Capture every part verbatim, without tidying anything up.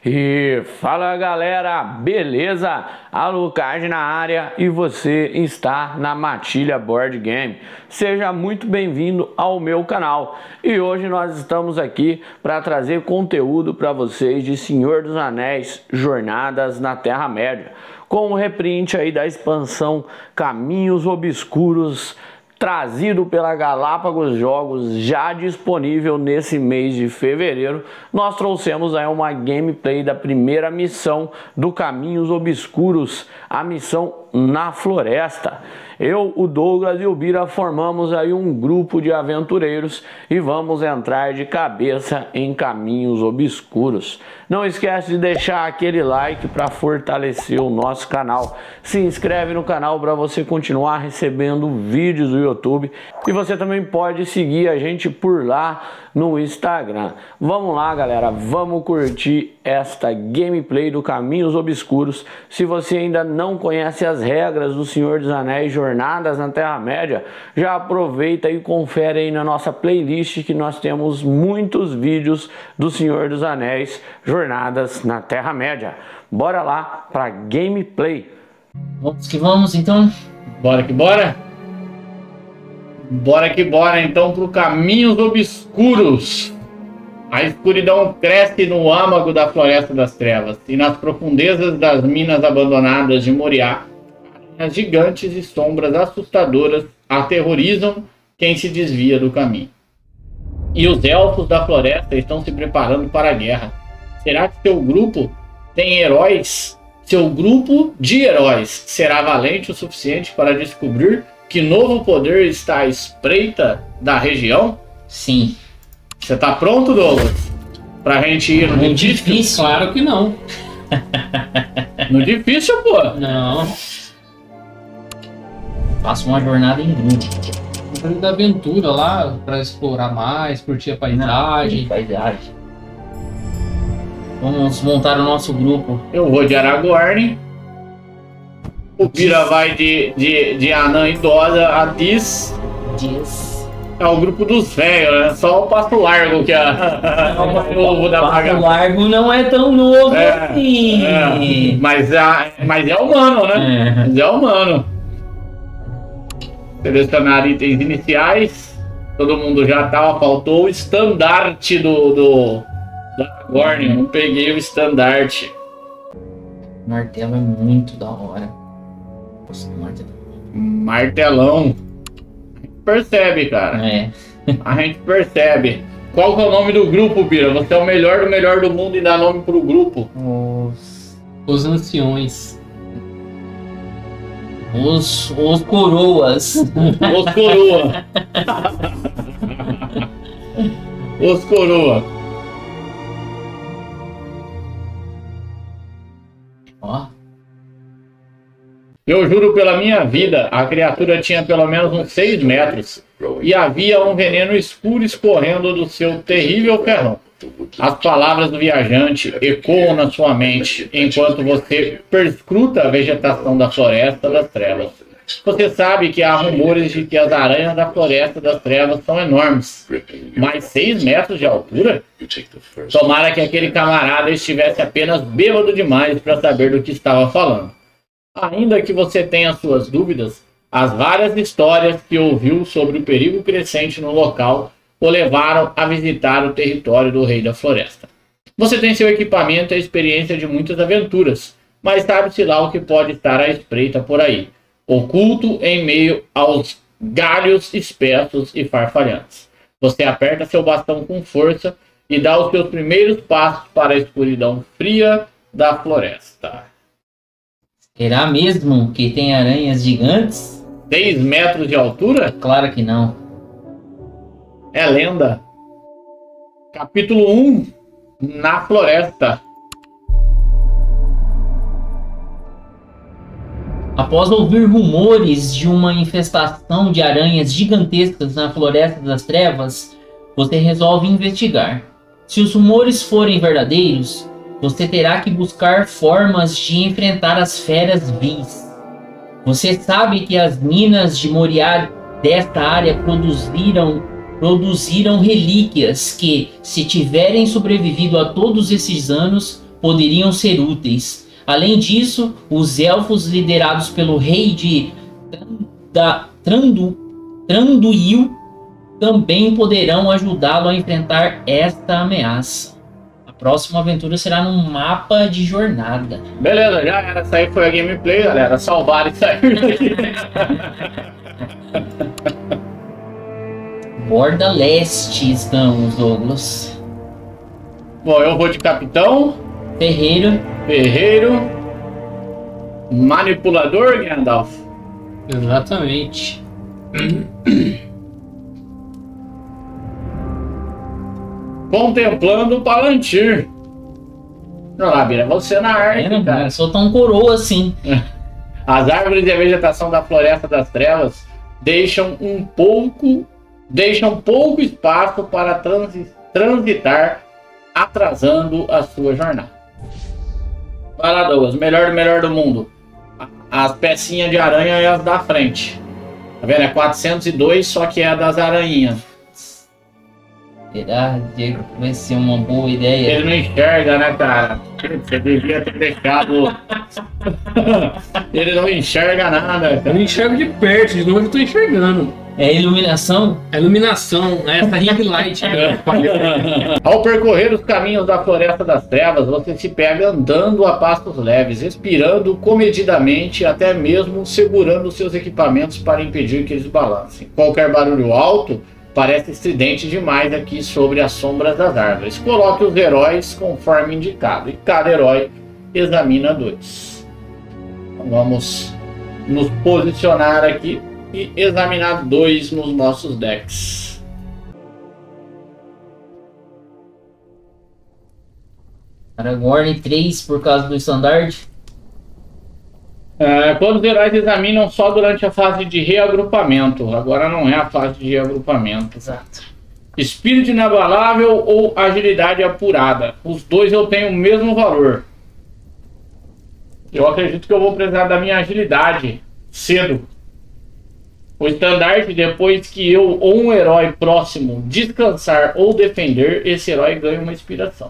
E fala galera, beleza? A Lucas na área e você está na Matilha Board Game. Seja muito bem-vindo ao meu canal. E hoje nós estamos aqui para trazer conteúdo para vocês de Senhor dos Anéis, Jornadas na Terra-média, com o reprint aí da expansão Caminhos Obscuros, trazido pela Galápagos Jogos, já disponível nesse mês de fevereiro. Nós trouxemos aí uma gameplay da primeira missão do Caminhos Obscuros, a missão na floresta. Eu, o Douglas e o Bira formamos aí um grupo de aventureiros e vamos entrar de cabeça em Caminhos Obscuros. Não esquece de deixar aquele like para fortalecer o nosso canal. Se inscreve no canal para você continuar recebendo vídeos do YouTube. E você também pode seguir a gente por lá no Instagram. Vamos lá, galera, vamos curtir esta gameplay do Caminhos Obscuros. Se você ainda não conhece as regras do Senhor dos Anéis, Jornadas na Terra-média, já aproveita e confere aí na nossa playlist que nós temos muitos vídeos do Senhor dos Anéis, Jornadas na Terra-média. Bora lá para gameplay. Vamos que vamos, então. Bora que bora. Bora que bora, então, para o Caminhos Obscuros. A escuridão cresce no âmago da Floresta das Trevas e nas profundezas das minas abandonadas de Moriá, aranhas gigantes e sombras assustadoras aterrorizam quem se desvia do caminho. E os elfos da floresta estão se preparando para a guerra. Será que seu grupo tem heróis? Seu grupo de heróis será valente o suficiente para descobrir que novo poder está à espreita da região? Sim. Você tá pronto, Douglas? Pra gente ir no Muito difícil? difícil. Claro que não. No difícil, pô. Não. Faça uma jornada em grupo. Um período da aventura lá, pra explorar mais, curtir a paisagem. Paisagem. Vamos montar o nosso grupo. Eu vou de Aragorn. O Bira vai de, de, de anã idosa, a Diz. Dias. É o grupo dos velhos, né? Só o passo largo que é o mais novo da Passo bagaça. Largo não é tão novo É, assim. É, mas, é, mas é humano, né? É. Mas é humano. Selecionar itens iniciais. Todo mundo já tava. Faltou o estandarte do, do, do Aragorn. Eu não peguei o estandarte. O martelo é muito da hora. Nossa, o martelo. Martelão. Percebe, cara. É. A gente percebe. Qual que é o nome do grupo, Bira? Você é o melhor do melhor do mundo e dá nome pro grupo. Os. Os anciões. Os. Os coroas. Os coroa. Os coroa. Ó. Eu juro pela minha vida, a criatura tinha pelo menos uns seis metros e havia um veneno escuro escorrendo do seu terrível ferrão. As palavras do viajante ecoam na sua mente enquanto você perscruta a vegetação da Floresta das Trevas. Você sabe que há rumores de que as aranhas da Floresta das Trevas são enormes, mas seis metros de altura? Tomara que aquele camarada estivesse apenas bêbado demais para saber do que estava falando. Ainda que você tenha suas dúvidas, as várias histórias que ouviu sobre o perigo crescente no local o levaram a visitar o território do Rei da Floresta. Você tem seu equipamento e a experiência de muitas aventuras, mas sabe-se lá o que pode estar à espreita por aí, oculto em meio aos galhos espessos e farfalhantes. Você aperta seu bastão com força e dá os seus primeiros passos para a escuridão fria da floresta. Será mesmo que tem aranhas gigantes? seis metros de altura? Claro que não. É lenda. Capítulo um. Na floresta. Após ouvir rumores de uma infestação de aranhas gigantescas na Floresta das Trevas, você resolve investigar. Se os rumores forem verdadeiros, você terá que buscar formas de enfrentar as feras vis. Você sabe que as minas de Moriá desta área produziram, produziram relíquias que, se tiverem sobrevivido a todos esses anos, poderiam ser úteis. Além disso, os elfos liderados pelo rei de Tranda, Trandu, Tranduil também poderão ajudá-lo a enfrentar esta ameaça. A próxima aventura será num mapa de jornada. Beleza, já era. Essa aí foi a gameplay, galera. Salvar e sair daqui. Borda Leste estamos, Douglas. Bom, eu vou de capitão. Ferreiro. Ferreiro. Manipulador, Gandalf. Exatamente. Contemplando o Palantir. Não, lá, Bira, você na arte, É, não, cara. não sou tão coroa assim. As árvores e a vegetação da Floresta das Trevas deixam um pouco, deixam pouco espaço para transi transitar, atrasando a sua jornada. Vai lá, Douglas, melhor do melhor do mundo. As pecinhas de aranha e as da frente. Tá vendo? É quatrocentos e dois, só que é a das aranhinhas. Será que vai ser uma boa ideia? Ele não enxerga, né, cara? Você devia ter deixado. Ele não enxerga nada, Eu cara. não enxergo de perto, de novo eu tô enxergando. É iluminação? A iluminação, é essa ring light. Né? Ao percorrer os caminhos da Floresta das Trevas, você se pega andando a passos leves, respirando comedidamente, até mesmo segurando seus equipamentos para impedir que eles balancem. Qualquer barulho alto parece estridente demais aqui sobre as sombras das árvores. Coloque os heróis conforme indicado, e cada herói examina dois. Então vamos nos posicionar aqui e examinar dois nos nossos decks. Aragorn três por causa do estandarte. É, quando os heróis examinam só durante a fase de reagrupamento. Agora não é a fase de reagrupamento. Exato. Espírito inabalável ou agilidade apurada. Os dois eu tenho o mesmo valor. Eu acredito que eu vou precisar da minha agilidade cedo. O estandarte, depois que eu ou um herói próximo descansar ou defender, esse herói ganha uma inspiração.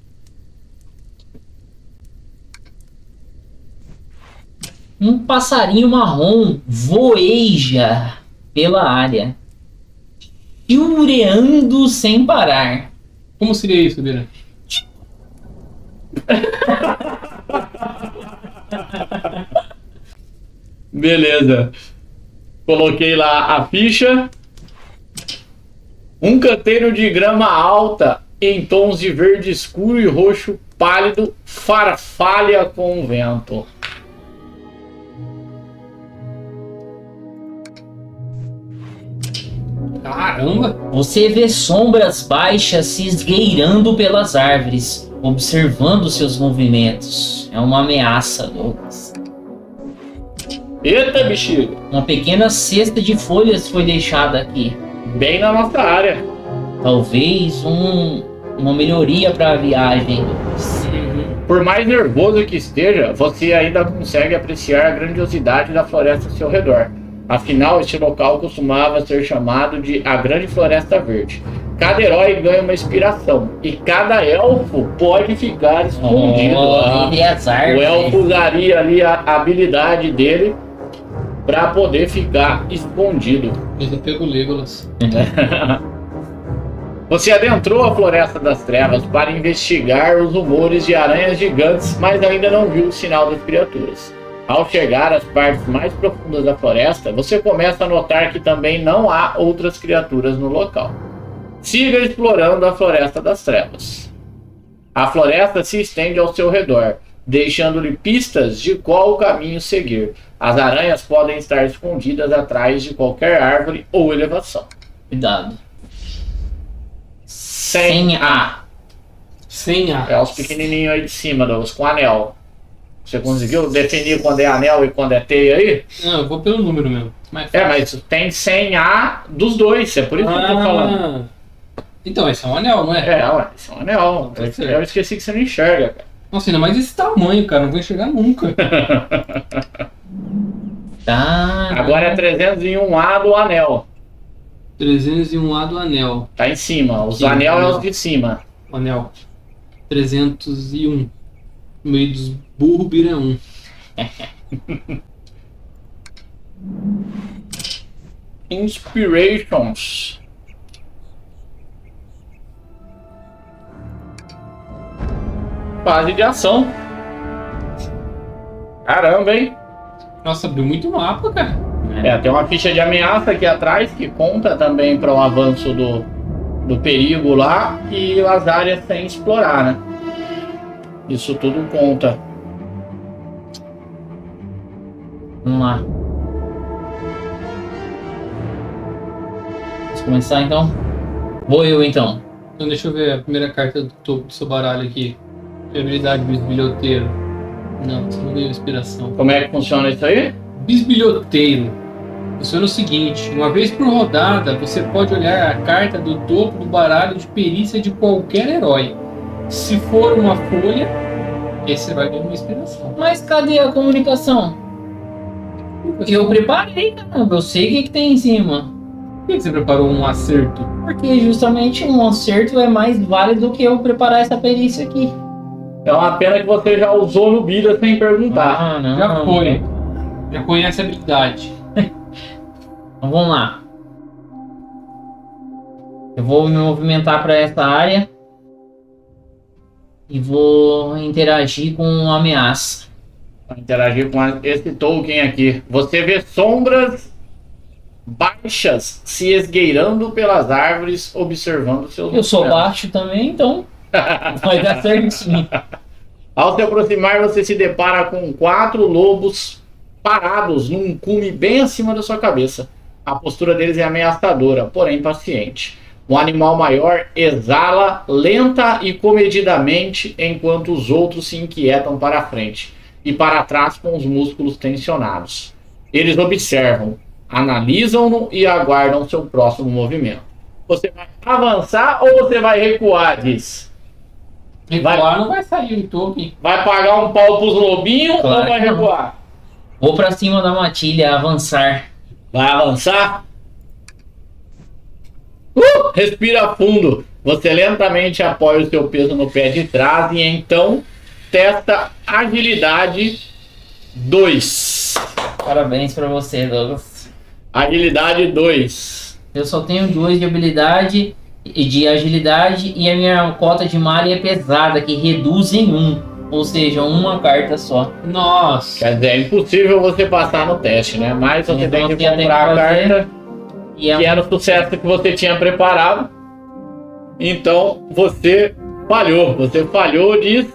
Um passarinho marrom voeja pela área, chiureando sem parar. Como seria isso, Bira? Beleza. Coloquei lá a ficha. Um canteiro de grama alta em tons de verde escuro e roxo pálido farfalha com o vento. Caramba! Você vê sombras baixas se esgueirando pelas árvores, observando seus movimentos. É uma ameaça, Douglas. Eita, bexiga! Uma pequena cesta de folhas foi deixada aqui. Bem na nossa área. Talvez um, uma melhoria para a viagem, Douglas. Por mais nervoso que esteja, você ainda consegue apreciar a grandiosidade da floresta ao seu redor. Afinal, este local costumava ser chamado de a Grande Floresta Verde. Cada herói ganha uma inspiração e cada elfo pode ficar escondido. Oh, Ah, entre as o árvores. elfo usaria ali a habilidade dele para poder ficar escondido. Ele pegou o Legolas. Você adentrou a Floresta das Trevas para investigar os rumores de aranhas gigantes, mas ainda não viu o sinal das criaturas. Ao chegar às partes mais profundas da floresta, você começa a notar que também não há outras criaturas no local. Siga explorando a Floresta das Trevas. A floresta se estende ao seu redor, deixando-lhe pistas de qual caminho seguir. As aranhas podem estar escondidas atrás de qualquer árvore ou elevação. Cuidado. Sem A. Sem a. É os pequenininhos aí de cima, Douglas, com anel. Você conseguiu definir quando é anel e quando é teia aí? Não, eu vou pelo número mesmo. Mas É, mas tem cem A dos dois, é por isso que eu tô falando. Ah, então, esse é um anel, não é? É, ué, isso é um anel. Pode ser. Eu esqueci que você não enxerga, cara. Nossa, ainda mais esse tamanho, cara. Não vou enxergar nunca. Tá. Agora é trezentos e um A do anel. trezentos e um A do anel. Tá em cima. Os Sim, anel é anel. os de cima. Anel. trezentos e um. No meio dos burros, Bira é um. Inspirations. Fase de ação. Caramba, hein? Nossa, abriu muito mapa, cara. É, tem uma ficha de ameaça aqui atrás que conta também para o avanço do, do perigo lá e as áreas sem explorar, né? Isso tudo conta. Vamos lá. Vamos começar então? Vou eu então. Então deixa eu ver a primeira carta do topo do seu baralho aqui. Habilidade bisbilhoteiro. Não, você não ganhou inspiração. Como é que funciona isso aí? Bisbilhoteiro. Funciona o seguinte: uma vez por rodada, você pode olhar a carta do topo do baralho de perícia de qualquer herói. Se for uma folha, esse herói ganha uma inspiração. Mas cadê a comunicação? Eu preparei, caramba. Eu sei o que, que tem em cima. Por que você preparou um acerto? Porque justamente um acerto é mais válido do que eu preparar essa perícia aqui. É uma pena que você já usou no Bira sem perguntar. Ah, não. Já foi. Já conhece a habilidade. Então vamos lá. Eu vou me movimentar para essa área e vou interagir com uma ameaça. Para interagir com esse token aqui. Você vê sombras baixas se esgueirando pelas árvores, observando seus Eu sou movimentos. baixo também, então vai dar certinho. Ao se aproximar, você se depara com quatro lobos parados num cume bem acima da sua cabeça. A postura deles é ameaçadora, porém paciente. Um animal maior exala lenta e comedidamente, enquanto os outros se inquietam para frente e para trás com os músculos tensionados. Eles observam, analisam-no e aguardam seu próximo movimento. Você vai avançar ou você vai recuar, diz? Recuar Vai- não vai sair o token. Vai pagar um pau pros lobinhos Claro ou vai que não. recuar? Vou para cima da matilha, avançar. Vai avançar? Uh, respira fundo. Você lentamente apoia o seu peso no pé de trás e então testa agilidade dois. Parabéns para você, Douglas. Agilidade dois. Eu só tenho duas de habilidade e de agilidade e a minha cota de malha é pesada, que reduz em um. Ou seja, uma carta só. Nossa. Quer dizer, é impossível você passar no teste, né? Mas você Então tem que você tem que comprar a fazer. carta E é que era o sucesso que você tinha preparado. Então você falhou. Você falhou disso.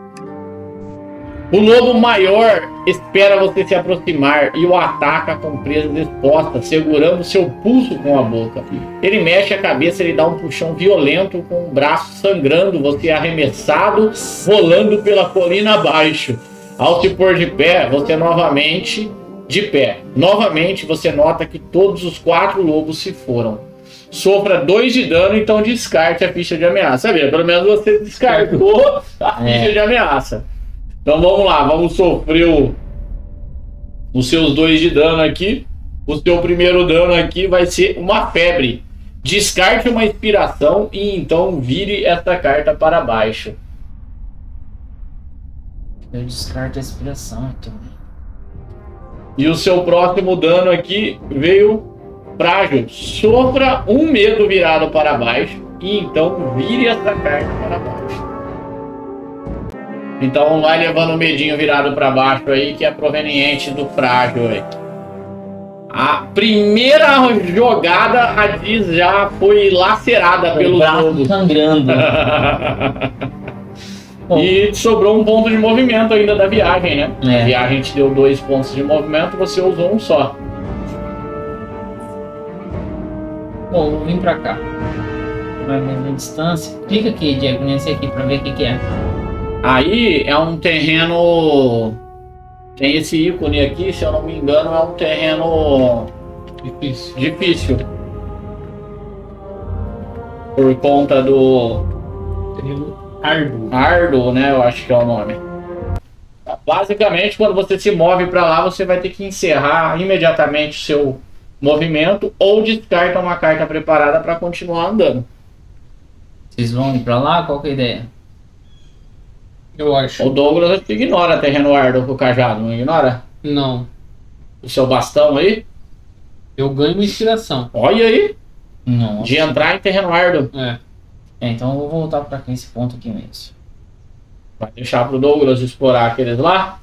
O lobo maior espera você se aproximar e o ataca com presas expostas, segurando seu pulso com a boca. Ele mexe a cabeça, ele dá um puxão violento com o braço sangrando, você é arremessado, rolando pela colina abaixo. Ao se pôr de pé, você novamente de pé. Novamente você nota que todos os quatro lobos se foram. Sofra dois de dano, então descarte a ficha de ameaça. Sabe, pelo menos você descartou a É. ficha de ameaça. Então vamos lá, vamos sofrer o, os seus dois de dano aqui. O seu primeiro dano aqui vai ser uma febre. Descarte uma inspiração e então vire esta carta para baixo. Eu descarto a inspiração, então. E o seu próximo dano aqui veio frágil. Sofra um medo virado para baixo e então vire esta carta para baixo. Então vai levando o medinho virado para baixo aí, que é proveniente do frágil aí. A primeira jogada, a Diz já foi lacerada O pelos braço lobos. sangrando. Bom, E sobrou um ponto de movimento ainda da viagem, né? É. A viagem te deu dois pontos de movimento, você usou um só. bom, eu vou vir pra cá. Vai a mesma distância. Clica aqui, Diego, nesse aqui pra ver o que, que é. Aí é um terreno. Tem esse ícone aqui, se eu não me engano, é um terreno Difícil. difícil. Por conta do Terreno árduo. Árduo, né? Eu acho que é o nome. Basicamente, quando você se move para lá, você vai ter que encerrar imediatamente o seu movimento ou descarta uma carta preparada para continuar andando. Vocês vão ir pra lá? Qual que é a ideia? Eu acho. O Douglas acho que ignora terreno árido com o cajado, não ignora? Não. O seu bastão aí? Eu ganho uma inspiração. Olha aí, Nossa. de entrar em terreno árido. É. É, então eu vou voltar pra cá, esse ponto aqui mesmo. Vai deixar pro Douglas explorar aqueles lá?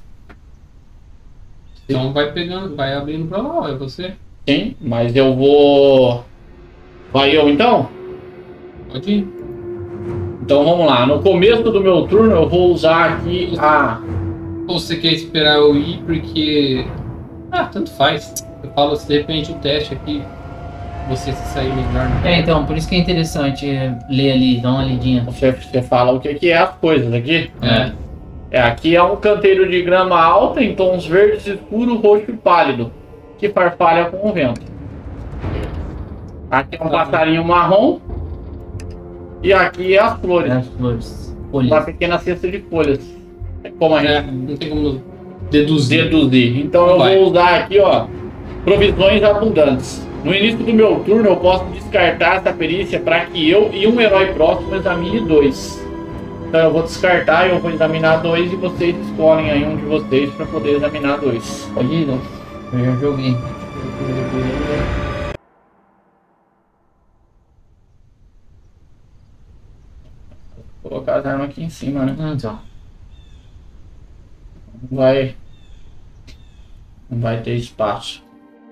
Então vai pegando, vai abrindo pra lá, ó, é você. Sim, mas eu vou... Vai eu então? Pode ir. Então vamos lá, no começo do meu turno eu vou usar aqui a... Ou você quer esperar eu ir porque... Ah, tanto faz. Eu falo se de repente o teste aqui, você se sair melhor. Né? É, então, por isso que é interessante ler ali, dar uma lidinha. Você, você fala o que, que é as coisas aqui. É. É, aqui é um canteiro de grama alta em tons verdes escuro, roxo e pálido, que farfalha com o vento. Aqui é um passarinho marrom. E aqui é as flores. É, as flores. Uma Folhas. pequena cesta de folhas. É como a É, gente não tem como deduzir. deduzir. Então eu Vai. vou usar aqui, ó, provisões abundantes. No início do meu turno eu posso descartar essa perícia para que eu e um herói próximo examine dois. Então eu vou descartar e eu vou examinar dois e vocês escolhem aí um de vocês para poder examinar dois. Pode ir, não? Eu já joguei. Vou colocar as armas aqui em cima, né? Hum, Então. Não vai, não vai ter espaço.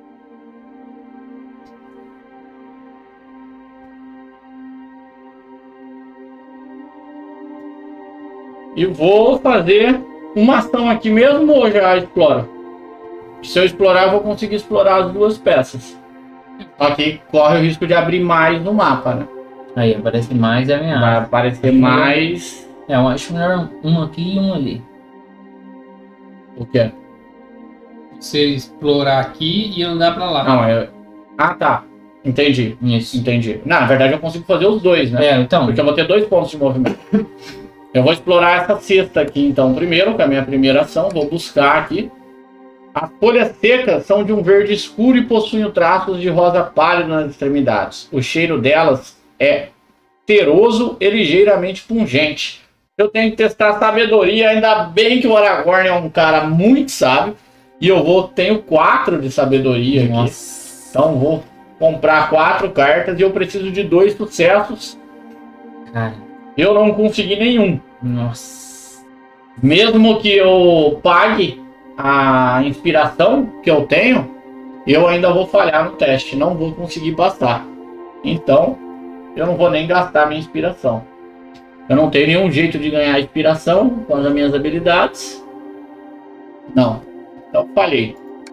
E vou fazer uma ação aqui mesmo ou já exploro? Se eu explorar, eu vou conseguir explorar as duas peças. Só que corre o risco de abrir mais no mapa, né? Aí aparece mais a minha Vai arma. aparecer mais... É, eu acho melhor uma aqui e uma ali. O quê? Você explorar aqui e andar pra lá. Não, é... Ah, tá. Entendi. Isso. Entendi. Não, na verdade eu consigo fazer os dois, né? É, então. Porque eu vou ter dois pontos de movimento. Eu vou explorar essa cesta aqui, então, primeiro, que é a minha primeira ação. Vou buscar aqui. As folhas secas são de um verde escuro e possuem traços de rosa pálido nas extremidades. O cheiro delas é terroso e ligeiramente pungente. Eu tenho que testar sabedoria. Ainda bem que o Aragorn é um cara muito sábio. E eu vou tenho quatro de sabedoria aqui. Nossa. Então vou comprar quatro cartas e eu preciso de dois sucessos. Cara. Eu não consegui nenhum. Nossa. Mesmo que eu pague a inspiração que eu tenho, eu ainda vou falhar no teste. Não vou conseguir passar. Então, eu não vou nem gastar minha inspiração. Eu não tenho nenhum jeito de ganhar inspiração com as minhas habilidades. Não. Então, falhei.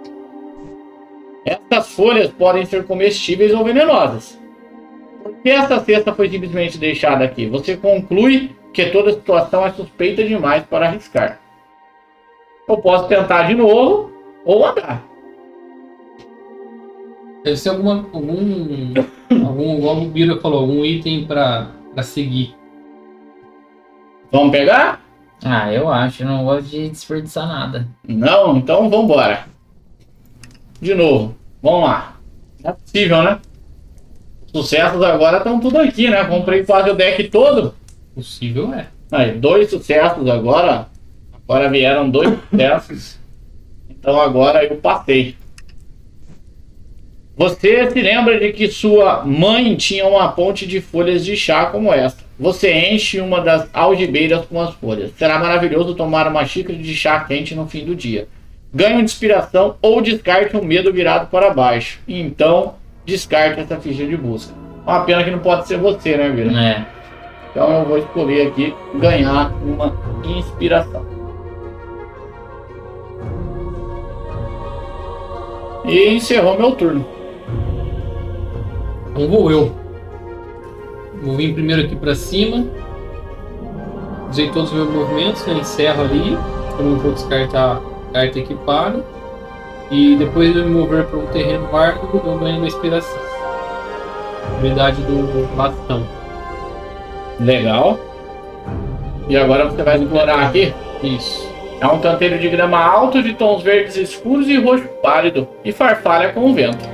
Essas folhas podem ser comestíveis ou venenosas. Por que essa cesta foi simplesmente deixada aqui? Você conclui que toda a situação é suspeita demais para arriscar. Eu posso tentar de novo ou andar. Deve ser alguma, algum, algum, igual o Bira falou, algum item pra, pra seguir. Vamos pegar? Ah, eu acho. Eu não gosto de desperdiçar nada. Não? Então vamos embora. De novo. Vamos lá. Não é possível, né? Sucessos agora estão tudo aqui, né? Comprei quase o deck todo. Possível é. Aí, dois sucessos agora. Agora vieram dois sucessos. Então agora eu passei. Você se lembra de que sua mãe tinha uma ponte de folhas de chá como esta. Você enche uma das algibeiras com as folhas. Será maravilhoso tomar uma xícara de chá quente no fim do dia. Ganhe uma inspiração ou descarte um medo virado para baixo. Então, descarte essa ficha de busca. Uma pena que não pode ser você, né, Vira? É. Então eu vou escolher aqui ganhar uma inspiração. E encerrou meu turno. Então vou eu. Vou vir primeiro aqui pra cima. Usei todos os meus movimentos, né? Encerro ali. Eu não vou descartar carta equipada. E depois de eu me mover para um terreno árido, eu ganho uma inspiração. Habilidade do bastão. Legal. E agora você vai explorar aqui. Isso. É um canteiro de grama alto, de tons verdes escuros e roxo pálido. E farfalha com o vento.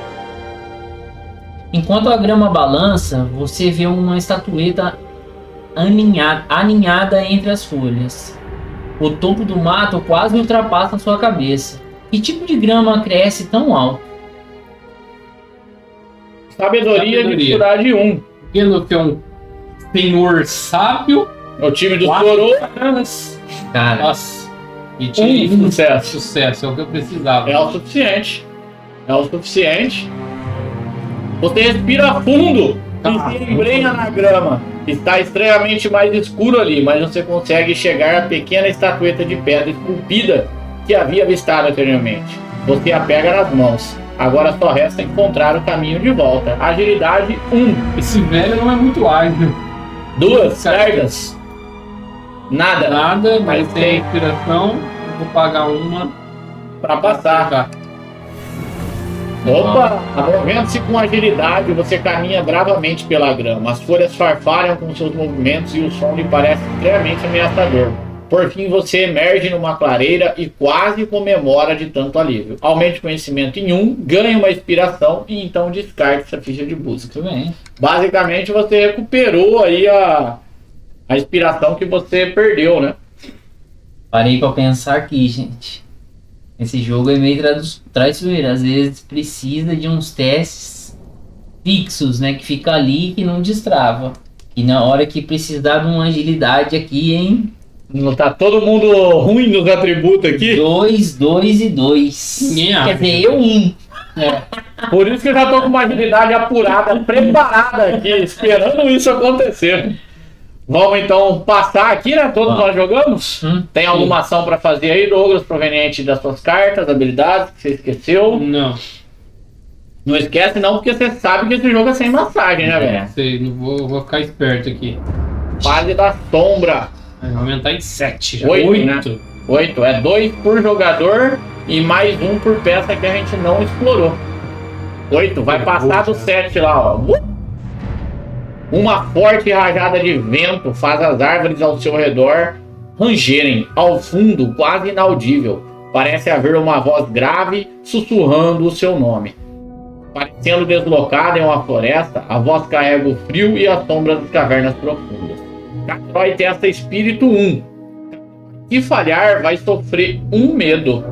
Enquanto a grama balança, você vê uma estatueta aninha- aninhada entre as folhas. O topo do mato quase ultrapassa sua cabeça. Que tipo de grama cresce tão alto? Sabedoria, Sabedoria. dificuldade um. Gandalf é um senhor sábio. É o time dos Quatro coroas. caras. Cara, Nossa. E tive Um sucesso. sucesso, é o que eu precisava. É o suficiente. É o suficiente. Você respira fundo Tá. e se embrenha na grama. Está estranhamente mais escuro ali, mas você consegue chegar à pequena estatueta de pedra esculpida que havia avistado anteriormente. Você a pega nas mãos. Agora só resta encontrar o caminho de volta. Agilidade um. Esse velho não é muito ágil. Duas cargas. Nada. Nada, mas Mas tem tem. inspiração. Vou pagar uma. Para passar. Tá. Opa! Movendo-se com agilidade, você caminha bravamente pela grama. As folhas farfalham com seus movimentos e o som lhe parece extremamente ameaçador. Por fim, você emerge numa clareira e quase comemora de tanto alívio. Aumente o conhecimento em um, ganhe uma inspiração e então descarte essa ficha de busca. muito bem. Basicamente, você recuperou aí a, a inspiração que você perdeu, né? Parei pra pensar aqui, gente. Esse jogo é meio tradu- traiçoeiro. Às vezes precisa de uns testes fixos, né? Que fica ali que não destrava. E na hora que precisar de uma agilidade aqui, hein? Não tá todo mundo ruim nos atributos aqui? Dois, dois e dois. Ninguém Quer acha. dizer, eu um. Por isso que eu já tô com uma agilidade apurada, preparada aqui, esperando isso acontecer. Vamos então passar aqui, né? Todos Vamos. nós jogamos. Hum, Tem alguma ação pra fazer aí, Douglas, proveniente das suas cartas, habilidades que você esqueceu? Não, Não esquece não, porque você sabe que esse jogo é sem massagem, né, velho? sei, não vou, vou ficar esperto aqui. Fase da sombra. Vai aumentar em sete. Já. Oito, Oito. né? Oito. É dois por jogador e mais um por peça que a gente não explorou. Oito. Vai passar do sete lá, ó. Uh! Uma forte rajada de vento faz as árvores ao seu redor rangerem. Ao fundo, quase inaudível, parece haver uma voz grave sussurrando o seu nome. Parecendo deslocada em uma floresta, a voz carrega o frio e as sombras das cavernas profundas. Cada herói testa espírito um. Se falhar, vai sofrer um medo.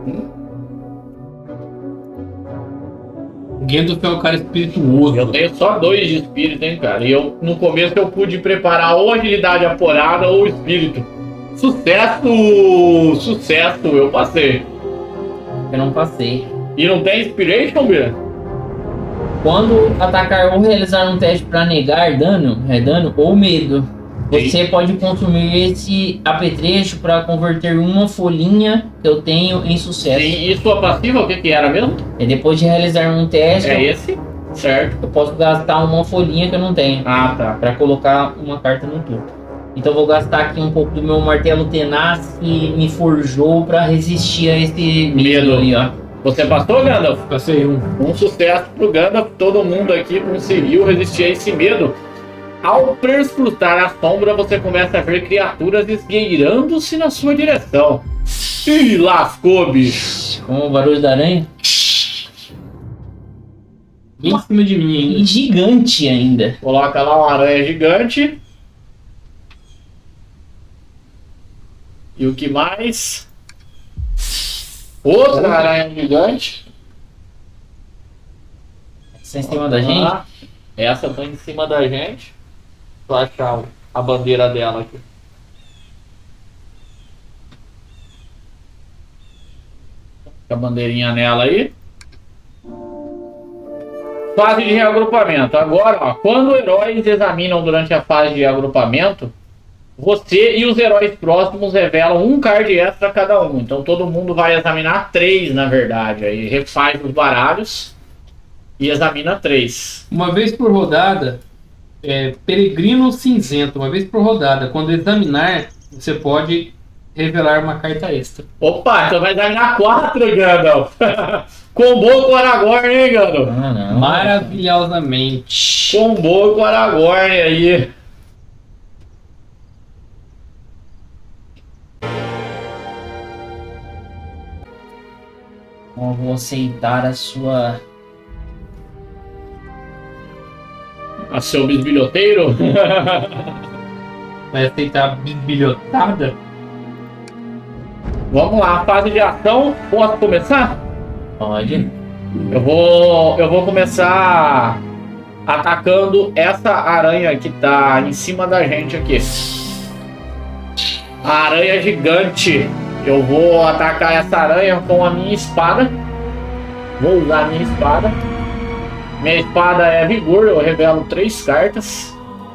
O Gandalf é um cara espirituoso. Eu tenho só dois de espírito, hein, cara. E eu, no começo eu pude preparar ou agilidade apurada ou espírito. Sucesso! Sucesso! Eu passei. eu não passei. E não tem inspiration, Bia? Quando atacar ou realizar um teste para negar dano, é dano ou medo, você pode consumir esse apetrecho para converter uma folhinha que eu tenho em sucesso. Sim, e sua passiva, o que que era mesmo? E depois de realizar um teste, É eu, esse? Certo. eu posso gastar uma folhinha que eu não tenho Ah, tá. para colocar uma carta no topo. Então eu vou gastar aqui um pouco do meu martelo tenaz que me forjou para resistir a esse medo, Medo. ali, ó. Você passou, Gandalf? Passei um. Um sucesso pro Gandalf. Todo mundo aqui conseguiu resistir a esse medo. Ao perscrutar a sombra, você começa a ver criaturas esgueirando-se na sua direção. Ih, lascou, bicho. Com o barulho da aranha. Bem em cima de mim ainda. E gigante ainda. Coloca lá uma aranha gigante. E o que mais? Outra aranha gigante. Você em cima da gente? Ah, essa tá em cima da gente. Deixa eu achar a bandeira dela aqui. A bandeirinha nela aí. Fase de reagrupamento. Agora, ó, quando heróis examinam durante a fase de agrupamento, você e os heróis próximos revelam um card extra a cada um. Então todo mundo vai examinar três, na verdade. Aí refaz os baralhos e examina três. Uma vez por rodada, é, peregrino cinzento, uma vez por rodada, quando examinar, você pode revelar uma carta extra. Opa, então vai examinar quatro, Gandalf. Combou com o Aragorn, hein, Gandalf? Ah, não. Maravilhosamente. Combou com o Aragorn aí. Eu vou aceitar a sua. A seu bisbilhoteiro? Vai aceitar a bisbilhotada? Vamos lá, fase de ação. Posso começar? Pode. Eu vou, eu vou começar atacando essa aranha que tá em cima da gente aqui. A aranha gigante. Eu vou atacar essa aranha com a minha espada. Vou usar a minha espada. Minha espada é vigor, eu revelo três cartas.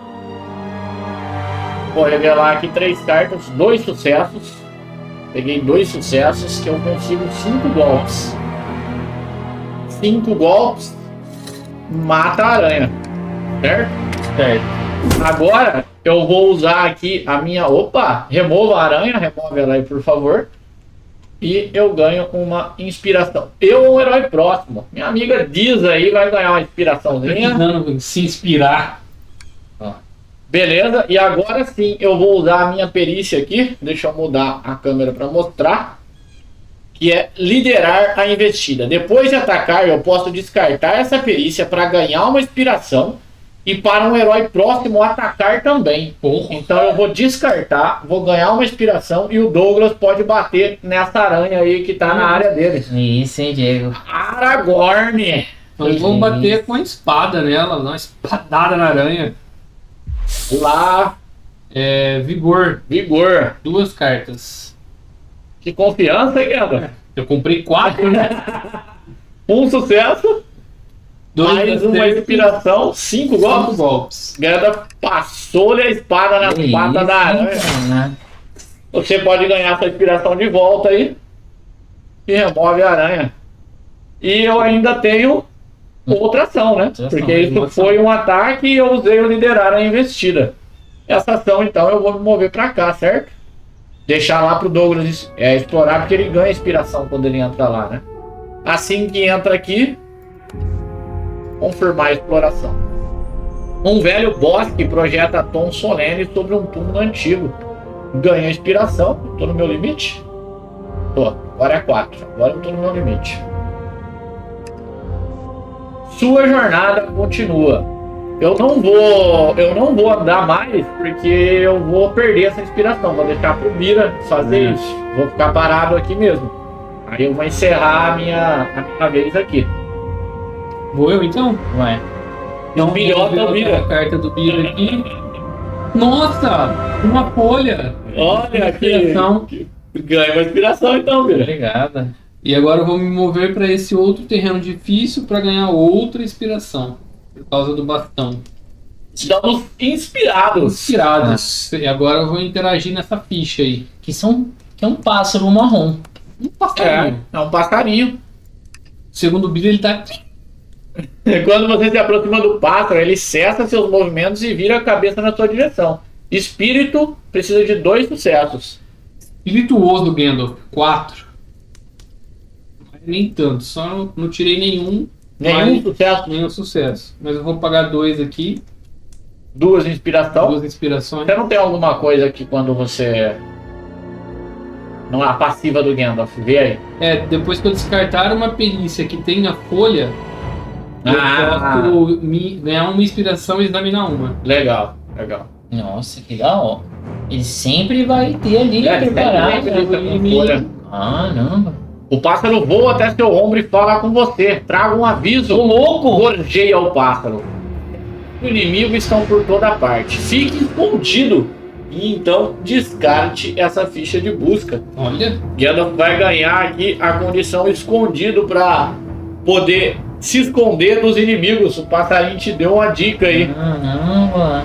Vou revelar aqui três cartas, dois sucessos. Peguei dois sucessos que eu consigo cinco golpes. Cinco golpes mata a aranha, certo? Certo. Agora eu vou usar aqui a minha... Opa! Remova a aranha, remove ela aí por favor. E eu ganho uma inspiração. Eu um herói próximo. Minha amiga Diz aí vai ganhar uma inspiraçãozinha. Precisando se inspirar. Beleza, e agora sim eu vou usar a minha perícia aqui. Deixa eu mudar a câmera para mostrar. Que é liderar a investida. Depois de atacar, eu posso descartar essa perícia para ganhar uma inspiração. E para um herói próximo atacar também. Porra. Então eu vou descartar, vou ganhar uma inspiração. E o Douglas pode bater nessa aranha aí que tá na área dele. Isso, hein, Diego? Aragorn! Nós vamos bater com a espada nela, uma espadada na aranha. Lá, É, vigor, vigor. duas cartas. Que confiança, hein, Ganda? Eu comprei quatro, né? Um sucesso. Dois Mais uma acertos, inspiração, cinco cinco golpes. golpes. Ganda passou-lhe a espada nas Que patas isso, da aranha. cara. Você pode ganhar sua inspiração de volta aí. E remove a aranha. E eu ainda tenho outra ação, né? Outra ação, Porque isso uma ação. foi um ataque e eu usei o liderar a investida. Essa ação, então, eu vou me mover pra cá, certo? Deixar lá pro Douglas é, explorar, porque ele ganha inspiração quando ele entra lá, né? Assim que entra aqui, confirmar a exploração. Um velho bosque projeta tom solene sobre um túmulo antigo. Ganha inspiração. Tô no meu limite? Tô. Agora é quatro. Agora eu tô no meu limite. Sua jornada continua. Eu não vou, eu não vou andar mais porque eu vou perder essa inspiração. Vou deixar pro Bira fazer Hum. isso. Vou ficar parado aqui mesmo. Aí eu vou encerrar a minha, a minha vez aqui. Vou eu então? Vai. Então, Bilhota, Vou botar Bira. a carta do Bira aqui. Nossa! Uma folha! Olha aqui. Inspiração. Ganha uma inspiração então, Bira. Obrigada. E agora eu vou me mover para esse outro terreno difícil para ganhar outra inspiração. Por causa do bastão. Estamos inspirados. Inspirados. E agora eu vou interagir nessa ficha aí. Que são que é um pássaro marrom. Um É, passarinho. é um passarinho. Segundo o Billy, ele tá aqui. Quando você se aproxima do pássaro, ele cessa seus movimentos e vira a cabeça na sua direção. Espírito precisa de dois sucessos. Espirituoso, Gandalf. Quatro. Mas nem tanto. Só não, não tirei nenhum. Nenhum mas- sucesso, Nenhum sucesso. Mas eu vou pagar dois aqui. duas de inspiração. Duas inspirações. Você não tem alguma coisa que quando você... Não é a passiva do Gandalf, vê aí. É, depois que eu descartar uma perícia que tenha folha, Ah. eu posso me- ganhar uma inspiração e examinar uma. Legal, legal. Nossa, que da hora. Ele sempre vai ter ali É, preparado. sempre vai ter ele com me- folha. Caramba. O pássaro voa até seu ombro e fala com você. Traga um aviso. Ô, louco! Gorjeia o pássaro. Os inimigos estão por toda parte. Fique escondido. E então descarte essa ficha de busca. Olha, Gandalf vai ganhar aqui a condição escondido para poder se esconder dos inimigos. O passarinho te deu uma dica aí. Caramba.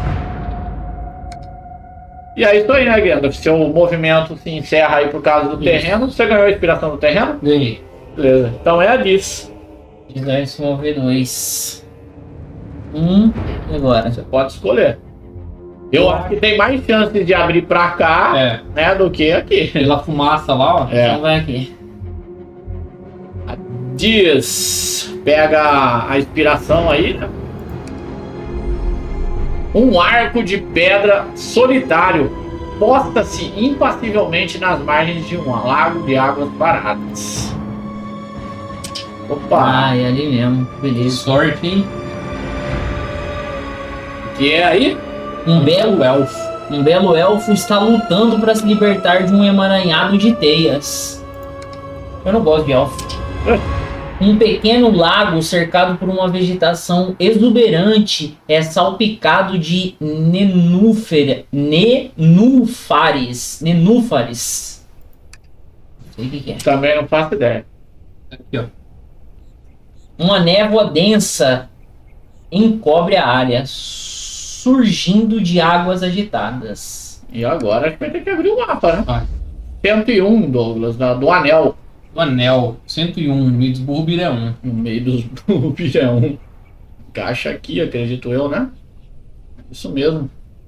E é isso aí, né, Gandalf? Seu movimento se encerra aí por causa do Isso. terreno. Você ganhou a inspiração do terreno? ganhei. Beleza. Então é a disso. Vai se mover dois. Um. E agora? Você pode escolher. Eu acho que tem mais chances de abrir pra cá, É, né, do que aqui. pela fumaça lá, ó. É. Então vai aqui. Diz, pega a inspiração aí, né? Um arco de pedra solitário posta-se impassivelmente nas margens de um lago de águas paradas. Opa, Ah, é ali mesmo. Que Beleza. sorte, hein? que é aí? Um belo elfo. Um belo elfo está lutando para se libertar de um emaranhado de teias. Eu não gosto de elfo. Um pequeno lago cercado por uma vegetação exuberante é salpicado de nenúfera, nenúfares. Nenúfares. Não sei o que que é. Também não faço ideia. Aqui, ó. Uma névoa densa encobre a área, surgindo de águas agitadas. E agora a gente vai ter que abrir o mapa, né? Vai. cento e um, Douglas, da- do anel. O anel, cento e um, no meio dos Burubirão. No meio dos do pirão. Caixa aqui, acredito eu, né? Isso mesmo.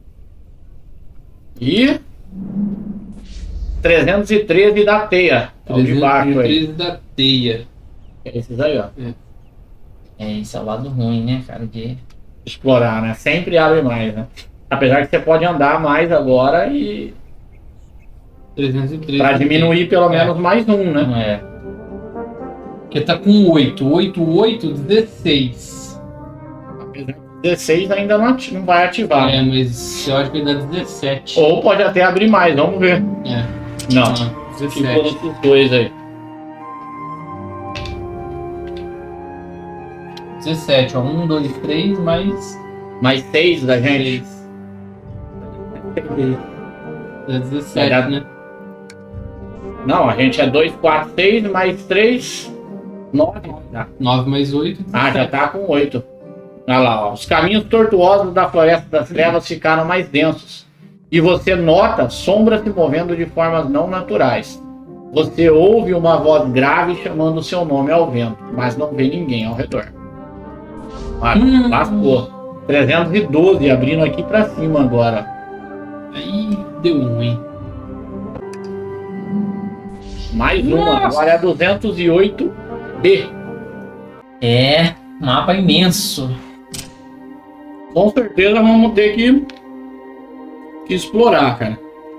E trezentos e treze da teia. É o de baixo aí. da teia. É esses aí, ó. É, isso é o lado ruim, né, cara? De... Explorar, né? Sempre abre mais, né? Apesar que você pode andar mais agora e trezentos e treze. pra diminuir pelo menos mais um, né? Não é. Porque tá com oito. oito, oito, dezesseis. Apesar que dezesseis ainda não, ati- não vai ativar. É, mas eu acho que ele dá dezessete. Ou pode até abrir mais, vamos ver. É. Não, Ah, ficou dezessete. nesses dois aí. dezessete, ó. um, dois, três, mais Mais seis da gente. seis. É dezessete, Vai dar- né? Não, a gente é dois, quatro, seis, mais três, nove. nove mais oito. Ah, já tá com oito. Olha lá, ó. Os caminhos tortuosos da Floresta das Trevas ficaram mais densos. E você nota sombras se movendo de formas não naturais. Você ouve uma voz grave chamando seu nome ao vento, mas não vê ninguém ao redor. Ah, Hum. lascou. trezentos e doze abrindo aqui pra cima agora. Aí deu ruim. Mais uma, Nossa. agora é duzentos e oito B. É, mapa imenso. Com certeza vamos ter que, que explorar, cara.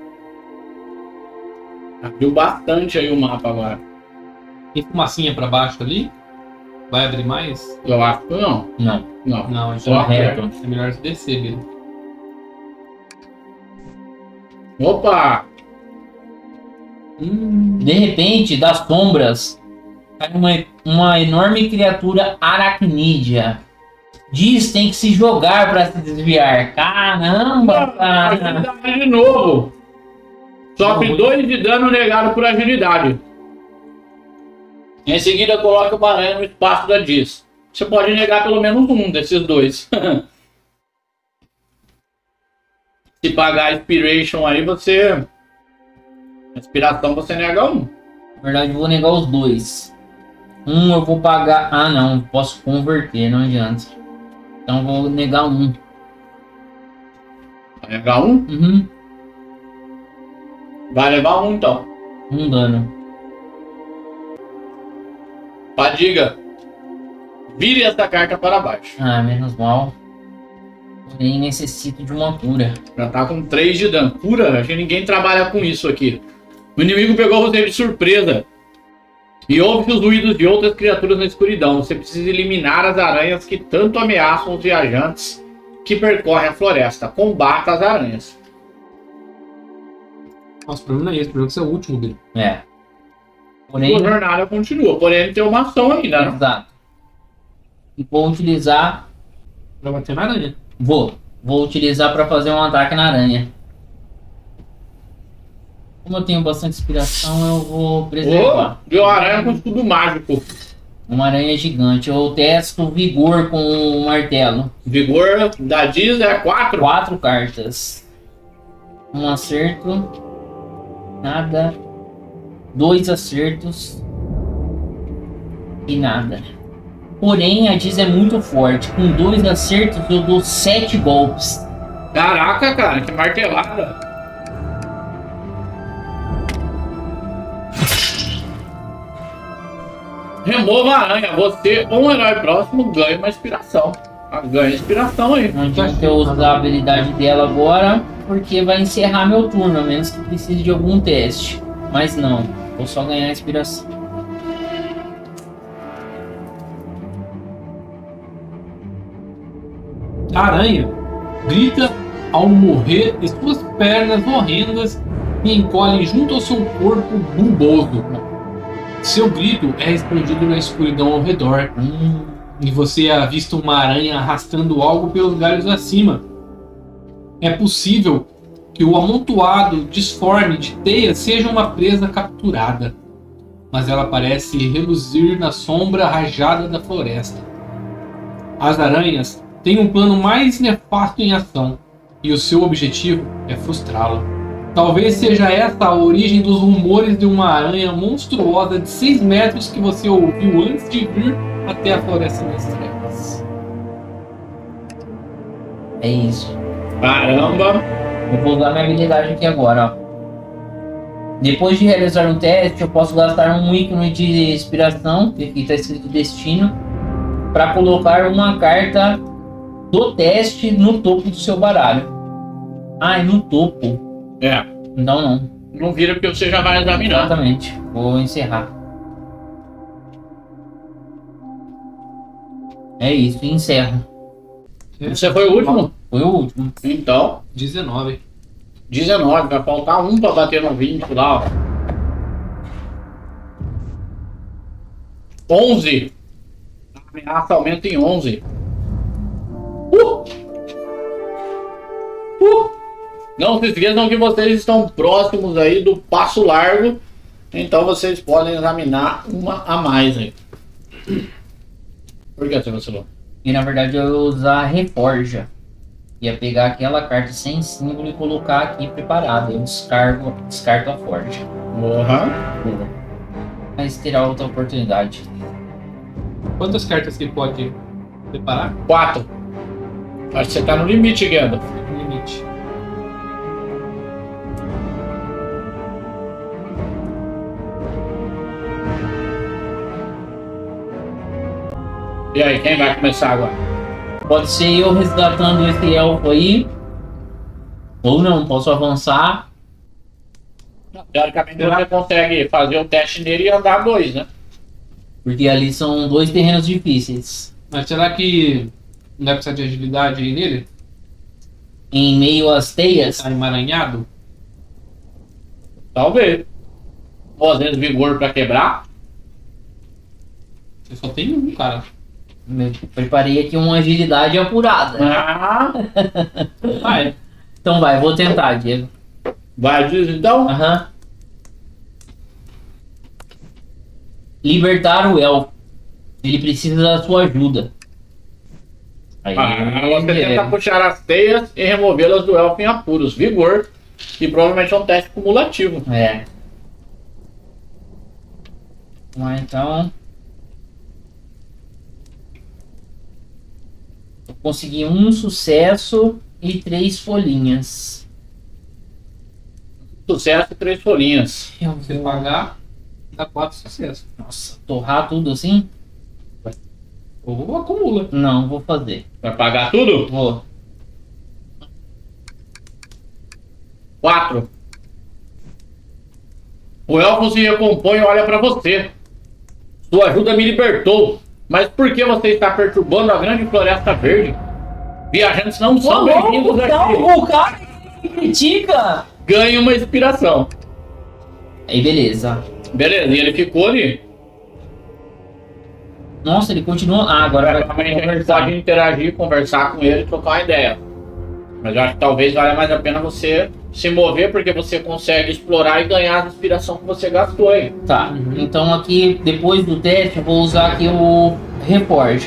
Abriu bastante aí o mapa agora. Tem fumacinha pra baixo ali? Vai abrir mais? Eu acho que não. Não, Não. Não, Só então reto. é melhor descer, Biro. Opa! Hum, de repente, das sombras, cai uma, uma enorme criatura aracnídea. Diz tem que se jogar para se desviar. Caramba, cara. Agilidade de novo. Sofre dois de dano negado por agilidade. Em seguida, coloque uma aranha no espaço da Diz. Você pode negar pelo menos um desses dois. Se pagar a Inspiration aí, você... Inspiração você nega um. Na verdade, eu vou negar os dois. Um eu vou pagar. Ah, não. Posso converter, não adianta. Então eu vou negar um. Vai negar um? Uhum. Vai levar um então. Um dano. Fadiga. Vire essa carta para baixo. Ah, menos mal. Porém, necessito de uma cura. Já tá com três de dano. Cura? Acho que ninguém trabalha com isso aqui. O inimigo pegou você de surpresa. E ouve os ruídos de outras criaturas na escuridão. Você precisa eliminar as aranhas que tanto ameaçam os viajantes que percorrem a floresta. Combata as aranhas. nossa, o problema não é esse, o problema é que você é o último, Biro. É. A Porém, jornada continua, porém ele tem uma ação ainda, né? exato. E vou utilizar. Pra bater na aranha. Vou. Vou utilizar para fazer um ataque na aranha. Como eu tenho bastante inspiração, eu vou preservar. Oh, deu aranha com escudo mágico. Uma aranha gigante. Eu testo vigor com o martelo. Vigor da Diz é quatro. Quatro cartas. Um acerto. Nada. Dois acertos. E nada. Porém, a Diz é muito forte. Com dois acertos, eu dou sete golpes. Caraca, cara, que martelada. Remova a aranha. Você ou um herói próximo ganha uma inspiração. Ah, ganha inspiração aí. Não adianta eu usar a habilidade dela agora, porque vai encerrar meu turno, a menos que precise de algum teste. Mas não, vou só ganhar inspiração. A aranha grita ao morrer e suas pernas horrendas se encolhem junto ao seu corpo bulboso. Seu grito é respondido na escuridão ao redor. Hum, e você avista uma aranha arrastando algo pelos galhos acima. É possível que o amontoado disforme de teia seja uma presa capturada, mas ela parece reluzir na sombra rajada da floresta. As aranhas têm um plano mais nefasto em ação, e o seu objetivo é frustrá-la. Talvez seja essa a origem dos rumores de uma aranha monstruosa de seis metros que você ouviu antes de vir até a Floresta das Trevas. É isso. Caramba! Eu vou usar minha habilidade aqui agora, ó. Depois de realizar um teste, eu posso gastar um ícone de inspiração, que aqui está escrito destino, para colocar uma carta do teste no topo do seu baralho. Ah, é no topo. É. Então não. Não vira porque você já vai examinar. Exatamente. Vou encerrar. É isso, encerro. Você foi o último? Foi o último. Então, dezenove. dezenove. Vai faltar um pra bater no vinte lá, ó. onze. A ameaça aumenta em onze. Uh! Uh! Não se esqueçam que vocês estão próximos aí do passo largo. Então vocês podem examinar uma a mais aí. Por que você vacilou? E na verdade eu ia usar a Reforja. Ia pegar aquela carta sem símbolo e colocar aqui preparada. Eu descargo, descarto a Forja. Uhum. Mas terá outra oportunidade. Quantas cartas que pode preparar? quatro. Acho que você tá no limite, Gandalf. No limite. E aí, quem vai começar agora? Pode ser eu resgatando esse elfo aí. Ou não, posso avançar. Teoricamente você consegue fazer o teste nele e andar dois, né? Porque ali são dois terrenos difíceis. Mas será que não vai precisar de agilidade aí nele? Em meio às teias. Tá emaranhado? Talvez. Ou às vezes vigor pra quebrar. Você só tem um, cara. Eu preparei aqui uma agilidade apurada. Ah, Vai. Então vai, vou tentar, Diego. vai, diz então. Aham. Libertar o elfo. Ele precisa da sua ajuda. Aí, Ah, você Diego. tenta puxar as teias e removê-las do elfo em apuros. Vigor. Que provavelmente é um teste cumulativo. É. Vamos lá, então. Eu consegui um sucesso e três folhinhas. Sucesso e três folhinhas. Eu Se você pagar, dá quatro sucessos. Nossa, torrar tudo assim? Ou acumula. Não, vou fazer. Vai pagar tudo? Vou. Quatro. O elfo se recompõe e olha pra você. Sua ajuda me libertou. Mas por que você está perturbando a grande floresta verde? Viajantes não são bem-vindos aqui. O cara me critica! Ganhe uma inspiração. Aí, beleza. Beleza, e ele ficou ali. Nossa, ele continua. Ah, agora vai Realmente a gente conversar. pode interagir, conversar com ele e trocar uma ideia. Mas eu acho que talvez valha mais a pena você se mover, porque você consegue explorar e ganhar a inspiração que você gastou aí. Tá, Uhum. então aqui, depois do teste, eu vou usar aqui o Reforge.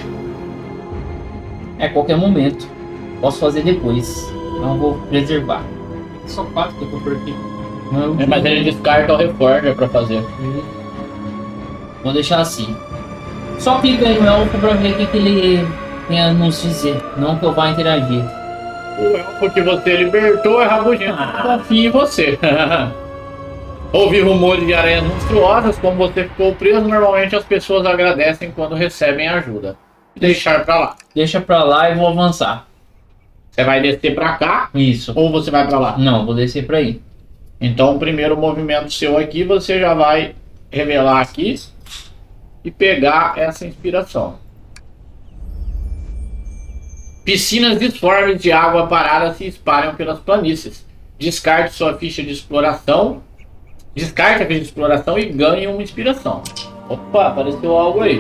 É qualquer momento. Posso fazer depois. Não vou preservar. Só quatro que eu vou por aqui. Eu É, mas ele descarta o Reforger pra fazer. Vou deixar assim. Só clica aí no elfo pra ver o que, que ele tem a nos dizer. Não que eu vá interagir. O elfo que você libertou é rabugento. Confia em você. Ouvi rumores de aranhas monstruosas. Como você ficou preso, normalmente as pessoas agradecem quando recebem ajuda. Deixar pra lá. Deixa pra lá e vou avançar. Você vai descer pra cá Isso. ou você vai pra lá? Não, vou descer pra aí. Então o primeiro movimento seu aqui, você já vai revelar aqui e pegar essa inspiração. Piscinas disformes de água parada se espalham pelas planícies. Descarte sua ficha de exploração. Descarte a ficha de exploração e ganhe uma inspiração. Opa, apareceu algo aí.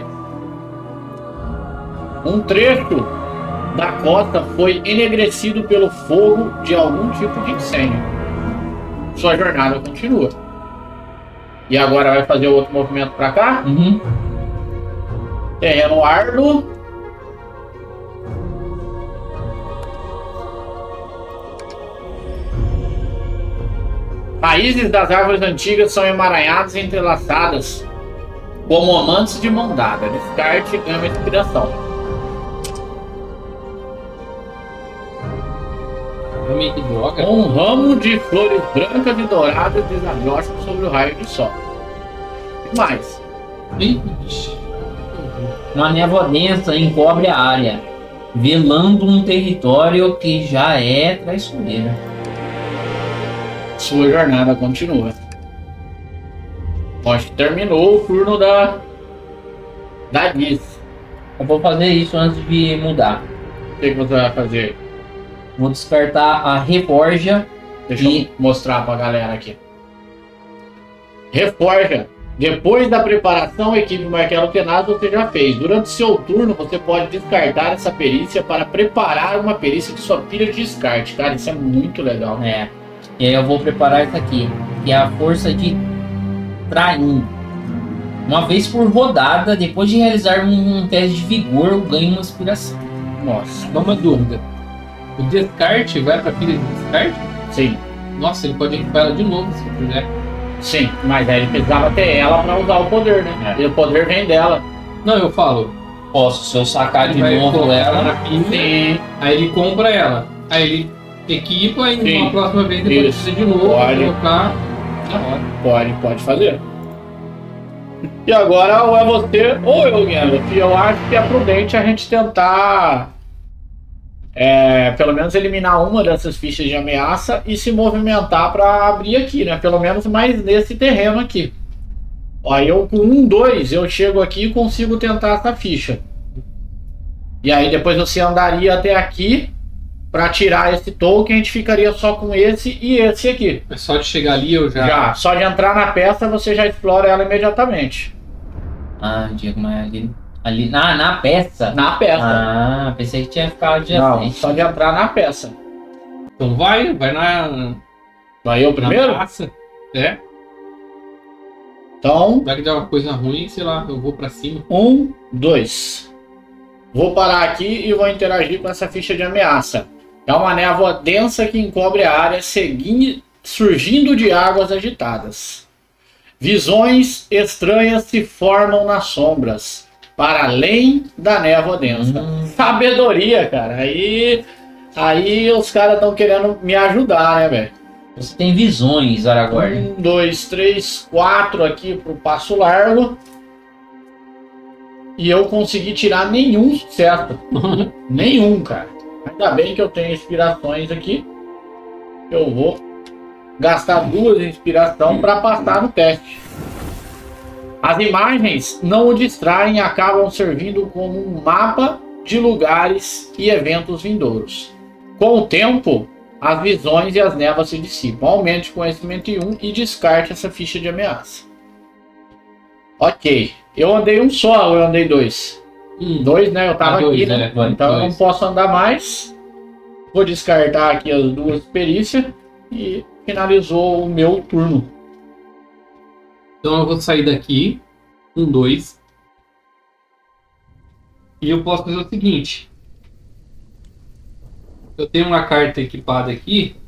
Um trecho da costa foi enegrecido pelo fogo de algum tipo de incêndio. Sua jornada continua. E agora vai fazer outro movimento para cá. Uhum. Terreno árduo. Raízes das árvores antigas são emaranhadas e entrelaçadas como amantes de mão dada. Descarte e ganha uma inspiração. Realmente droga. Um ramo de flores brancas e douradas desabrocha sobre o raio de sol. E mais. Ixi. Uma névoa densa encobre a área, velando um território que já é traiçoeiro. Sua jornada continua. Acho que terminou o turno da da Giz. Eu vou fazer isso antes de mudar. O que, que você vai fazer? Vou descartar a Reforja. Deixa E- eu mostrar pra galera aqui. Reforja. Depois da preparação, equipe Martelo Tenaz você já fez. Durante seu turno, você pode descartar essa perícia para preparar uma perícia de sua pilha de descarte. Cara, isso é muito legal. É. E aí eu vou preparar essa aqui, que é a força de Traim. Uma vez por rodada, depois de realizar um, um teste de vigor, eu ganho uma inspiração. Nossa. Só uma dúvida. O descarte vai pra pilha de descarte? Sim, Nossa, ele pode equipar ela de novo se quiser. sim. Mas aí ele precisava ter ela para usar o poder, né? É. E o poder vem dela. Não, eu falo. Posso, se eu sacar de Ele vai novo colocar ela. na pilha, Sim. aí ele compra ela. Aí ele equipa e Sim. na próxima vez ele pode Isso. fazer de novo, Pode. colocar na hora. Pode, pode fazer. E agora ou é você ou eu, Gandalf. Eu acho que é prudente a gente tentar é, pelo menos eliminar uma dessas fichas de ameaça e se movimentar para abrir aqui, né? Pelo menos mais nesse terreno aqui. Ó, eu com um, dois, eu chego aqui e consigo tentar essa ficha. E aí depois você andaria até aqui para tirar esse token, a gente ficaria só com esse e esse aqui. É só de chegar ali eu já. Já, só de entrar na peça você já explora ela imediatamente. Ah, Diego, mas ali, ali ah, na peça. Na peça. Ah, pensei que tinha ficado de Não, frente. só de entrar na peça. Então vai, vai na. Vai eu na primeiro? praça. É, Então, vai que der uma coisa ruim, sei lá, eu vou pra cima. um, dois. Vou parar aqui e vou interagir com essa ficha de ameaça. É uma névoa densa que encobre a área, seguindo, surgindo de águas agitadas. Visões estranhas se formam nas sombras, para além da névoa densa. Hum. Sabedoria, cara. Aí, aí os caras estão querendo me ajudar, né, velho? Você tem visões, Aragorn. Um, dois, três, quatro aqui pro passo largo. E eu consegui tirar nenhum sucesso. Nenhum, cara. Ainda bem que eu tenho inspirações aqui. Eu vou gastar duas inspiração para passar no teste. As imagens não o distraem e acabam servindo como um mapa de lugares e eventos vindouros. Com o tempo, as visões e as névoas se dissipam. Aumente o conhecimento em um e descarte essa ficha de ameaça. Ok. Eu andei um só ou eu andei dois? Hum, Dois, né? Eu tava Ah, dois, aqui, né? né? Então eu não Dois. posso andar mais. Vou descartar aqui as duas perícias e finalizou o meu turno. Então eu vou sair daqui. Um, dois. E eu posso fazer o seguinte. Eu tenho uma carta equipada aqui.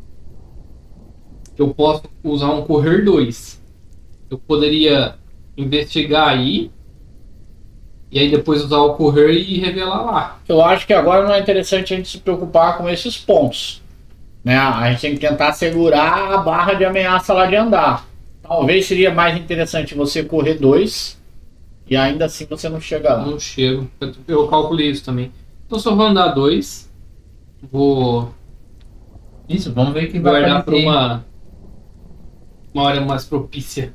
Eu posso usar um correr dois. Eu poderia investigar aí. E aí depois usar o correr e revelar lá. Eu acho que agora não é interessante a gente se preocupar com esses pontos, né? A gente tem que tentar segurar a barra de ameaça lá de andar. Talvez seria mais interessante você correr dois e ainda assim você não chega lá. Não chego. Eu, eu calculei isso também. Então só vou andar dois. Vou Isso, vamos ver o que vai guardar para aparecer. uma, uma hora mais propícia.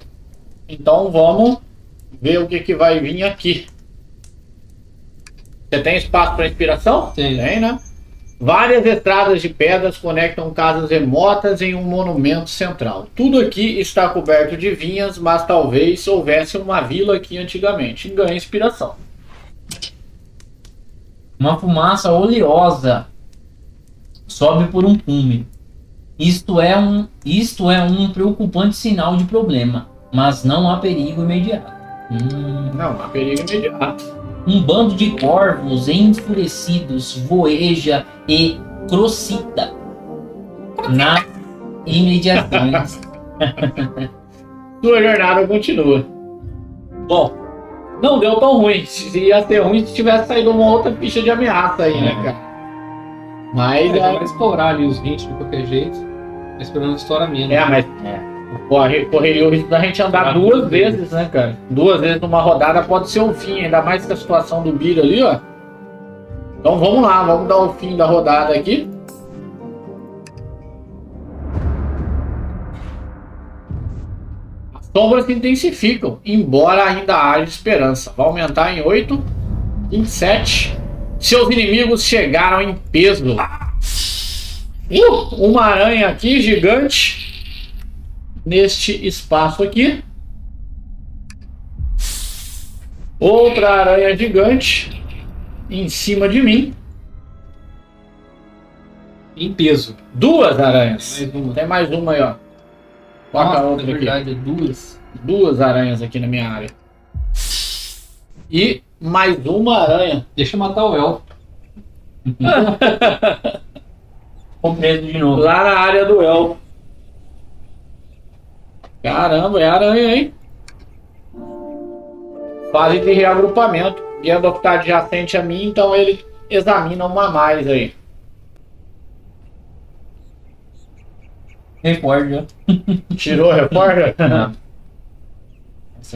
Então vamos ver o que, que vai vir aqui. Você tem espaço para inspiração? Tem. Tem, né? Várias estradas de pedras conectam casas remotas em um monumento central. Tudo aqui está coberto de vinhas, mas talvez houvesse uma vila aqui antigamente. Ganha inspiração. Uma fumaça oleosa sobe por um cume. Isto é um, isto é um preocupante sinal de problema, mas não há perigo imediato. Hum. Não, há perigo imediato. Um bando de corvos enfurecidos voeja e crocita nas imediações. Sua jornada continua. Bom, não deu tão ruim. Ia ser ruim se tivesse saído uma outra ficha de ameaça aí, né, cara? Mas É, é, vai estourar ali os vinte de qualquer jeito. Tá esperando estourar menos. é, mas corre, correria o risco da gente andar Ah, duas sim. vezes, né, cara? Duas vezes numa rodada pode ser o fim, ainda mais que a situação do Bira ali, ó. Então vamos lá, vamos dar o fim da rodada aqui. As sombras se intensificam, embora ainda haja esperança. Vai aumentar em oito, vinte e sete. Seus inimigos chegaram em peso. Uh, uma aranha aqui, gigante. Neste espaço aqui. Outra aranha gigante em cima de mim. Em peso. Duas aranhas. Mais uma. Tem mais uma aí, ó. Coloca a Nossa, outra na aqui. verdade, é duas. Duas aranhas aqui na minha área. E mais uma aranha. Deixa eu matar o elfo. Com preso de novo. Lá na área do elfo. Caramba, é aranha, hein? Fase de reagrupamento. Gandalf está adjacente a mim, então ele examina uma a mais aí. Recorde, ó. Tirou a repórter? Não. Essa...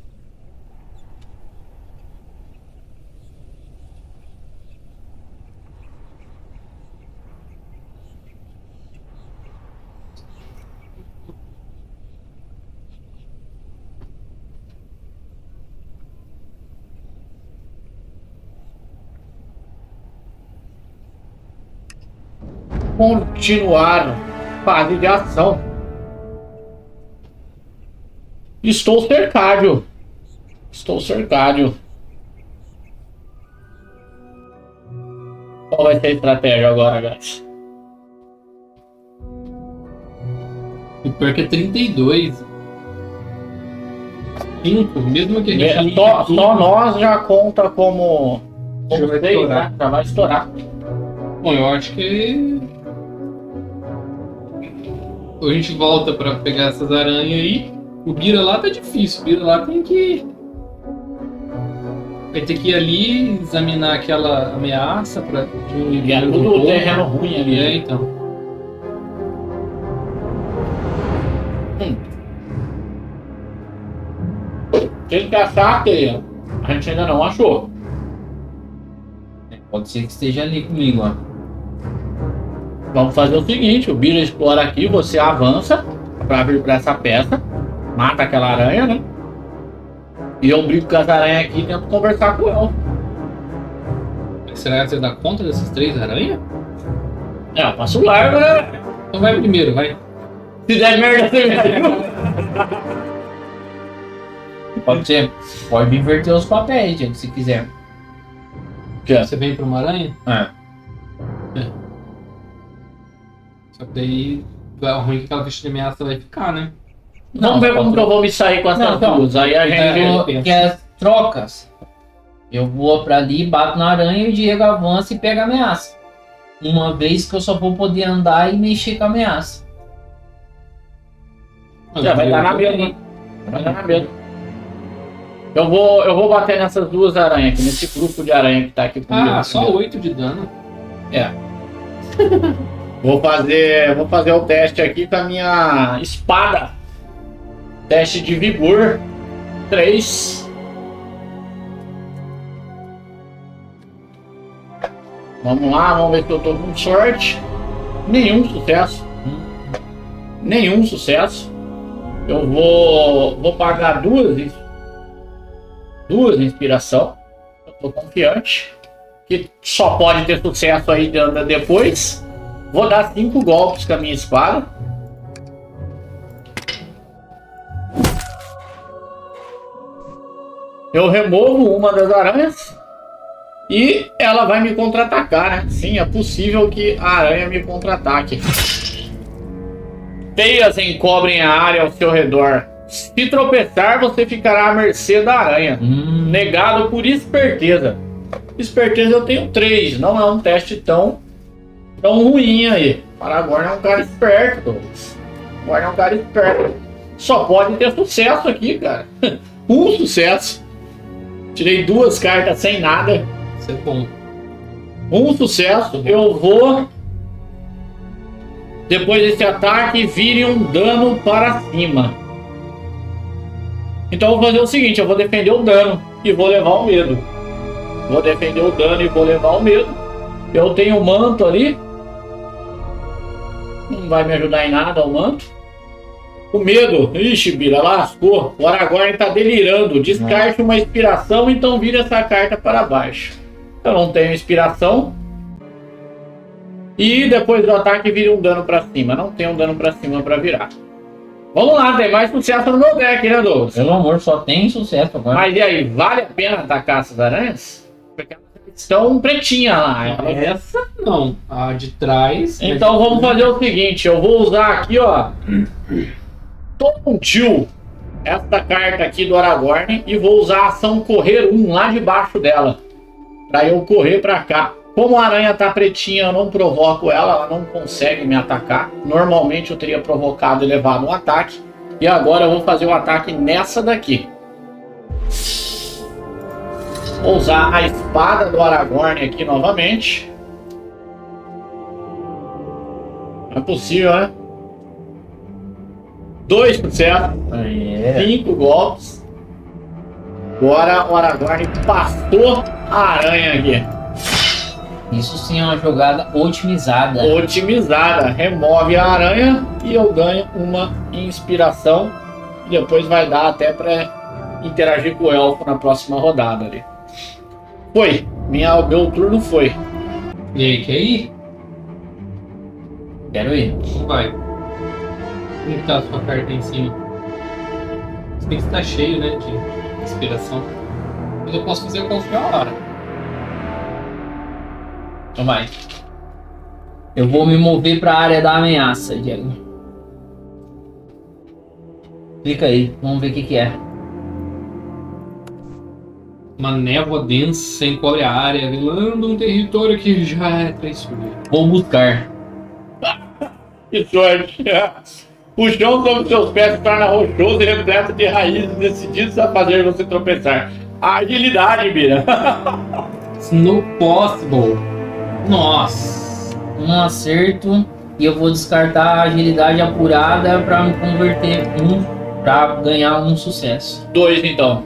Continuar fase de ação. Estou cercado. Estou cercado. Qual vai ser a estratégia agora, guys? O pior que é trinta e dois. cinco, mesmo que a gente. É, limpe só, tudo, só nós já conta como. Já como vai seis, estourar. né? Já vai estourar. Bom, eu acho que. Ou a gente volta pra pegar essas aranhas aí. O Bira lá tá difícil. O Bira lá tem que. Vai ter que ir ali examinar aquela ameaça pra diminuir E é o tudo povo. terreno ruim ali. É, né? então. Hum. Tem que achar que a gente ainda não achou. Pode ser que esteja ali comigo, ó. Vamos fazer o seguinte: o Bira explora aqui, você avança pra vir pra essa peça, mata aquela aranha, né? E eu brinco com as aranhas aqui e tento conversar com ela. Será que você dá conta dessas três aranhas? É, eu passo largo, né? Então vai primeiro, vai. Se der merda, você me ajuda. Pode ser. Pode inverter os papéis, Diego, se quiser. Você vem pra uma aranha? É. Só que daí vai ruim que aquela ficha de ameaça vai ficar, né? Vamos ver como que eu vou me sair com essas Não, então, duas. Aí a gente. é, Eu, que as trocas. Eu vou pra ali, bato na aranha e o Diego avança e pega a ameaça. Uma vez que eu só vou poder andar e mexer com a ameaça. Já vai dar na mesma. Vai dar na mesma. Eu vou, eu vou bater nessas duas aranhas aqui, nesse grupo de aranha que tá aqui comigo. Ah, só oito de dano. É. Vou fazer, vou fazer o teste aqui com a minha espada. Teste de vigor. três. Vamos lá, vamos ver se eu tô com sorte. Nenhum sucesso. Nenhum sucesso. Eu vou, vou pagar duas, duas inspiração. Eu tô confiante. que só pode ter sucesso aí depois. Vou dar cinco golpes com a minha espada. Eu removo uma das aranhas e ela vai me contra-atacar, né? Sim, é possível que a aranha me contra-ataque. Teias encobrem a área ao seu redor. Se tropeçar, você ficará à mercê da aranha. Hum. Negado por esperteza. Esperteza eu tenho três. Não é um teste tão, tão ruim aí. Aragorn é um cara esperto, Douglas. Aragorn é um cara esperto. Só pode ter sucesso aqui, cara. Um sucesso. Tirei duas cartas sem nada. Isso é bom. Um sucesso. Eu vou... Depois desse ataque, vire um dano para cima. Então eu vou fazer o seguinte, eu vou defender o dano e vou levar o medo. Vou defender o dano e vou levar o medo. Eu tenho o manto ali. Não vai me ajudar em nada o manto. O medo. Ixi, Bira, lascou. O Aragorn tá delirando. Descarte uma inspiração, então vira essa carta para baixo. Eu não tenho inspiração. E depois do ataque vira um dano para cima. Não tem um dano para cima para virar. Vamos lá, tem mais sucesso no meu deck, né, Douglas? Pelo amor, só tem sucesso agora. Mas e aí, vale a pena atacar essas aranhas? Porque elas estão pretinhas lá. Elas... Essa não, a de trás. Então vamos fazer o seguinte, eu vou usar aqui, ó, Tontil, essa carta aqui do Aragorn, e vou usar a ação correr um lá debaixo dela, pra eu correr pra cá. Como a aranha tá pretinha, eu não provoco ela, ela não consegue me atacar. Normalmente eu teria provocado e levado um ataque. E agora eu vou fazer o um ataque nessa daqui. Vou usar a espada do Aragorn aqui novamente. Não é possível, né? Dois sucessos. É. Cinco golpes. Agora o Aragorn passou a aranha aqui. Isso sim é uma jogada otimizada. Otimizada. Remove a aranha e eu ganho uma inspiração. E depois vai dar até para interagir com o elfo na próxima rodada ali. Foi. Minha, meu turno foi. E aí, quer ir? Quero ir. Então vai. Como que tá a sua carta em cima? Você tem que estar cheio, né, de inspiração. Mas eu posso fazer qualquer hora. Então vai. Eu vou me mover para a área da ameaça, Diego. Clica aí, vamos ver o que, que é. Uma névoa densa encobre a área, revelando um território que já é traiçoeiro. Vou buscar. Que sorte! O chão sob seus pés se torna rochoso e repleto de raízes decididas a fazer você tropeçar. A agilidade, Bira. Snow Possible. Nossa. Um acerto e eu vou descartar a agilidade apurada para me converter um, para ganhar um sucesso. Dois, então.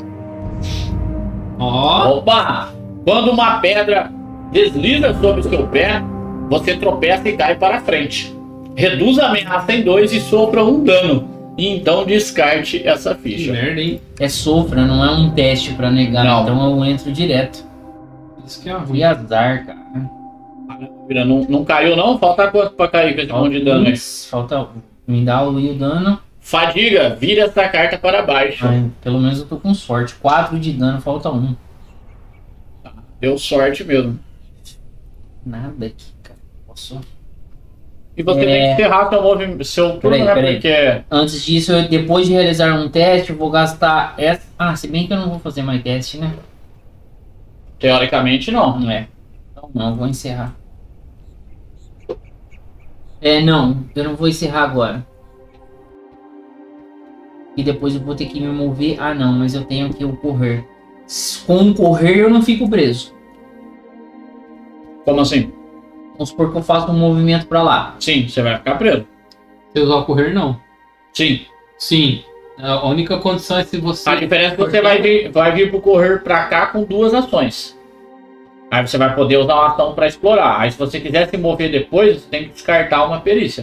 Ó. Opa! Quando uma pedra desliza sobre o seu pé, você tropeça e cai para frente. Reduz a ameaça em dois e sofra um dano. E então descarte essa Que ficha. merda, hein? É sofra, não é um teste para negar, Não. então eu entro direto. Isso que é ruim. Que azar, cara. Bira, não, não caiu não? Falta quanto para cair com esse monte de dano aí? Putz, falta me dar o e o dano. Fadiga, vira essa carta para baixo. Ai, pelo menos eu tô com sorte. quatro de dano, falta um. Deu sorte mesmo. Nada aqui, cara. Posso? E você É. tem que encerrar seu, movimento, seu turno, Peraí, né? peraí. Porque Antes disso, eu, depois de realizar um teste, eu vou gastar essa. Ah, se bem que eu não vou fazer mais teste, né? teoricamente não. Não é. Então não, vou encerrar. É, não, eu não vou encerrar agora. E depois eu vou ter que me mover. Ah, não, mas eu tenho que o correr. Com o correr eu não fico preso. Como assim? Vamos supor que eu faço um movimento pra lá. Sim, você vai ficar preso. Se usar o correr, não. Sim. Sim. A única condição é se você... A diferença é que você vai vir, vai vir pro correr pra cá com duas ações. Aí você vai poder usar uma ação pra explorar. Aí se você quiser se mover depois, você tem que descartar uma perícia.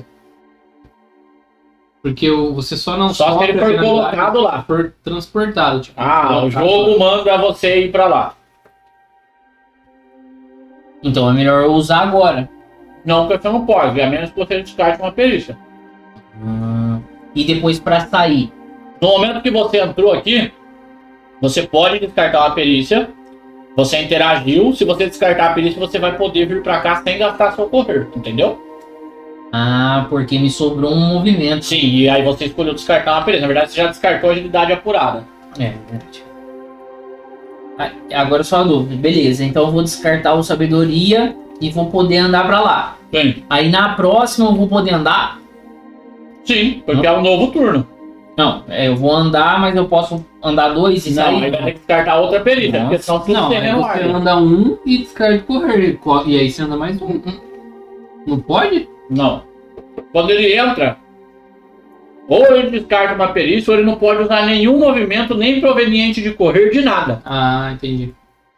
Porque o- você só não Só se sofre ele a for penalidade colocado lá. se for transportado. Tipo, Ah, o colocado jogo lá. manda você ir pra lá. Então é melhor eu usar agora. Não, porque você não pode, a menos que você descarte uma perícia. Hum, e depois pra sair. No momento que você entrou aqui, você pode descartar uma perícia. Você interagiu, se você descartar a perícia, você vai poder vir pra cá sem gastar seu correr, entendeu? Ah, porque me sobrou um movimento. Sim, e aí você escolheu descartar uma perícia. Na verdade, você já descartou a agilidade apurada. É, verdade. Ah, agora só a dúvida. Beleza, então eu vou descartar o sabedoria e vou poder andar pra lá. Sim. Aí na próxima eu vou poder andar? Sim, porque é um novo turno. Não, é, eu vou andar, mas eu posso andar dois e Não, sair? aí vai ter que descartar outra perícia, Nossa. porque senão tudo Não, tem aí você ar. anda um e descarta correr. Co- E aí você anda mais um. Não pode? Não. Quando ele entra, ou ele descarta uma perícia, ou ele não pode usar nenhum movimento, nem proveniente de correr, de nada. Ah, entendi.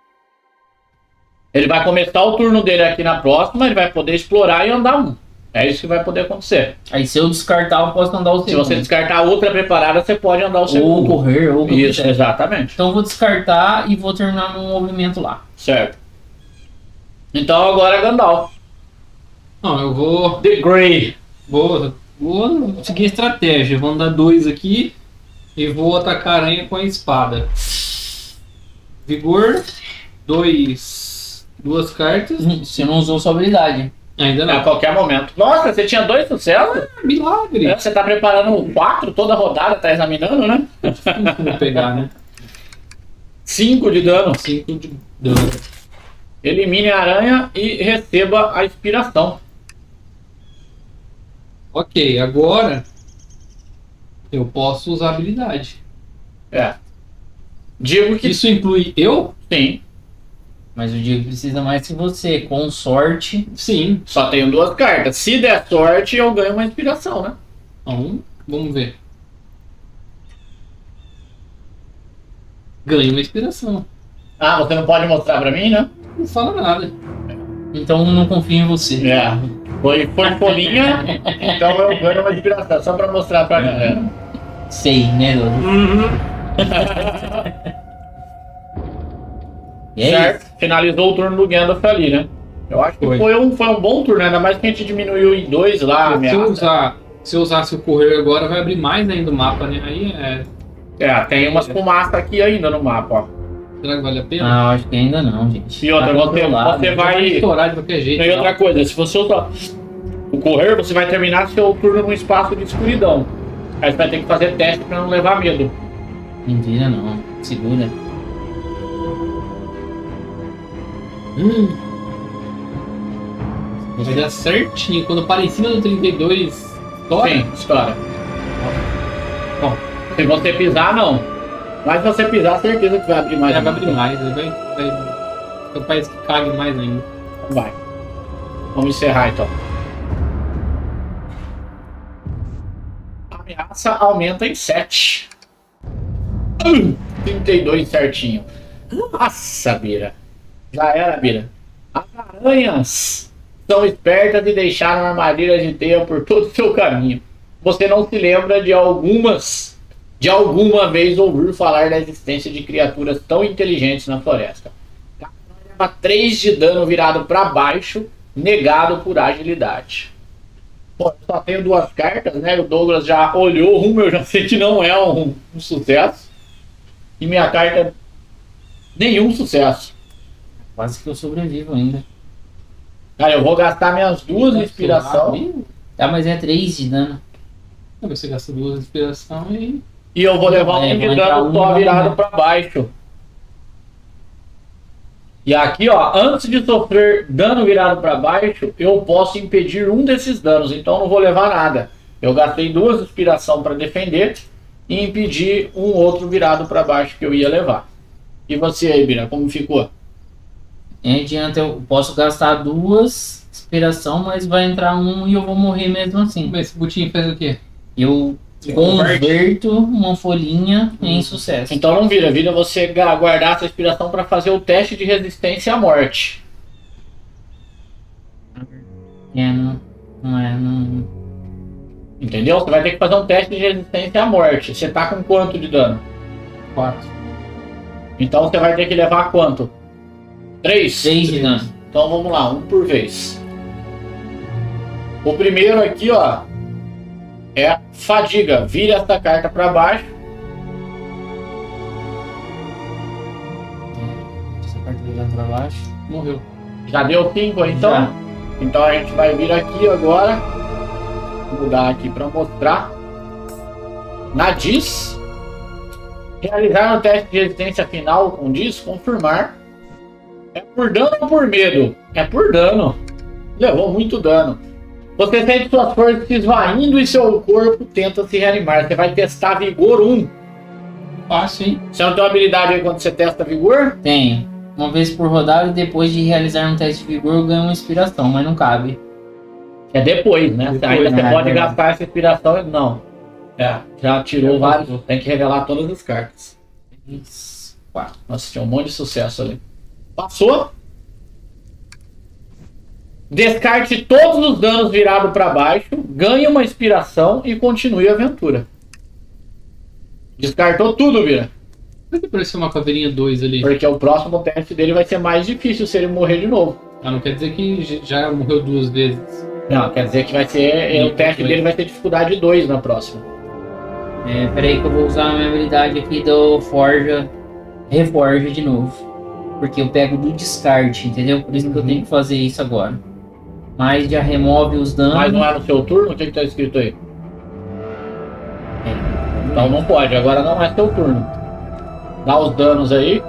Ele vai começar o turno dele aqui na próxima, ele vai poder explorar e andar um. É isso que vai poder acontecer. Aí se eu descartar, eu posso andar o Se segundo. você descartar outra preparada, você pode andar o Ou segundo. correr, ou o que eu Isso, quiser. exatamente. Então eu vou descartar e vou terminar meu movimento lá. Certo. Então agora é Gandalf. Não, eu vou. The Grey. Vou, vou seguir a estratégia. Vou andar dois aqui e vou atacar a aranha com a espada. Vigor, dois, duas cartas. Hum, Você não usou sua habilidade. Ainda A não. qualquer momento. Nossa, você tinha dois sucessos? Milagre! É, você tá preparando quatro toda rodada, tá examinando, né? Cinco vou pegar, né? Cinco de dano. Cinco de dano. Elimine a aranha e receba a inspiração. Ok, agora eu posso usar habilidade. É. Digo que Isso inclui eu? sim. Mas o Diego precisa mais que você. Com sorte. Sim. Só tenho duas cartas. Se der sorte, eu ganho uma inspiração, né? Então, vamos ver. Ganho uma inspiração. Ah, você não pode mostrar pra mim, né? Não fala nada. Então não confio em você. É. Foi, foi folhinha, então eu ganho uma inspiração. Só pra mostrar pra galera. Sei, né, Dodo? E é Certo? isso. Finalizou o turno do Gandalf ali, né? Eu acho que Foi. foi, um, foi um bom turno, ainda mais que a gente diminuiu em dois lá. a se, eu ameaça. usar, se eu usasse o correr agora, vai abrir mais ainda o mapa, né? Aí é. É, tem umas fumaças aqui ainda no mapa, ó. Será que vale a pena? Ah, eu acho que ainda não, gente. E outra, Tá você, controlado. você vai. estourar de qualquer jeito. E outra não. coisa, se você usar o correr, você vai terminar seu turno num espaço de escuridão. Aí você vai ter que fazer teste pra não levar medo. Mentira não. Segura. Vai dar certinho. Quando para em cima do trinta e dois, estoura. Sim, estoura. Bom, Se você pisar, não. Mas se você pisar, certeza que vai abrir mais. vai ainda. abrir mais. Vai, vai, capaz que cague mais ainda. Vai. Vamos encerrar então. A ameaça aumenta em sete. trinta e dois certinho. Nossa, Bira. Já era, Bira. As aranhas são espertas e deixaram armadilhas de teia por todo o seu caminho. Você não se lembra de algumas, de alguma vez ouvir falar da existência de criaturas tão inteligentes na floresta. Leva três de dano virado para baixo, negado por agilidade. Bom, eu só tenho duas cartas, né? O Douglas já olhou uma, eu já sei que não é um, um sucesso. E minha carta, nenhum sucesso. Quase que eu sobrevivo ainda. Cara, eu vou gastar minhas duas Tá inspiração suave. Tá, mas é três de dano. Não, você gasta duas inspiração e. e eu vou levar um É, de vou entrar dano um só no virado momento. para baixo. E aqui, ó, antes de sofrer dano virado para baixo, eu posso impedir um desses danos, então eu não vou levar nada. Eu gastei duas inspiração para defender e impedir um outro virado para baixo que eu ia levar. E você aí, Bira, como ficou? Em adianta, eu posso gastar duas inspiração, mas vai entrar um e eu vou morrer mesmo assim. Mas esse botinho faz o quê? Eu Você converte? converto uma folhinha em sucesso. Então não vira, vira você ga- guardar essa inspiração para fazer o teste de resistência à morte. É, não, não é, não... Entendeu? Você vai ter que fazer um teste de resistência à morte. Você tá com quanto de dano? Quatro. Então você vai ter que levar quanto? Três? Três de dano. Então vamos lá, um por vez. O primeiro aqui, ó, é fadiga. Vira essa carta para baixo. Essa carta virando para baixo. Morreu. Já deu cinco, então? Já. Então a gente vai vir aqui agora. Vou mudar aqui para mostrar. Na Diz. Realizar o teste de resistência final com Diz. Confirmar. É por dano ou por medo? É por dano. Levou muito dano. Você sente suas forças se esvaindo e seu corpo tenta se reanimar. Você vai testar vigor um. Fácil, hein? Você não tem uma habilidade aí quando você testa vigor? Tenho. Uma vez por rodada, depois de realizar um teste de vigor, eu ganho uma inspiração, mas não cabe. É depois, né? Depois, Ainda né? você pode É. gastar essa inspiração. Não. É, já tirou Já vários. passou. Tem que revelar todas as cartas. Isso. Quatro. Nossa, tinha um monte de sucesso ali. Passou. Descarte todos os danos virados para baixo. Ganhe uma inspiração e continue a aventura. Descartou tudo, Vira. Por que apareceu uma caveirinha dois ali? Porque o próximo teste dele vai ser mais difícil se ele morrer de novo. Ah, não quer dizer que já morreu duas vezes. Não, quer dizer que vai ser. Sim, o teste foi. dele vai ter dificuldade dois na próxima. É, peraí que eu vou usar a minha habilidade aqui do Forja. Reforja de novo. Porque eu pego do descarte, entendeu? Por isso que eu tenho que fazer isso agora. Mas já remove os danos. Mas não é no seu turno? O que, que tá escrito aí? É. Então não pode, agora não é seu turno. Dá os danos aí.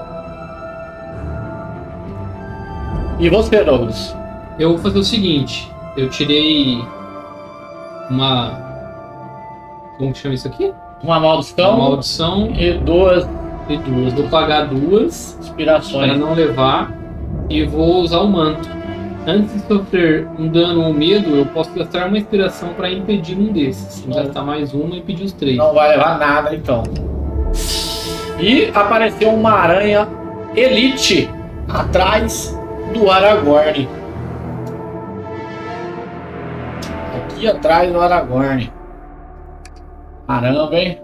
E você, Douglas? Eu vou fazer o seguinte. Eu tirei uma... Como que chama isso aqui? Uma maldição Uma maldição e duas e duas. Vou pagar duas para inspirações. não levar e vou usar o manto. Antes de sofrer um dano ou medo, eu posso gastar uma inspiração para impedir um desses. Vou gastar mais uma e impedir os três. Não vai levar nada, então. E apareceu uma aranha elite atrás do Aragorn. Aqui atrás do Aragorn. Caramba, hein?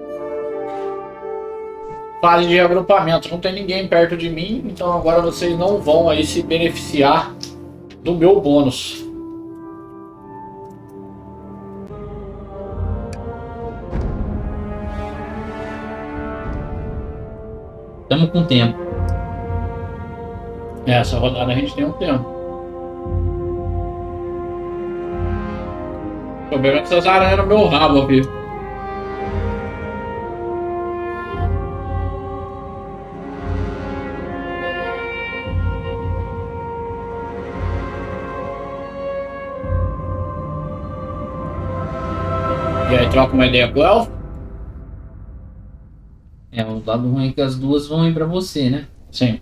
Fase de agrupamento. Não tem ninguém perto de mim, então agora vocês não vão aí se beneficiar do meu bônus. Estamos com tempo. Essa rodada a gente tem um tempo. O problema é que essas aranhas no meu rabo aqui. E aí, troca uma ideia com o Elfo? É, o lado ruim é que as duas vão ir pra você, né? Sim.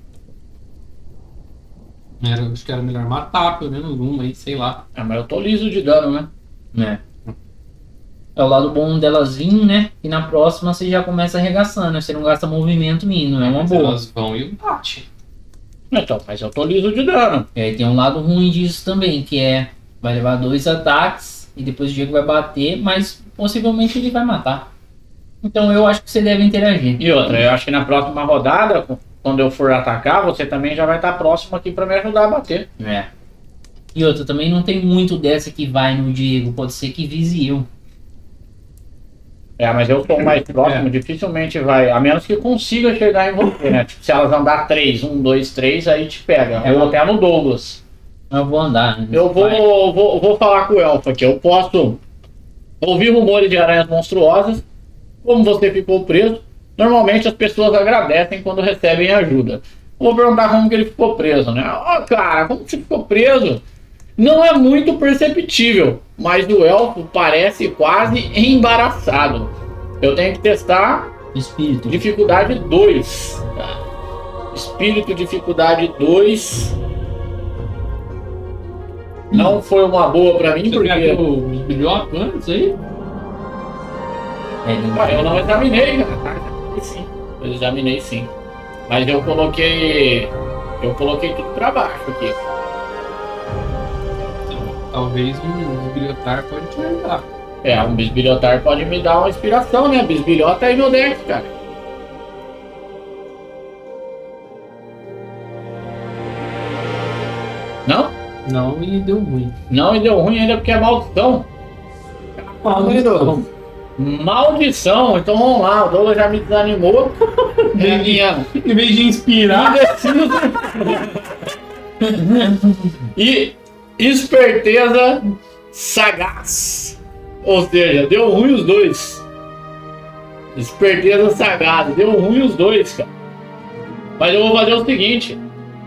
Era, acho que era melhor matar pelo menos uma aí, sei lá. Ah, mas eu tô liso de dano, né? É. É o lado bom delas vir, né? E na próxima você já começa arregaçando, né? Você não gasta movimento mínimo, é uma Mas boa. elas vão e bate. Então, mas eu tô liso de dano. E aí tem um lado ruim disso também, que é... Vai levar dois ataques e depois o Diego vai bater, mas possivelmente ele vai matar. Então eu acho que você deve interagir. E outra, eu acho que na próxima rodada, quando eu for atacar, você também já vai estar próximo aqui pra me ajudar a bater. É. E outra, também não tem muito dessa que vai no Diego, pode ser que vise eu. É, mas eu sou mais próximo, É. dificilmente vai, a menos que consiga chegar em você, né? Tipo, se elas andar três, um, dois, três, aí te pega. É, Eu vou eu- até no Douglas. Eu vou andar, né? Eu vou, Vai. vou, vou falar com o Elfo aqui. Eu posso ouvir rumores de aranhas monstruosas. Como você ficou preso, normalmente as pessoas agradecem quando recebem ajuda. Vou perguntar como que ele ficou preso, né? Ó, cara, como que você ficou preso? Não é muito perceptível, mas o Elfo parece quase embaraçado. Eu tenho que testar Espírito. dificuldade dois. Tá? Espírito, dificuldade dois. Não foi uma boa pra mim, Você porque pega os bilhotos antes aí? É, ele- ah, eu não examinei, cara. Eu examinei sim. Eu examinei sim. Mas eu coloquei. Eu coloquei tudo pra baixo aqui. Então, talvez um bilhotar pode te ajudar. É, um bisbilhotar pode me dar uma inspiração, né? Bisbilhota é meu deck, cara. Não, e deu ruim. Não, e deu ruim ainda porque é maldição. Maldição. Maldição. Então vamos lá, o Douglas já me desanimou. É minha. Em vez de inspirar, E esperteza sagaz. Ou seja, deu ruim os dois. Esperteza sagaz. Deu ruim os dois, cara. Mas eu vou fazer o seguinte.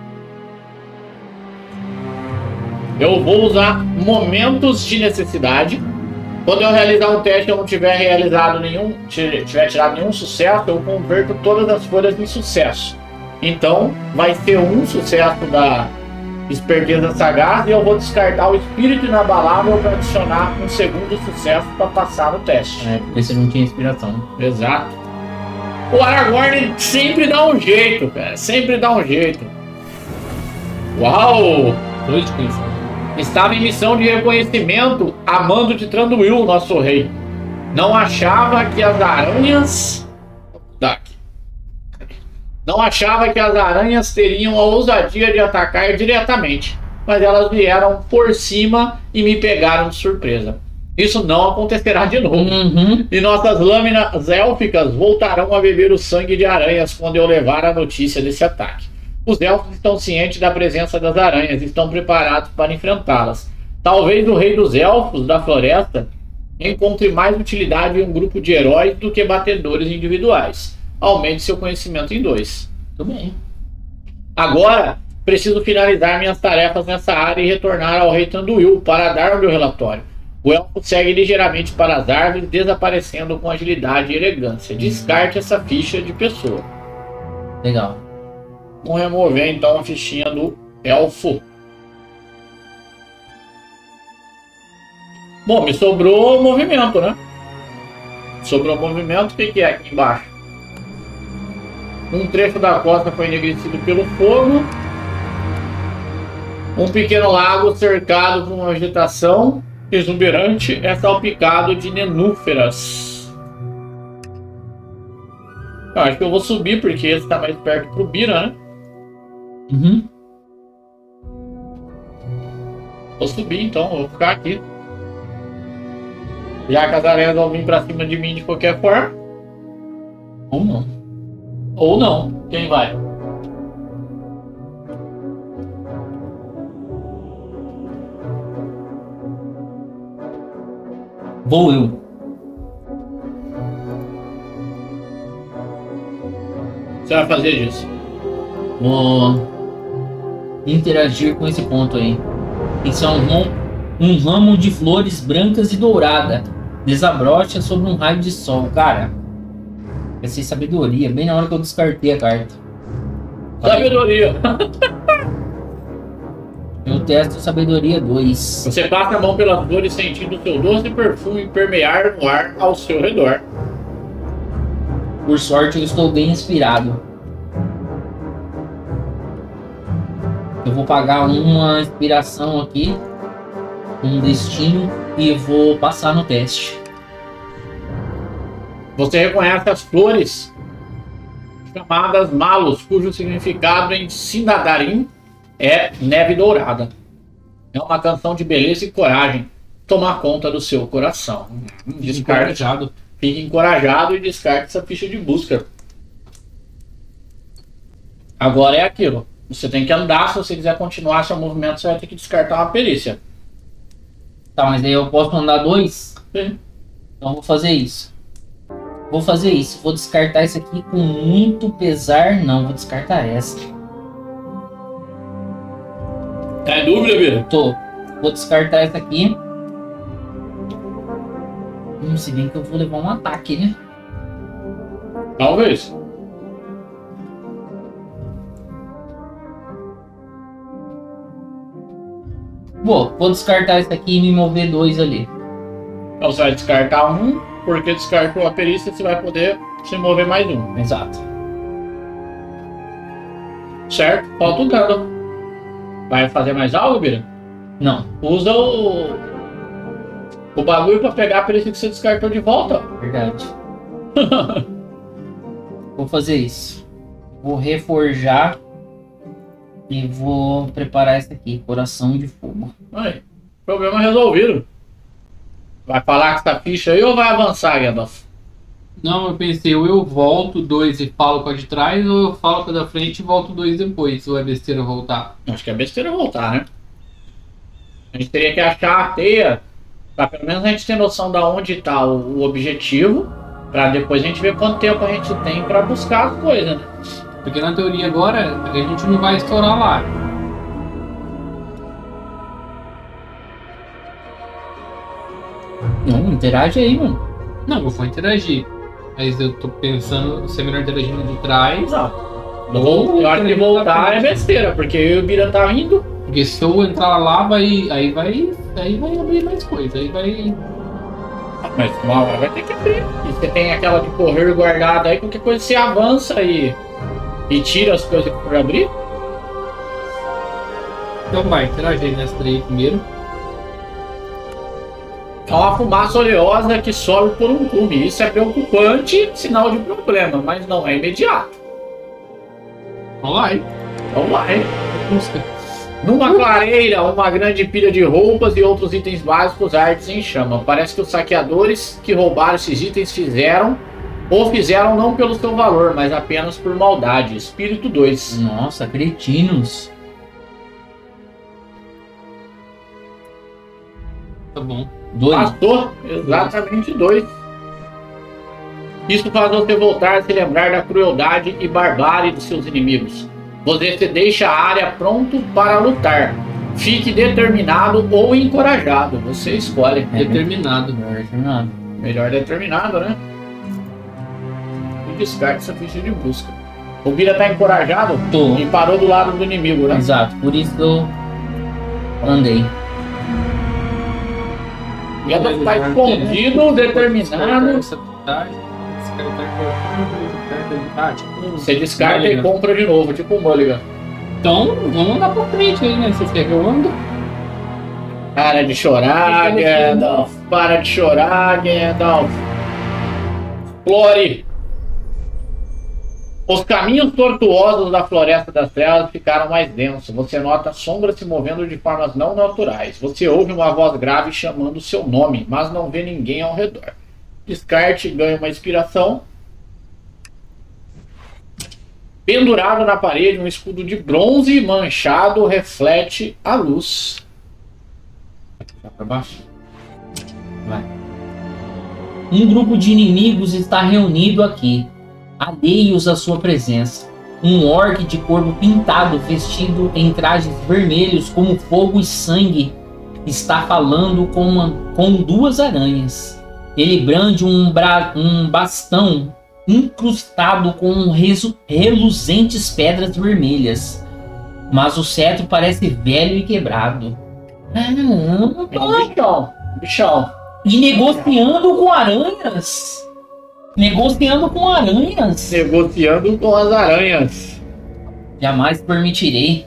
Eu vou usar momentos de necessidade. Quando eu realizar um teste e eu não tiver realizado nenhum, tiver tirado nenhum sucesso, eu converto todas as folhas em sucesso. Então, vai ser um sucesso da esperteza sagaz e eu vou descartar o espírito inabalável para adicionar um segundo sucesso para passar no teste. É, porque você não tinha inspiração. Exato. O Aragorn sempre dá um jeito, cara. Sempre dá um jeito. Uau! dois de conhecimento. Estava em missão de reconhecimento a mando de Tranduil, nosso rei. Não achava que as aranhas... Daqui. Não achava que as aranhas teriam a ousadia de atacar diretamente, mas elas vieram por cima e me pegaram de surpresa. Isso não acontecerá de novo. Uhum. E nossas lâminas élficas voltarão a beber o sangue de aranhas quando eu levar a notícia desse ataque. Os elfos estão cientes da presença das aranhas e estão preparados para enfrentá-las. Talvez o rei dos elfos da floresta encontre mais utilidade em um grupo de heróis do que batedores individuais. Aumente seu conhecimento em dois. Tudo bem. Agora, preciso finalizar minhas tarefas nessa área e retornar ao rei Tranduil para dar o meu relatório. O elfo segue ligeiramente para as árvores, desaparecendo com agilidade e elegância. Descarte essa ficha de pessoa. Legal. Vamos remover então a fichinha do elfo. Bom, me sobrou movimento, né? Sobrou movimento, o que que é aqui embaixo? Um trecho da costa foi enegrecido pelo fogo. Um pequeno lago cercado por uma vegetação exuberante é salpicado de nenúferas. Eu acho que eu vou subir porque esse está mais perto pro Bira, né? Uhum. Vou subir então, vou ficar aqui. Já que as aranhas vão vir pra cima de mim de qualquer forma. Ou não. Ou não. Quem vai? Vou eu. Você vai fazer isso? Vou interagir com esse ponto aí. Isso é um, ram- um ramo de flores brancas e dourada. Desabrocha sobre um raio de sol. Cara, vai ser sabedoria. Bem na hora que eu descartei a carta. Sabedoria. Eu testo sabedoria dois. Você passa a mão pelas flores sentindo o seu doce perfume permear no ar ao seu redor. Por sorte, eu estou bem inspirado. Eu vou pagar uma inspiração aqui, um destino, e vou passar no teste. Você reconhece as flores chamadas malos, cujo significado em Sindarin é neve dourada. É uma canção de beleza e coragem. Tomar conta do seu coração. Descarte. Encorajado. Fique encorajado e descarte essa ficha de busca. Agora é aquilo. Você tem que andar, se você quiser continuar seu movimento, você vai ter que descartar uma perícia. Tá, mas aí eu posso andar dois? Sim. Então eu vou fazer isso. Vou fazer isso. Vou descartar isso aqui com muito pesar. Não, vou descartar essa. Tá em dúvida, Bira? Tô. Vou descartar essa aqui. Hum, se bem que eu vou levar um ataque, né? Talvez. Vou, vou descartar esse aqui e me mover dois ali. Então você vai descartar um, porque descartou a perícia, você vai poder se mover mais um. Exato. Certo? Falta o dano. Vai fazer mais algo, Bira? Não, Usa o... o bagulho pra pegar a perícia que você descartou de volta. verdade. Vou fazer isso. Vou reforjar E vou preparar esse aqui, coração de fogo. Aí, problema resolvido. Vai falar com essa ficha aí ou vai avançar, Gandalf? Não, eu pensei, ou eu volto dois e falo com a de trás, ou eu falo com a da frente e volto dois depois, ou é besteira voltar. Acho que é besteira voltar, né? A gente teria que achar a teia, pra pelo menos a gente ter noção de onde tá o, o objetivo, pra depois a gente ver quanto tempo a gente tem pra buscar as coisas, né? Porque na teoria agora, a gente não vai estourar lá. Não, interage aí, mano. Não, eu vou interagir. Mas eu tô pensando se é melhor interagir no de trás. Não. Eu acho que voltar é besteira, porque eu e o Bira tá indo. Porque se eu entrar lá, vai, aí vai. Aí vai abrir mais coisa. Aí vai. Mas uma hora vai ter que abrir. E você tem aquela de correr guardada aí, qualquer coisa você avança e, e tira as coisas que for abrir. Então vai, interagir nessa daí primeiro. É uma fumaça oleosa que sobe por um cume. Isso é preocupante, sinal de problema, mas não é imediato. Vamos lá, hein? Vamos lá, hein? Busca. Numa clareira, uma grande pilha de roupas e outros itens básicos ardes em chama. Parece que os saqueadores que roubaram esses itens fizeram, ou fizeram não pelo seu valor, mas apenas por maldade. Espírito dois. Nossa, cretinos. Tá bom. Dois. Passou exatamente dois. Isso faz você voltar a se lembrar da crueldade e barbárie dos seus inimigos. Você se deixa a área pronto para lutar. Fique determinado ou encorajado. Você escolhe. É, Determinado. Determinado. Melhor determinado, né? E descarte essa ficha de busca. O Bira tá encorajado Tô. e parou do lado do inimigo, né? Exato, por isso que eu andei. O Gandalf tá escondido, determinado. Você descarta e compra de novo, tipo o Mulligan. Então, vamos andar pra frente aí, né? Vocês querem que eu ando? Para de chorar, Gandalf. Para de chorar, Gandalf. Explore. Os caminhos tortuosos da Floresta das Trevas ficaram mais densos. Você nota sombras se movendo de formas não naturais. Você ouve uma voz grave chamando o seu nome, mas não vê ninguém ao redor. Descarte e ganha uma inspiração. Pendurado na parede, um escudo de bronze manchado reflete a luz. Vai para baixo. Vai. Um grupo de inimigos está reunido aqui, alheios à sua presença. Um orc de corpo pintado, vestido em trajes vermelhos como fogo e sangue, está falando com, uma, com duas aranhas. Ele brande um, bra, um bastão incrustado com resu, reluzentes pedras vermelhas, mas o cetro parece velho e quebrado. Caramba! É um bichão, bichão. E negociando com aranhas. Negociando com aranhas. Negociando com as aranhas. Jamais permitirei.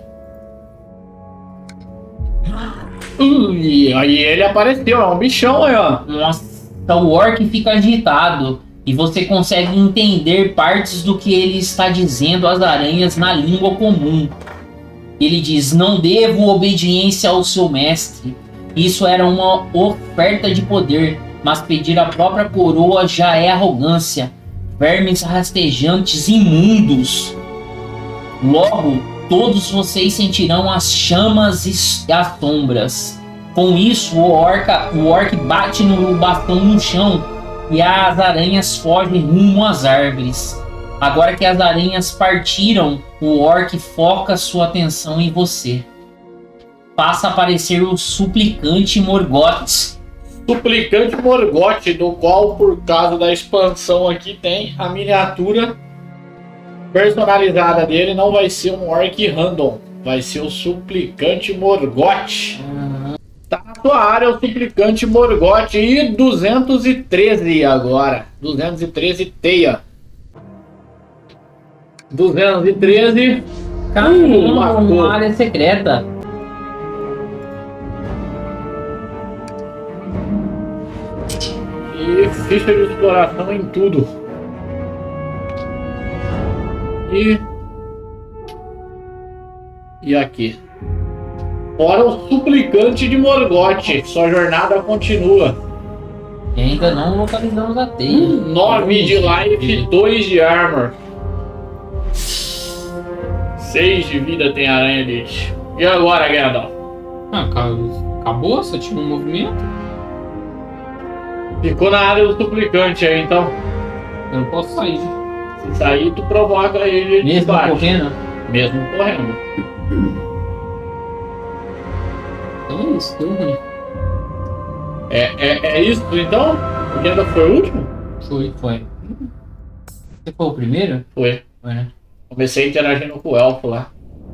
Ui, aí ele apareceu, é um bichão aí, ó. Nossa, o orc fica agitado. E você consegue entender partes do que ele está dizendo às aranhas na língua comum. Ele diz: não devo obediência ao seu mestre. Isso era uma oferta de poder, mas pedir a própria coroa já é arrogância. Vermes rastejantes imundos. Logo, todos vocês sentirão as chamas e as sombras. Com isso, o, orca, o orc bate no bastão no chão e as aranhas fogem rumo às árvores. Agora que as aranhas partiram, o orc foca sua atenção em você. Passa a aparecer o suplicante Morgoth. Suplicante Morgoth, do qual, por causa da expansão aqui, tem a miniatura personalizada dele. Não vai ser um orc random, vai ser o Suplicante Morgoth. Uhum. Tá na tua área o Suplicante Morgoth. E duzentos e treze agora. duzentos e treze teia. duzentos e treze. Caramba, uma área secreta. E ficha de exploração em tudo. E e aqui. Fora o suplicante de Morgoth. Sua jornada continua. E ainda não localizamos a teia. nove de life, dois de armor. seis de vida tem aranha elite. E agora, Gandalf? Ah, acabou? Só tinha um movimento? Ficou na área do suplicante aí, então. Eu não posso sair. Se sair, tu provoca ele de Mesmo baixo. correndo? Mesmo correndo. Então é isso, deu ruim. É, é, é isso, então? O Gandalf foi o último? Foi. Foi. Você foi o primeiro? Foi. Foi, né? Comecei interagindo com o elfo lá.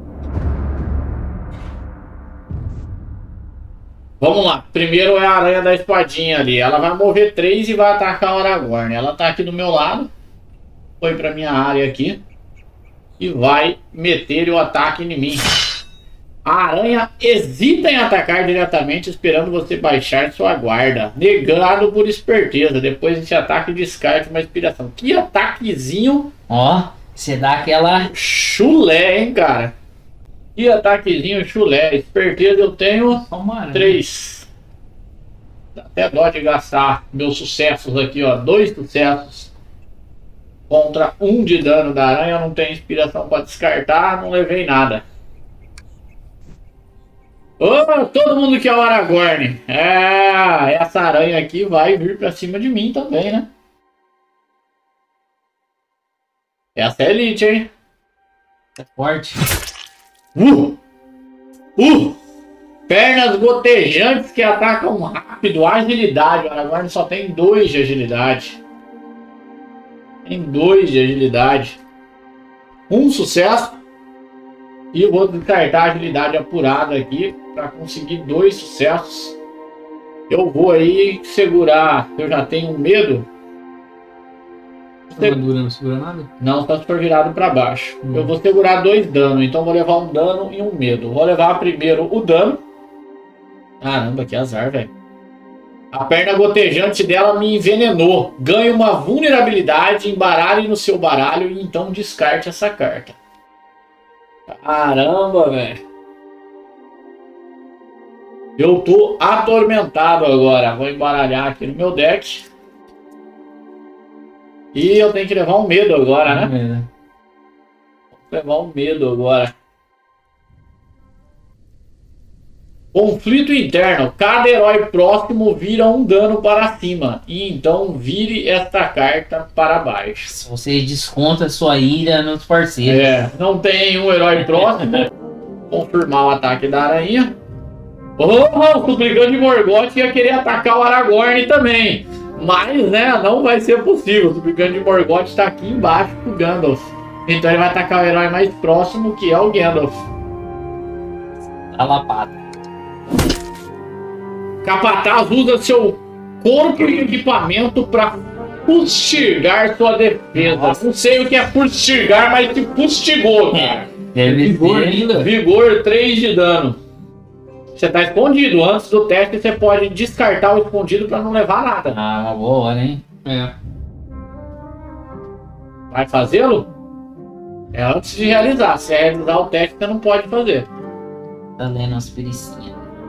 Vamos lá. Primeiro é a aranha da espadinha ali. Ela vai mover três e vai atacar o Aragorn. Ela tá aqui do meu lado. Foi pra minha área aqui. E vai meter o ataque em mim. A aranha hesita em atacar diretamente, esperando você baixar sua guarda. Negado por esperteza. Depois desse ataque, descarte uma inspiração. Que ataquezinho... Ó, você dá aquela... chulé, hein, cara? Que ataquezinho chulé. Esperteza eu tenho Só uma aranha. três. Dá até dó de gastar meus sucessos aqui, ó. Dois sucessos. Contra um de dano da aranha. Eu não tenho inspiração pra descartar. Não levei nada. Oh, todo mundo quer o Aragorn. É, essa aranha aqui vai vir pra cima de mim também, né? Essa é elite, hein? É forte. Uh! Uh! Pernas gotejantes que atacam rápido. Agilidade. O Aragorn só tem dois de agilidade. Tem dois de agilidade. Um sucesso. E eu vou descartar a agilidade apurada aqui para conseguir dois sucessos. Eu vou aí segurar. Eu já tenho medo. A armadura não segura nada? Não, tá super virado para baixo. Hum. Eu vou segurar dois danos, então vou levar um dano e um medo. Vou levar primeiro o dano. Caramba, que azar, velho. A perna gotejante dela me envenenou. Ganhe uma vulnerabilidade, embaralhe no seu baralho e então descarte essa carta. Caramba, velho. Eu tô atormentado agora. Vou embaralhar aqui no meu deck. E eu tenho que levar um medo agora, né? Vou levar um medo agora. Conflito interno. Cada herói próximo vira um dano para cima. E então vire esta carta para baixo. Você desconta sua ira nos parceiros. É, não tem um herói próximo. Confirmar o ataque da aranha. Oh, o suplicante de Morgoth ia querer atacar o Aragorn também. Mas, né, não vai ser possível. O suplicante de Morgoth está aqui embaixo com o Gandalf. Então ele vai atacar o herói mais próximo, que é o Gandalf. A lapada. Capataz usa seu corpo e equipamento para fustigar sua defesa. Nossa. Não sei o que é fustigar, mas te fustigou, cara. Deve Vigor ser. ainda. Vigor três de dano. Você tá escondido. Antes do teste você pode descartar o escondido para não levar nada. Ah, uma boa hora, hein? É. Vai fazê-lo? É antes de realizar. Se realizar o teste, você não pode fazer. Tá lendo as pericinhas.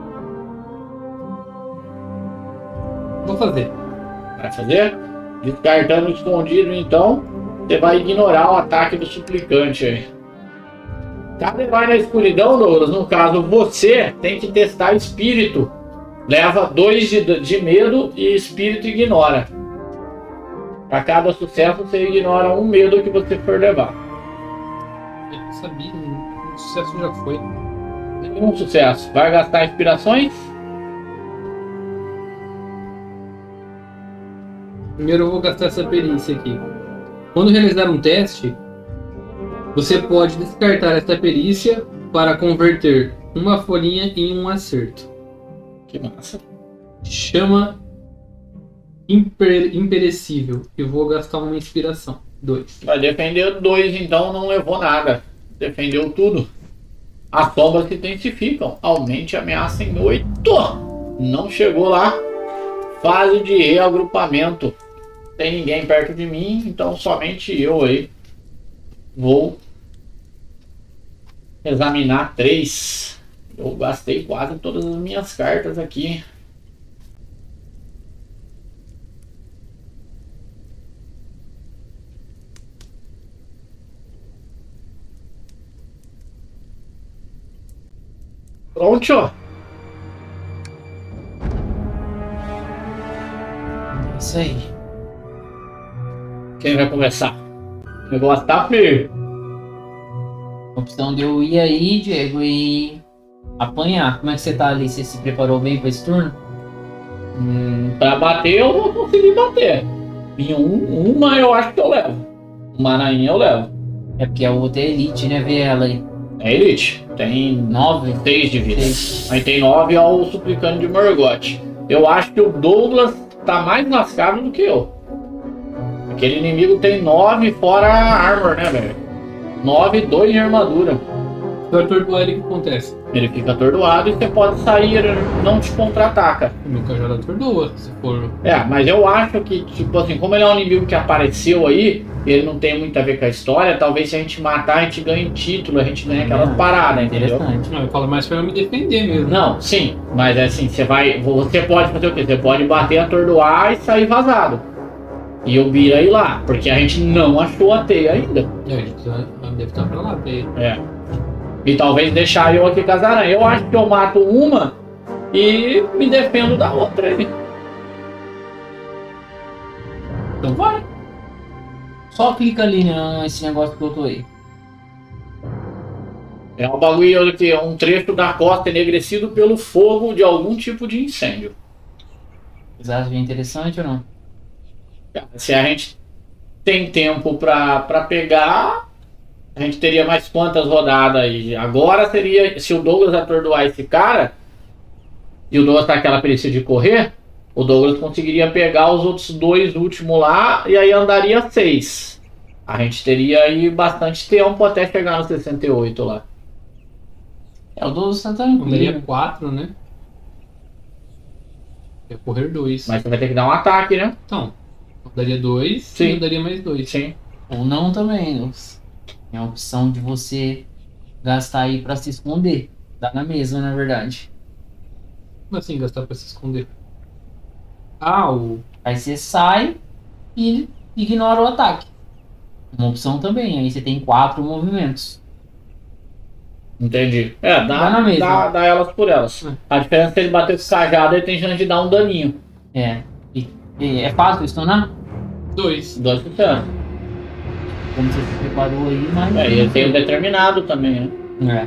Vou fazer. Vai fazer? Descartando o escondido, então, você vai ignorar o ataque do suplicante aí. Cada herói na escuridão, Douglas, no caso, você tem que testar espírito. Leva dois de, de medo e espírito ignora. Para cada sucesso, você ignora um medo que você for levar. Eu sabia, o sucesso já foi. Um sucesso. Vai gastar inspirações? Primeiro eu vou gastar essa perícia aqui. Quando realizar um teste, você pode descartar essa perícia para converter uma folhinha em um acerto. Que massa. Chama imper, imperecível. Eu vou gastar uma inspiração. Dois. Vai defender dois, então não levou nada. Defendeu tudo. As sombras se intensificam. Aumente a ameaça em oito. Não chegou lá. Fase de reagrupamento. Tem ninguém perto de mim, então somente eu aí vou examinar três. Eu gastei quase todas as minhas cartas aqui. Pronto. É isso aí. Quem vai começar? O negócio tá feio. A opção de eu ir aí, Diego, e apanhar. Como é que você tá ali? Você se preparou bem para esse turno? Hum, pra bater eu vou conseguir bater. Em um, uma eu acho que eu levo. Uma rainha eu levo. É porque a outra é elite, né? Vê ela aí. É elite. Tem Nove? seis de vida. Seis. Aí tem nove ao suplicante de Morgoth. Eu acho que o Douglas tá mais lascado do que eu. Aquele inimigo tem nove fora armor, né, velho? nove, dois de armadura. Se eu atordoar ele, o que acontece? Ele fica atordoado e você pode sair, ele não te contra-ataca. O meu cajado atordoa, se for... É, mas eu acho que, tipo assim, como ele é um inimigo que apareceu aí, ele não tem muito a ver com a história, talvez se a gente matar, a gente ganhe título, a gente ganha aquelas Ah, paradas, entendeu? Interessante. Não, eu falo mais pra eu me defender mesmo. Não, sim, mas assim, você vai. Você pode fazer o quê? Você pode bater, atordoar e sair vazado. E eu vira aí lá, porque a gente não achou a teia ainda. É, ele precisa- deve estar pra lá, ver. É. E talvez deixar eu aqui com as aranhas. Eu acho que eu mato uma e me defendo da outra aí. Então vai. Só clica ali nesse negócio que eu tô aí. É um bagulho que é um trecho da costa enegrecido pelo fogo de algum tipo de incêndio. Vocês acham que é interessante ou não? Se a gente tem tempo pra, pra pegar, a gente teria mais quantas rodadas aí? Agora seria, se o Douglas atordoar esse cara, e o Douglas tá aquela perícia de correr, o Douglas conseguiria pegar os outros dois últimos lá, e aí andaria seis. A gente teria aí bastante tempo até chegar no sessenta e oito lá. É, o doze tá Andaria tranquilo. quatro, né? Ia correr dois. Mas você vai ter que dar um ataque, né? Então, daria dois Sim. e eu daria mais dois. Sim. Ou não também. né? É a opção de você gastar aí pra se esconder. Dá na mesma, na verdade. Como assim gastar pra se esconder? Ah, o... Aí você sai e ignora o ataque. Uma opção também. Aí você tem quatro movimentos. Entendi. É, dá, Dá na mesma. dá, dá elas por elas. Hum. A diferença é que ele bater com o cajado, ele tem chance de dar um daninho. É. E, e é fácil stunar? dois. Dois por cento. Como você se preparou aí, mas. É, e ele tem o determinado também, né?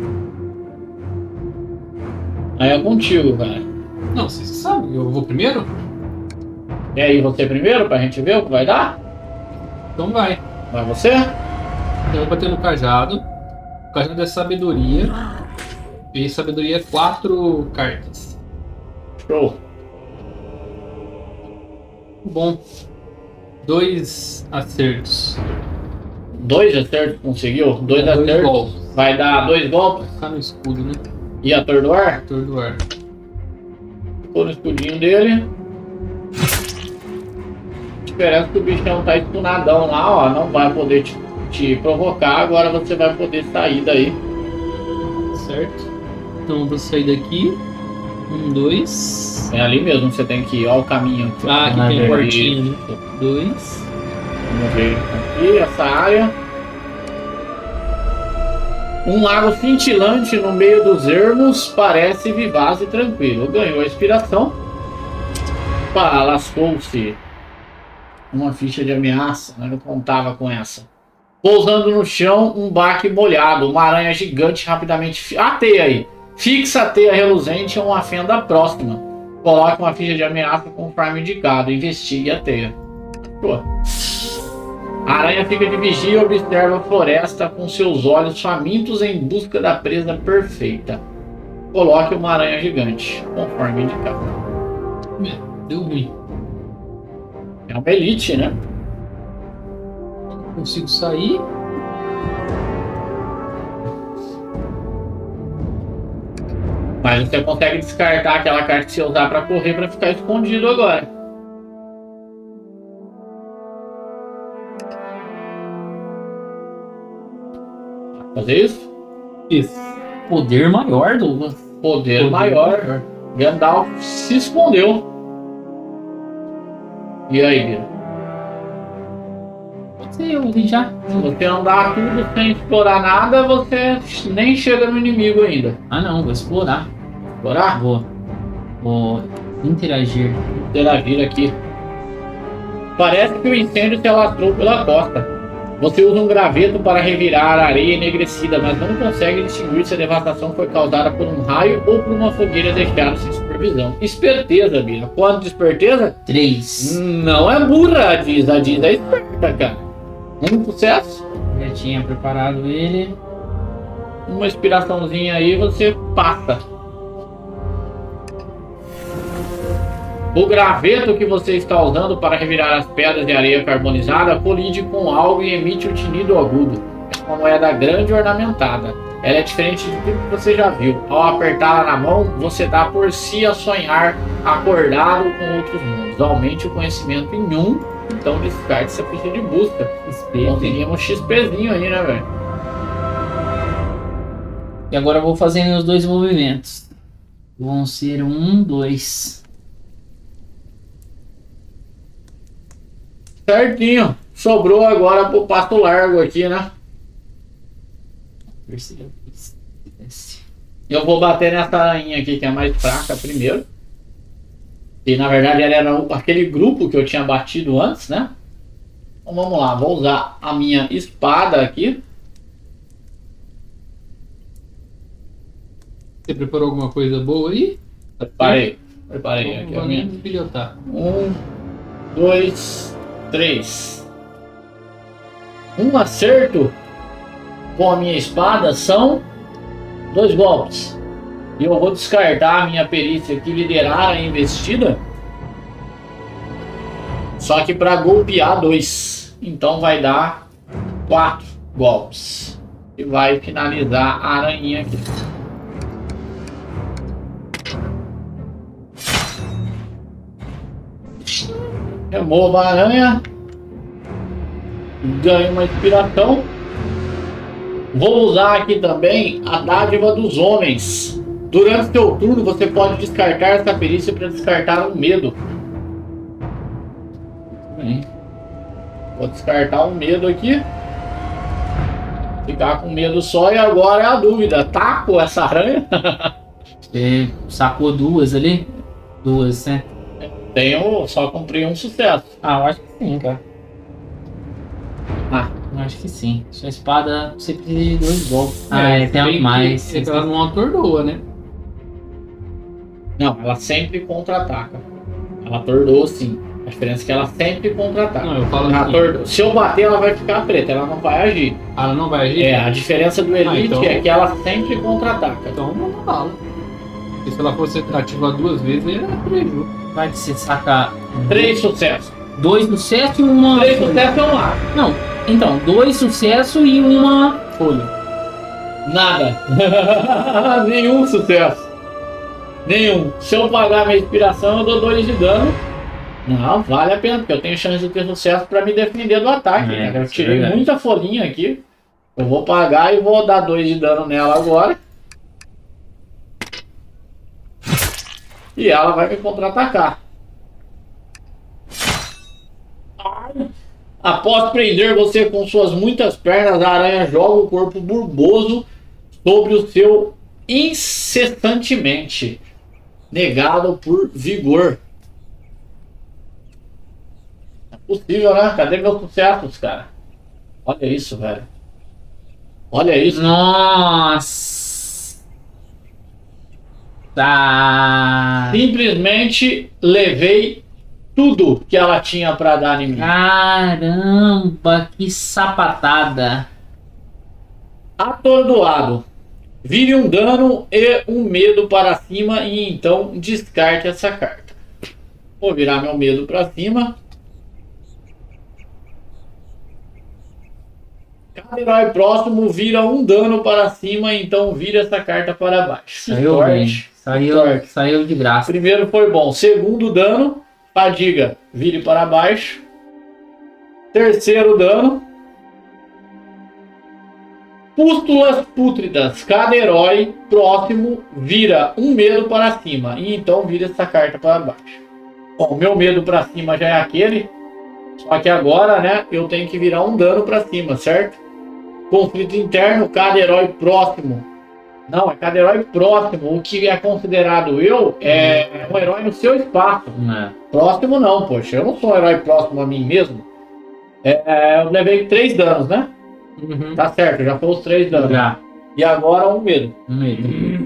É. Aí é contigo, cara. Não, vocês sabem. Eu vou primeiro? E aí, você primeiro, pra gente ver o que vai dar? Então vai. Vai você? Eu vou bater no cajado. O cajado é sabedoria. E sabedoria é quatro cartas. Show. Bom. Dois acertos. Dois acertos conseguiu? Dois Dois acertos. golpes. Vai dar dois golpes Tá no escudo, né? e atordoar. Atordoar. Ficou no escudinho dele. Esperando que o bichão tá estunadão lá, ó. Não vai poder te, te provocar. Agora você vai poder sair daí. Certo. Então eu vou sair daqui. Um, dois. É ali mesmo que você tem que ir. Ó o caminho. aqui. Ah, aqui Ah, tem um verdade. portinho, né? Dois. Vamos ver aqui, essa área. Um lago cintilante no meio dos ermos parece vivaz e tranquilo. Ganhou a inspiração. Pá, lascou-se. Uma ficha de ameaça. Eu não contava com essa. Pousando no chão, um baque molhado. Uma aranha gigante rapidamente... fi- A teia aí. Fixa a teia reluzente em uma fenda próxima. Coloque uma ficha de ameaça conforme indicado. Investigue a teia. Pô. A aranha fica de vigia e observa a floresta com seus olhos famintos em busca da presa perfeita. Coloque uma aranha gigante, conforme indicado. Deu ruim. É uma elite, né? Consigo sair. Mas você consegue descartar aquela carta que você usar para correr para ficar escondido agora. Fazer isso? Isso. Poder maior, Douglas. Poder, Poder maior. maior. Gandalf se escondeu. E aí, Bira? Pode ser eu ali já. Se você andar tudo sem explorar nada, você nem chega no inimigo ainda. Ah não, vou explorar. Explorar? Vou. Vou interagir. Interagir aqui. Parece que o incêndio se alastrou pela costa. Você usa um graveto para revirar a areia enegrecida, mas não consegue distinguir se a devastação foi causada por um raio ou por uma fogueira deixada sem supervisão. Esperteza, Bira. Quanto de esperteza? Três. Não é burra, a Diz. A Diz é esperta, cara. Um sucesso. Já tinha preparado ele. Uma inspiraçãozinha aí, você passa. O graveto que você está usando para revirar as pedras de areia carbonizada colide com algo e emite um tinido agudo. É uma moeda grande e ornamentada. Ela é diferente de tudo que você já viu. Ao apertá-la na mão, você dá por si a sonhar acordado com outros mundos. Aumente o conhecimento em um, então descarte essa ficha de busca. Conseguimos um XPzinho aí, né, velho? E agora eu vou fazendo os dois movimentos. Vão ser um, dois. Certinho. Sobrou agora pro pasto largo aqui, né? Eu vou bater nessa aranha aqui que é mais fraca primeiro. E na verdade ela era aquele grupo que eu tinha batido antes, né? Então vamos lá, vou usar a minha espada aqui. Você preparou alguma coisa boa aí? Preparei. Preparei aqui a Vamos minha. desbilhotar. Um, dois, três. Um acerto com a minha espada são dois golpes. E eu vou descartar a minha perícia aqui, liderar a investida. Só que para golpear dois. Então vai dar quatro golpes. E vai finalizar a aranha aqui. Remova a aranha. Ganho uma inspiração. Vou usar aqui também a dádiva dos homens. Durante seu turno você pode descartar essa perícia para descartar um medo. Bem, vou descartar um medo aqui. Ficar com medo só e agora é a dúvida. Taco essa aranha? Você sacou duas ali? Duas, né? Tenho, só cumpri um sucesso. Ah, eu acho que sim, cara. Ah, Eu acho que sim. Sua espada, você precisa de dois golpes. Ah, É, é, tem bem que- mais. é que ela não atordoa, né? não, ela sempre contra-ataca. Ela atordoou sim. A diferença é que ela sempre contra-ataca. Não, eu falo Ela assim, atordoou. Se eu bater, ela vai ficar preta, ela não vai agir. ela não vai agir? É, a diferença do Elite então- é que ela sempre contra-ataca. Então manda bala. Porque se ela fosse ativar duas vezes, aí era prejuízo. Vai que você saca Três sucessos. dois sucessos e uma. Três sucessos é um ar. Não, então, dois sucessos e uma folha. Nada. Nenhum sucesso. Nenhum. Se eu pagar minha inspiração, eu dou dois de dano. Não, vale a pena, porque eu tenho chance de ter sucesso para me defender do ataque. É, né? Eu é tirei verdade. muita folhinha aqui. Eu vou pagar e vou dar dois de dano nela agora. E ela vai me contra-atacar. Ai. Após prender você com suas muitas pernas, a aranha joga o corpo burboso sobre o seu incessantemente, negado por vigor. É possível, né? Cadê meus sucessos, cara? Olha isso, velho. Olha isso. Nossa! Tá. Simplesmente levei tudo que ela tinha pra dar em mim. Caramba, que sapatada. Atordoado. Vire um dano e um medo para cima e então descarte essa carta. Vou virar meu medo para cima. Cada herói próximo vira um dano para cima, então vira essa carta para baixo. Saiu Sorte. bem. Saiu, Sorte. saiu de graça. Primeiro foi bom. Segundo dano, fadiga, vire para baixo. Terceiro dano. Pústulas pútridas. Cada herói próximo vira um medo para cima. E então vira essa carta para baixo. Bom, o meu medo para cima já é aquele. Só que agora, né, eu tenho que virar um dano para cima, certo? Conflito interno. Cada herói próximo. Não, é cada herói próximo. O que é considerado eu é um herói no seu espaço. É. Próximo não, poxa. Eu não sou um herói próximo a mim mesmo. É, eu levei três danos, né? Uhum. Tá certo, já foi os três danos. Já. E agora um medo. Um medo.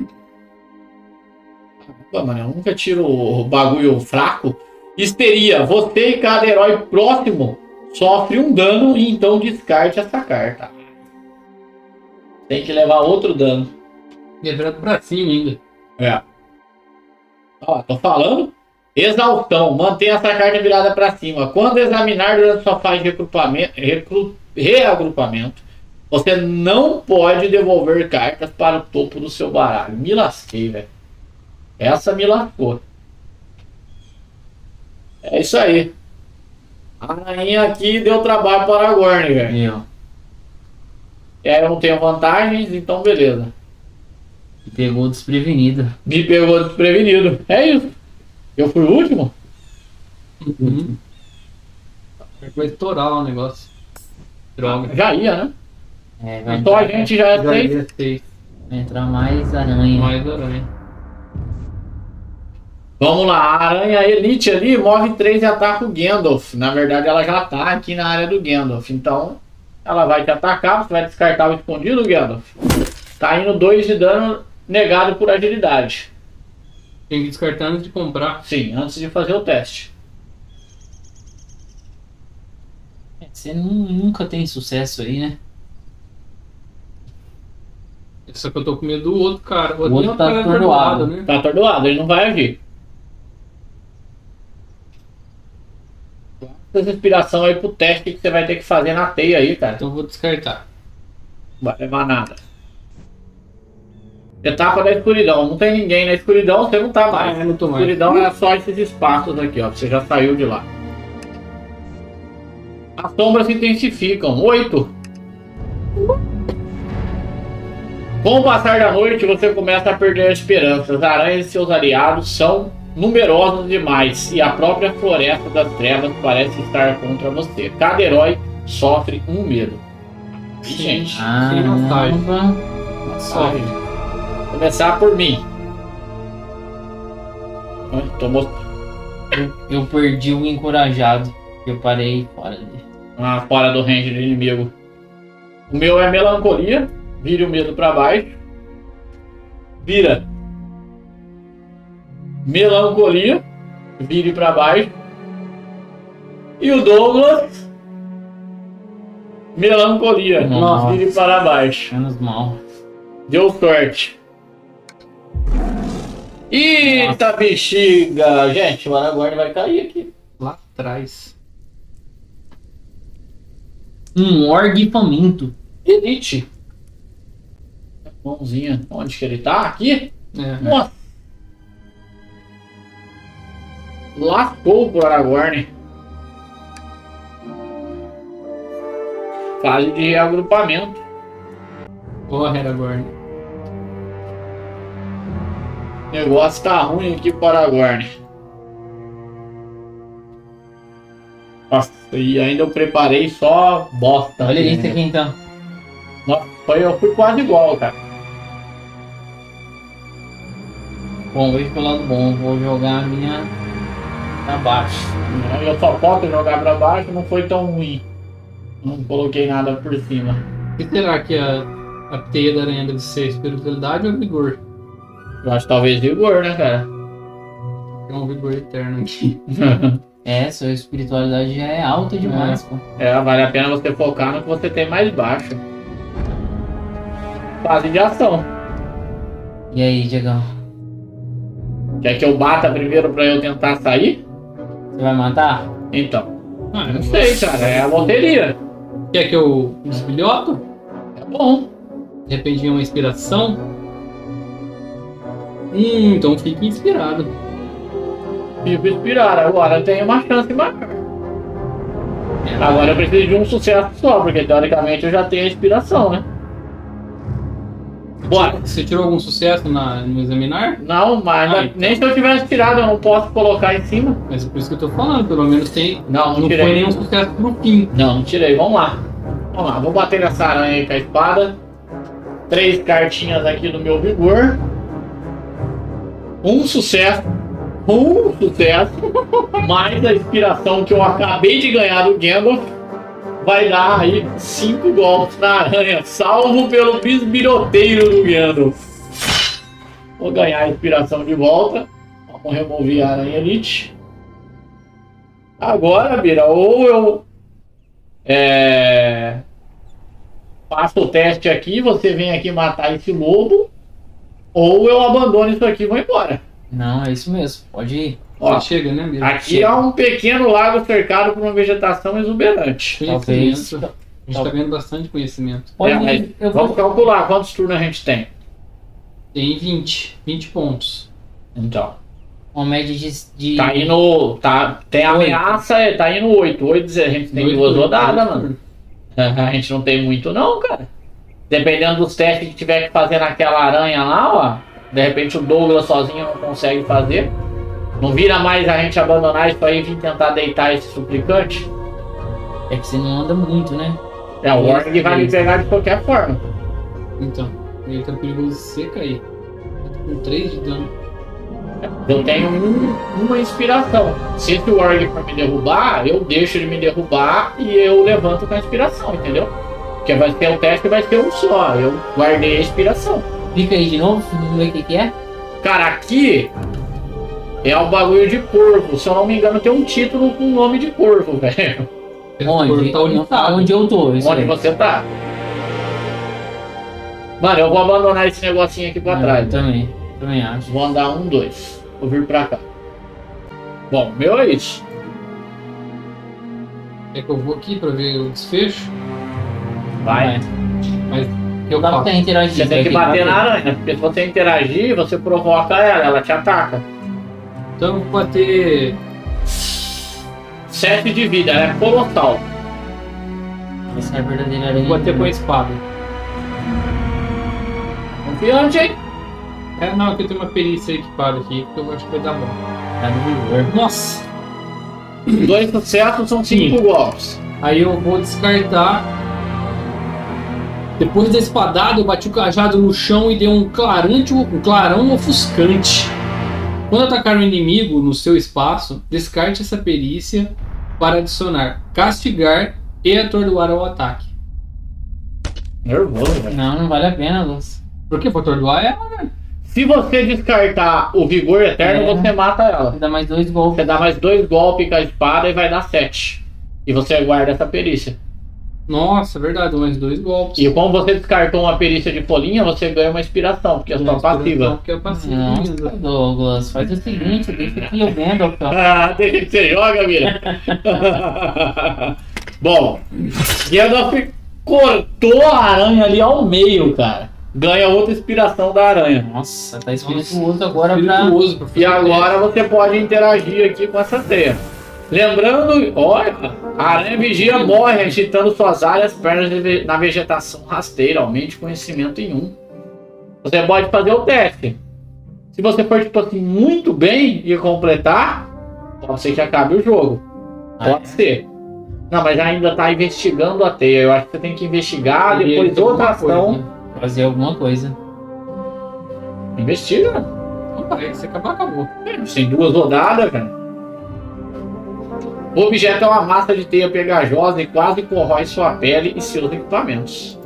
Pô, mano, eu nunca tiro o bagulho fraco. Histeria. Você e cada herói próximo sofre um dano e então descarte essa carta. Tem que levar outro dano. E é virado pra cima ainda. É. Ó, tô falando. Exaustão. Mantenha essa carta virada para cima. Quando examinar durante sua fase de regrupamento, recru, reagrupamento, você não pode devolver cartas para o topo do seu baralho. Me lasquei, velho. Essa me lascou. É isso aí. A rainha aqui deu trabalho para a Aragorn, velho. E, ó. É, eu não tenho vantagens, então beleza. Pegou desprevenido. Me pegou desprevenido. É isso. Eu fui o último? Uhum. Vai estourar lá o negócio. Droga. Já ia, né? É, vai, Então a entrar, gente já é Já seis. ia ser vai entrar mais aranha. mais aranha. Vamos lá, a aranha Elite ali move três e ataca o Gandalf. Na verdade, ela já tá aqui na área do Gandalf. Então, ela vai te atacar. Você vai descartar o escondido, Gandalf. Tá indo dois de dano negado por agilidade. Tem que descartar antes de comprar. Sim, antes de fazer o teste. É, você nu- nunca tem sucesso aí, né? Só que eu tô com medo do outro cara. O outro não tá cara atordoado. né? Tá atordoado, ele não vai agir. Essa inspiração aí pro teste que você vai ter que fazer na teia aí, cara. Então eu vou descartar. Não vai levar nada. Etapa da escuridão. Não tem ninguém na escuridão, você não tá mais. Ah, eu não tô mais. Escuridão é só esses espaços aqui, ó. Você já saiu de lá. As sombras se intensificam. Oito. Com o passar da noite, você começa a perder a esperança. As aranhas e seus aliados são numerosos demais. E a própria floresta das trevas parece estar contra você. Cada herói sofre um medo. E, gente, Ah, Que nostalgia. sofre. Começar por mim. Ai, tô mostrando. eu, eu perdi o encorajado. Eu parei fora dele. Ah, fora do range do inimigo. O meu é melancolia. Vira o medo pra baixo. Vira. Melancolia. Vire pra baixo. E o Douglas. Melancolia. Nossa. Vire para baixo. Menos mal. Deu sorte. Eita bexiga. Gente, o Aragorn vai cair aqui. Lá atrás. Um org faminto. Elite. Mãozinha. Onde que ele tá? Aqui? É. Nossa. Lascou pro Aragorn. Fase de reagrupamento. Corre, Aragorn. O negócio tá ruim aqui pro Aragorn. Nossa, e ainda eu preparei só bosta. Olha aqui, isso né? aqui então. Nossa, foi, eu fui quase igual, cara. Bom, hoje pelo lado bom, vou jogar a minha pra baixo. Eu só posso jogar pra baixo, não foi tão ruim. Não coloquei nada por cima. O que será que a, a teia da aranha deve ser? Espiritualidade ou vigor? Eu acho que talvez vigor, né, cara? Tem um vigor eterno aqui. É, sua espiritualidade já é alta demais, pô. É, vale a pena você focar no que você tem mais baixo. Fase de ação. E aí, Diegão? Quer que eu bata primeiro pra eu tentar sair? Você vai matar? Então. Ah, Não sei, cara. É a loteria. Quer que eu desbilhoto? É bom. De repente é uma inspiração? Hum, então fique inspirado. Fico inspirado. Agora eu tenho uma chance maior. Agora eu preciso de um sucesso só, porque teoricamente eu já tenho a inspiração, né? Bora. Você tirou algum sucesso na, no examinar? Não, mas Ah, então. nem se eu tivesse tirado, eu não posso colocar em cima. Mas é por isso que eu tô falando, pelo menos tem. Não, não Não tirei. foi nenhum sucesso pro fim. Não, não tirei. Vamos lá. Vamos lá, vou bater nessa aranha aí com a espada. Três cartinhas aqui do meu vigor. Um sucesso. Um sucesso. Mais a inspiração que eu acabei de ganhar do Gandalf. Vai dar aí cinco golpes na aranha. Salvo pelo bisbilhoteiro do Gandalf. Vou ganhar a inspiração de volta. Vamos remover a aranha elite. Agora, Bira, ou eu é, faço o teste aqui, você vem aqui matar esse lobo, ou eu abandono isso aqui e vou embora. Não, é isso mesmo. Pode ir. Ó, Você chega, né, Bira? aqui há um pequeno lago cercado por uma vegetação exuberante. Talvez. Conhecimento. A gente tá vendo bastante conhecimento. Pode É, mas ir. Eu vou. vamos calcular quantos turnos a gente tem. Tem vinte. vinte pontos. Então, Uma média de. de... tá indo. Tá, tem Oito. ameaça, é, tá indo oito. oito, a gente tem Dois duas turnos, rodadas, dois mano. turnos. A gente não tem muito não, cara. Dependendo dos testes que tiver que fazer naquela aranha lá, ó. De repente o Douglas sozinho não consegue fazer. Não vira mais a gente abandonar isso aí e vir tentar deitar esse suplicante? É que você não anda muito, né? É, o Org vai me pegar de qualquer forma. Então, ele tá perigoso você cair. Tá com três de dano. Eu tenho um- uma inspiração. Se esse Org for me derrubar, eu deixo ele me derrubar e eu levanto com a inspiração, entendeu? Porque vai ter o teste, vai ser um só. Eu guardei a inspiração. Clica aí de novo, vamos ver o que, que é. Cara, aqui é o bagulho de corvo. Se eu não me engano, tem um título com o nome de corvo, velho. Onde? Tá orientado. Onde eu tô? Isso Onde aí. você tá? Mano, eu vou abandonar esse negocinho aqui pra Eu trás. também. Também acho. Vou andar um, dois. Vou vir pra cá. Bom, meu é isso. É que eu vou aqui pra ver o desfecho. Vai. Mas Eu dá pra interagir. Você tem que aqui, bater tá? na aranha, porque se você interagir, você provoca ela, ela te ataca. então eu vou bater. Sete de vida, ela é colossal. Essa é a verdadeira Eu aranha. vou bater com a espada. Confiante, hein? É, não, aqui eu tenho uma perícia equipada aqui, que eu acho que vai dar bom. Tá no vigor. Nossa! Dois sucessos são cinco Sim. golpes. Aí eu vou descartar. Depois da espadada, eu bati o cajado no chão e dei um clarante, um clarão ofuscante. Quando atacar o inimigo no seu espaço, descarte essa perícia para adicionar castigar e atordoar ao ataque. Nervoso, velho. Não, não vale a pena, Luz. Por que? Pra atordoar ela? Se você descartar o vigor eterno, É. você mata ela. Dá mais dois golpes. Você dá mais dois golpes com a espada e vai dar sete. E você guarda essa perícia. Nossa, verdade, mais dois golpes. E como você descartou uma perícia de folhinha, você ganha uma inspiração, porque é sua passiva. Que é passiva. Nossa, Douglas, faz o seguinte, deixa aqui o Gandalf, ó. Ah, deixa que você joga, Mira. Bom, Gandalf cortou a aranha ali ao meio, cara. Ganha outra inspiração da aranha. Nossa, tá espirituoso agora pra... Espirituoso pra fazer E o agora você pode interagir aqui com essa teia. Lembrando, olha, a aranha vigia morre agitando suas áreas pernas de ve- na vegetação rasteira, aumente conhecimento em um. Você pode fazer o teste. Se você for tipo assim muito bem e completar, pode ser que acabe o jogo. Ah, Pode ser. Não, mas ainda tá investigando a teia. Eu acho que você tem que investigar, Ele depois tem outra alguma coisa, ação. né? fazer alguma coisa. Investiga. Não parece, se acabar, acabou. Tem duas rodadas, cara. O objeto é uma massa de teia pegajosa e quase corrói sua pele e seus equipamentos.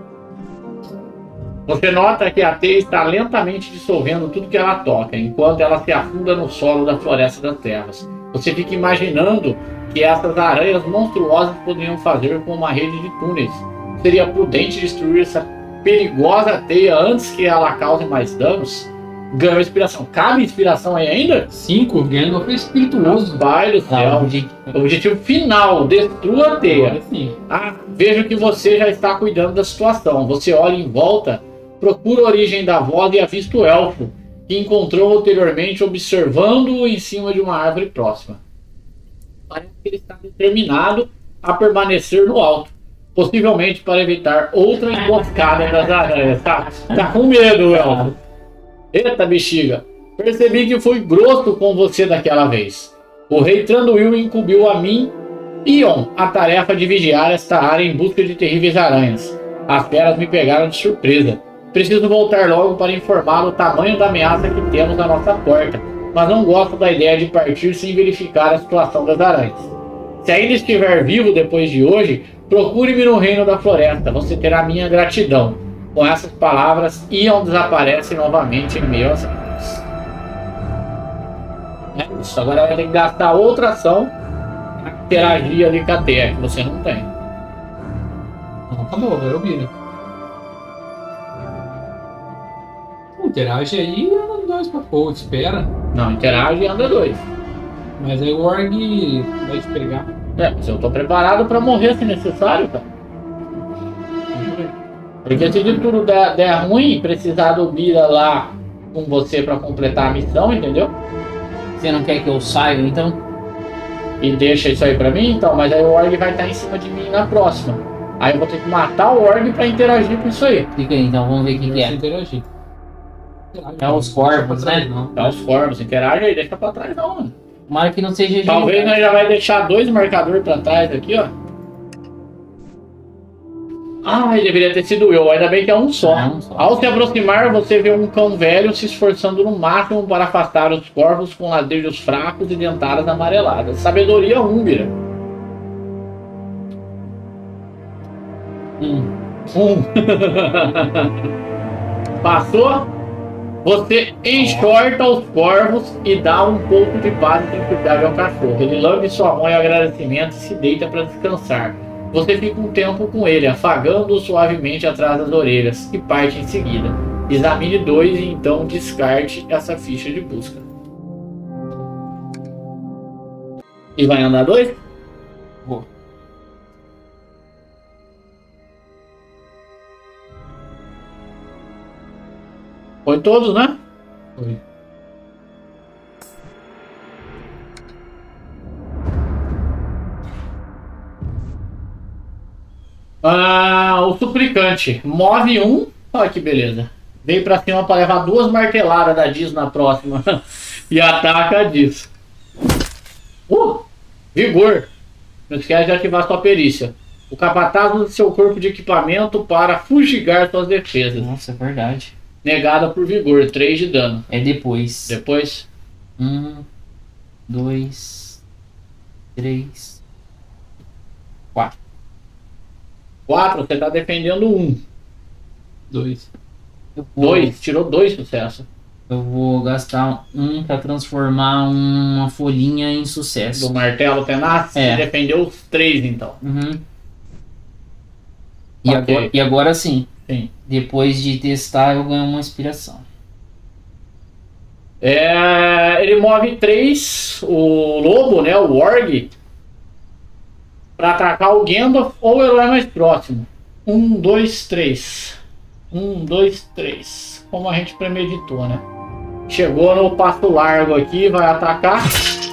Você nota que a teia está lentamente dissolvendo tudo que ela toca, enquanto ela se afunda no solo da Floresta das Trevas. Você fica imaginando que essas aranhas monstruosas poderiam fazer com uma rede de túneis. Seria prudente destruir essa perigosa teia antes que ela cause mais danos? Ganhou inspiração. Cabe inspiração aí ainda? cinco, Gandalf é espirituoso. Pai do Tá, céu. o objetivo- Objetivo final, destrua a teia. Agora sim. Ah, vejo que você já está cuidando da situação. Você olha em volta, procura a origem da voz e avista o elfo, que encontrou anteriormente observando-o em cima de uma árvore próxima. Parece que ele está determinado a permanecer no alto. possivelmente para evitar outra emboscada das aranhas. Tá, tá com medo, Elfo? Eita, bexiga. Percebi que fui grosso com você daquela vez. O rei Tranduil incumbiu a mim, Ion, a tarefa de vigiar esta área em busca de terríveis aranhas. As feras me pegaram de surpresa. Preciso voltar logo para informar o tamanho da ameaça que temos à nossa porta, mas não gosto da ideia de partir sem verificar a situação das aranhas. Se ainda estiver vivo depois de hoje, procure-me no Reino da Floresta, você terá minha gratidão. Com essas palavras, Ion desaparece novamente em meio às árvores. É isso, agora vai ter que gastar outra ação para interagir ali com a Teia, que você não tem. Não, acabou, agora eu viro. Interage aí e anda dois pra pôr, espera. Não, interage e anda dois. Mas aí o Org vai te pegar. É, mas eu tô preparado pra morrer se necessário, cara. Porque se de tudo der, der ruim, precisar do Bira lá com você pra completar a missão, entendeu? Você não quer que eu saia, então? E deixa isso aí pra mim, então, mas aí o Org vai estar em cima de mim na próxima. Aí eu vou ter que matar o Org pra interagir com isso aí. Fica aí, então, vamos ver o que, que é. Interagir. É os corvos, né? É os corvos, interage aí, deixa pra trás não, mano. Tomara que não seja... Talvez nós já vai deixar dois marcadores pra trás aqui, ó. Ah, deveria ter sido eu, ainda bem que é um só. É um só. Ao se aproximar, você vê um cão velho se esforçando no máximo para afastar os corvos com ladrilhos fracos e dentadas amareladas. Sabedoria húngara. Hum. Um. Passou? Você enxorta os corvos e dá um pouco de paz e tranquilidade ao cachorro. Ele lambe sua mão em agradecimento e se deita para descansar. Você fica um tempo com ele, afagando-o suavemente atrás das orelhas, e parte em seguida. Examine dois e então descarte essa ficha de busca. E vai andar dois? Vou. Foi todos, né? Foi. Ah, o suplicante move um. Olha que beleza. Veio pra cima pra levar duas marteladas da Diz na próxima. E ataca a Diz. Uh, vigor. Não esquece de ativar sua perícia. O capataz usa seu corpo de equipamento para fustigar suas defesas. Nossa, é verdade. Negada por vigor, três de dano. É depois. Depois. Um, dois, três, quatro. quatro, você tá defendendo um. Dois. Eu vou, dois, tirou dois sucessos. Eu vou gastar um pra transformar uma folhinha em sucesso. Do martelo tenaz, É. você defendeu os três então. Uhum. E, Ok. agora, e agora sim, Sim. depois de testar, eu ganho uma inspiração. É, ele move três, o lobo, né, o Org, para atacar o Gandalf ou o herói mais próximo. Um, dois, três. Um, dois, três. Como a gente premeditou, né? Chegou no passo largo aqui, vai atacar.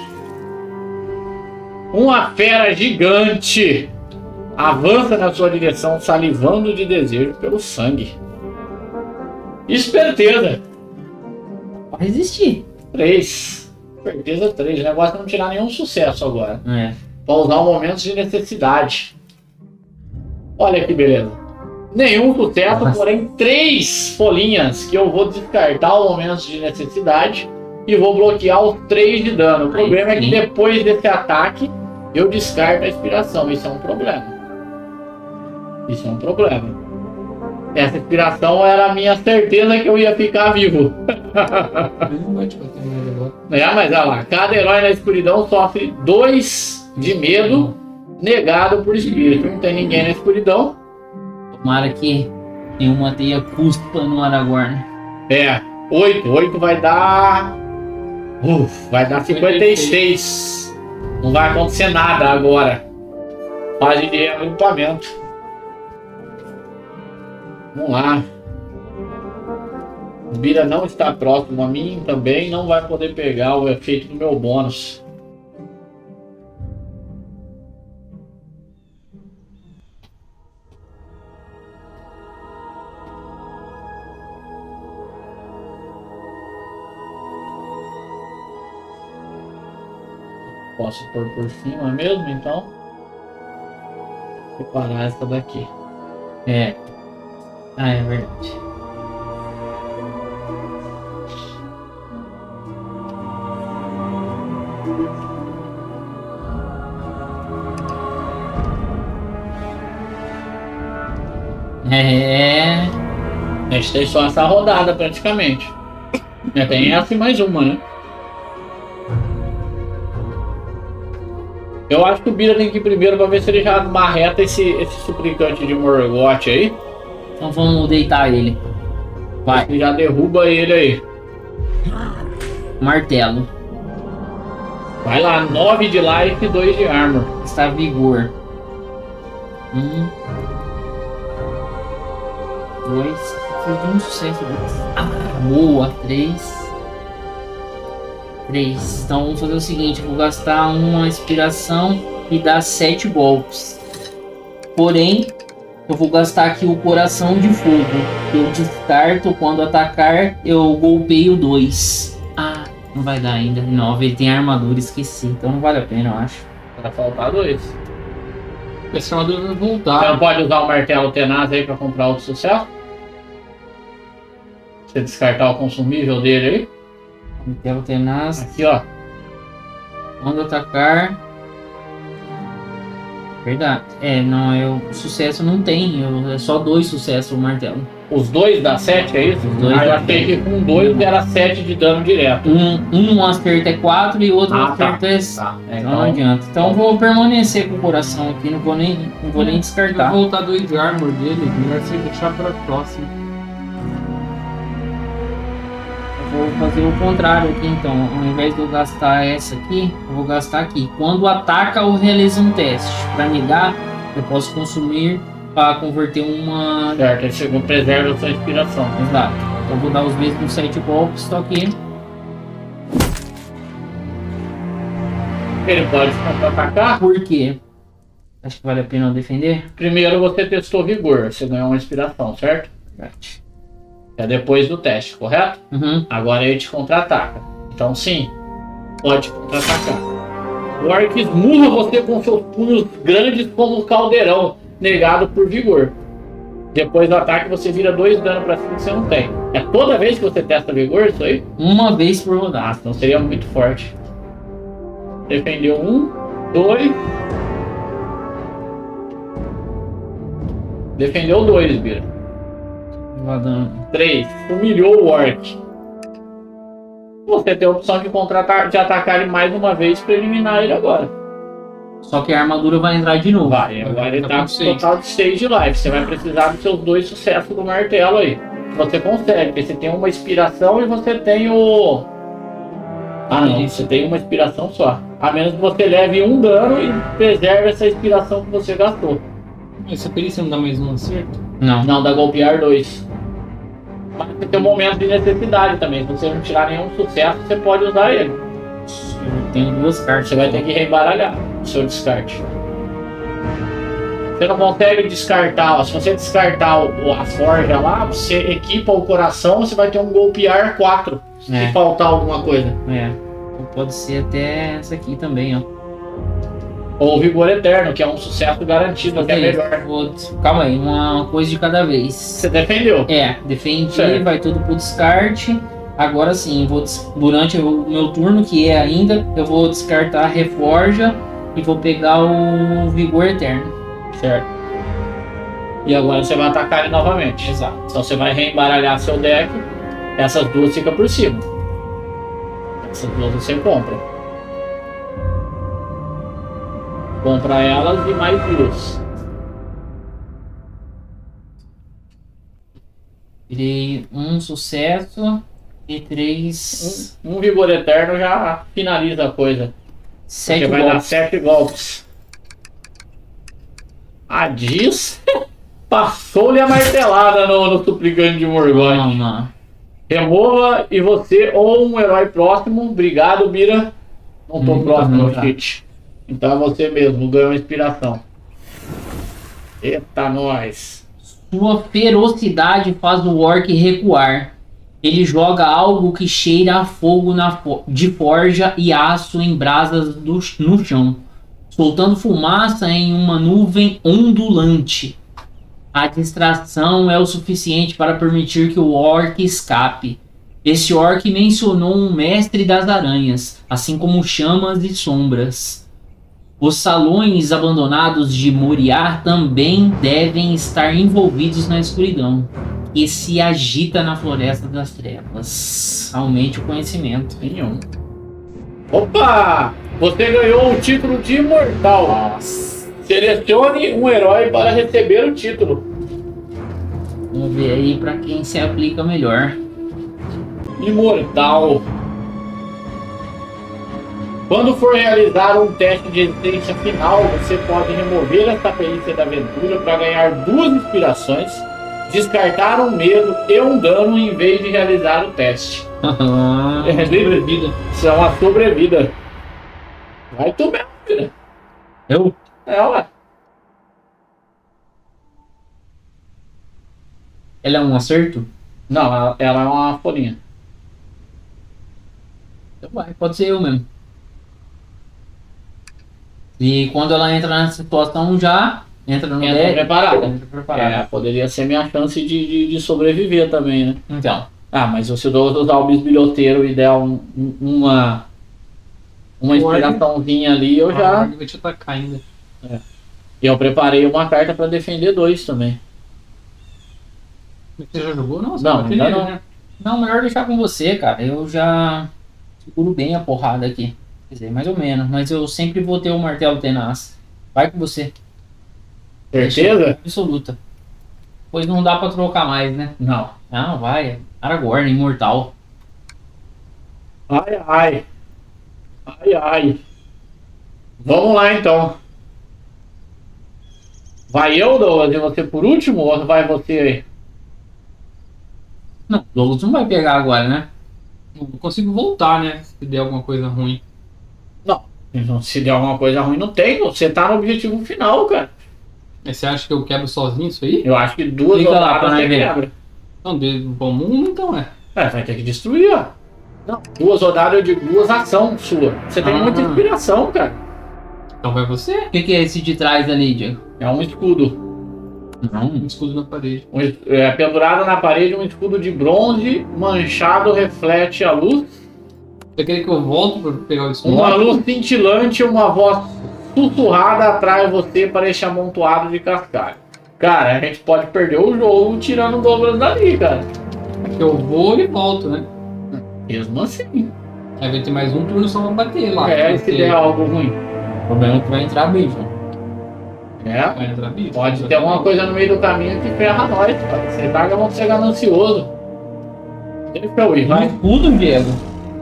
Uma fera gigante avança na sua direção, salivando de desejo pelo sangue. Esperteza. Vai resistir. Três. Esperteza três. O negócio é não tirar nenhum sucesso agora. É. Para usar momentos de necessidade. Olha que beleza. Nenhum sucesso, Nossa. porém três folhinhas que eu vou descartar o momentos de necessidade e vou bloquear os três de dano. O problema é que sim. depois desse ataque eu descarto a inspiração. Isso é um problema. Isso é um problema. Essa inspiração era a minha certeza que eu ia ficar vivo. Ele não vai te bater mais agora. É, mas olha lá, cada herói na escuridão sofre dois de medo negado por espírito. Não tem ninguém na escuridão. Tomara que nenhuma teia cuspa no Aragorn. É, oito. oito vai dar. Uf, vai dar cinquenta e seis. Não vai acontecer nada agora. Fase de reagrupamento. Vamos lá. O Bira não está próximo a mim, também não vai poder pegar o efeito do meu bônus. posso pôr por cima mesmo, então. Separar essa daqui. É. Ah, é verdade. É. A gente tem só essa rodada praticamente. Já tem essa e mais uma, né? Eu acho que o Bira tem que ir primeiro pra ver se ele já marreta esse, esse suplicante de Morgoth aí. Então vamos deitar ele. Vai. Ele já derruba ele aí. Martelo. Vai lá, nove de life e dois de armor. Está vigor. Um. Dois. Foi de um sucesso. Ah, boa. Três. Três. Então vamos fazer o seguinte: eu vou gastar uma inspiração e dar sete golpes. Porém, eu vou gastar aqui o coração de fogo. Eu descarto quando atacar, eu golpeio dois. Ah, não vai dar ainda. nove, ele tem armadura, esqueci. Então não vale a pena, eu acho. Vai faltar dois. Essa armadura vai Você voltar. não pode usar o martelo tenaz aí pra comprar outro sucesso? Você descartar o consumível dele aí? Martelo tenaz. Aqui, ó. Quando atacar. Verdade. É, não, eu. Sucesso não tem. Eu, é só dois sucessos o martelo. Os dois dá sete, é isso? Os dois ah, eu dá achei que com dois era sete de dano direto. Um, um acerto é quatro e o outro Ah, acerto tá. é. Tá. É, então não adianta. Então eu vou permanecer com o coração aqui. Não vou nem, não vou nem Vai descartar. voltar dois de armor dele. Melhor você deixar pra próxima. Eu vou fazer o contrário aqui então. Ao invés de eu gastar essa aqui, eu vou gastar aqui. Quando ataca, eu realizo um teste. Para negar, eu posso consumir para converter uma. Certo, aí você preserva a sua inspiração. Exato. Então eu vou dar os mesmos sete golpes, só que. Ele pode contra-atacar. Por quê? Acho que vale a pena eu defender. Primeiro você testou vigor, você ganhou uma inspiração, certo? Right. É depois do teste, correto? Uhum. Agora ele te contra-ataca. Então sim, pode contra-atacar. O orc esmurra você com seus punhos grandes como um caldeirão, negado por vigor. Depois do ataque você vira dois danos pra cima que você não tem. É toda vez que você testa vigor isso aí? Uma vez por Ah, rodada. então seria muito forte. Defendeu um, dois. Defendeu dois, Bira. Vai dando. três. Humilhou o orc. Você tem a opção de, contratar, de atacar ele mais uma vez para eliminar ele agora. Só que a armadura vai entrar de novo. Vai, agora ele tá com com seis. total de seis de life. Você vai precisar dos seus dois sucessos do martelo aí. Você consegue, porque você tem uma inspiração e você tem o... Ah não, você tem uma inspiração só. A menos que você leve um dano e preserve essa inspiração que você gastou. Essa perícia não dá mais um acerto? Não. Não, dá golpear dois. Mas você tem um momento de necessidade também. Se você não tirar nenhum sucesso, você pode usar ele. Eu tenho duas cartas. Você vai ter que reembaralhar o seu descarte. Você não consegue descartar, ó, se você descartar o, a forja lá, você equipa o coração, você vai ter um golpear quatro. Se É. faltar alguma coisa. É. Então pode ser até essa aqui também, ó. Ou o vigor eterno, que é um sucesso garantido, até Fazer melhor. isso. Vou- Calma aí, uma coisa de cada vez. Você defendeu. É, defendi, Certo. vai tudo pro descarte. Agora sim, vou des- durante o meu turno, que é ainda, eu vou descartar a reforja e vou pegar o vigor eterno. Certo. E agora você vai atacar ele novamente. Exato. Então você vai reembaralhar seu deck. Essas duas ficam por cima. Essas duas você compra. Compra elas e mais duas. Tirei um sucesso e três. Um, um vigor eterno já finaliza a coisa. Sete Porque vai dar golpes. sete golpes. A Diz passou-lhe a martelada no, no suplicante de Morgoth. Toma. Remova e você ou um herói próximo. Obrigado, Bira. Não tô Hum, próximo tá, no tá. cheat. Então é você mesmo, ganhou inspiração. Eita, nós. Sua ferocidade faz o orc recuar. Ele joga algo que cheira a fogo na fo de forja e aço em brasas do, no chão, soltando fumaça em uma nuvem ondulante. A distração é o suficiente para permitir que o orc escape. Esse orc mencionou um mestre das aranhas, assim como chamas e sombras. Os salões abandonados de Moriar também devem estar envolvidos na escuridão, que se agita na floresta das trevas. Aumente o conhecimento. Nenhum. Opa! Você ganhou o título de imortal. Nossa. Selecione um herói para receber o título. Vamos ver aí para quem se aplica melhor. Imortal. Quando for realizar um teste de resistência final, você pode remover essa perícia da aventura para ganhar duas inspirações, descartar um medo e um dano em vez de realizar o teste. é sobrevida. São a sobrevida. Vai tu mesmo, filha. Eu? É, ué. Ela é um acerto? Não, ela, ela é uma folhinha. Então vai, pode ser eu mesmo. E quando ela entra nessa situação já entra no Entra deck, preparada. entra preparada. É, poderia ser minha chance de, de, de sobreviver também, né? Então, Ah, mas se eu usar o bisbilhoteiro e der um, um- uma uma inspiraçãozinha ali, eu Ah, já vai te atacar ainda. eu preparei uma carta pra defender dois também. Você já jogou? Não, você Não, vai ter ainda nele, não. né? não, melhor deixar com você, cara. Eu já seguro bem a porrada aqui. Quer dizer, mais ou menos. Mas eu sempre vou ter o martelo tenaz. Vai com você. Certeza? Absoluta. Pois não dá pra trocar mais, né? Não. Não, vai. Aragorn, imortal. Ai, ai. Ai, ai. Vamos lá, então. Vai eu, Douglas, e você por último, ou vai você aí? Não, Douglas não vai pegar agora, né? Eu consigo voltar, né? Se der alguma coisa ruim. Não, se der alguma coisa ruim, não tem. Você tá no objetivo final, cara. Mas você acha que eu quebro sozinho isso aí? Eu acho que duas Clica lá rodadas pra você nós ver. quebra. Não, de comum então é. É, vai ter que destruir, ó. Não, duas rodadas eu digo duas ações sua. Você tem Ah. muita inspiração, cara. Então vai você. O que, que é esse de trás ali, Diego? É um escudo. Não. Um escudo na parede. Um, es- é pendurado na parede um escudo de bronze, manchado, reflete a luz. Você quer que eu volte pra pegar o escudo? Uma luz cintilante, uma voz sussurrada atrai você para este amontoado de cascalho. Cara, a gente pode perder o jogo tirando o Douglas dali, cara. Que eu vou e volto, né? Mesmo assim. Aí vai ter mais um turno só pra bater lá. É, Vai se ter- der algo ruim. O problema é que vai entrar bicho. É. Vai entrar bicho. Pode ter alguma coisa no meio do caminho que ferra nós, cara. Você tá que vão ser ganancioso. Deixa eu ir, Vai vai. tudo, Diego.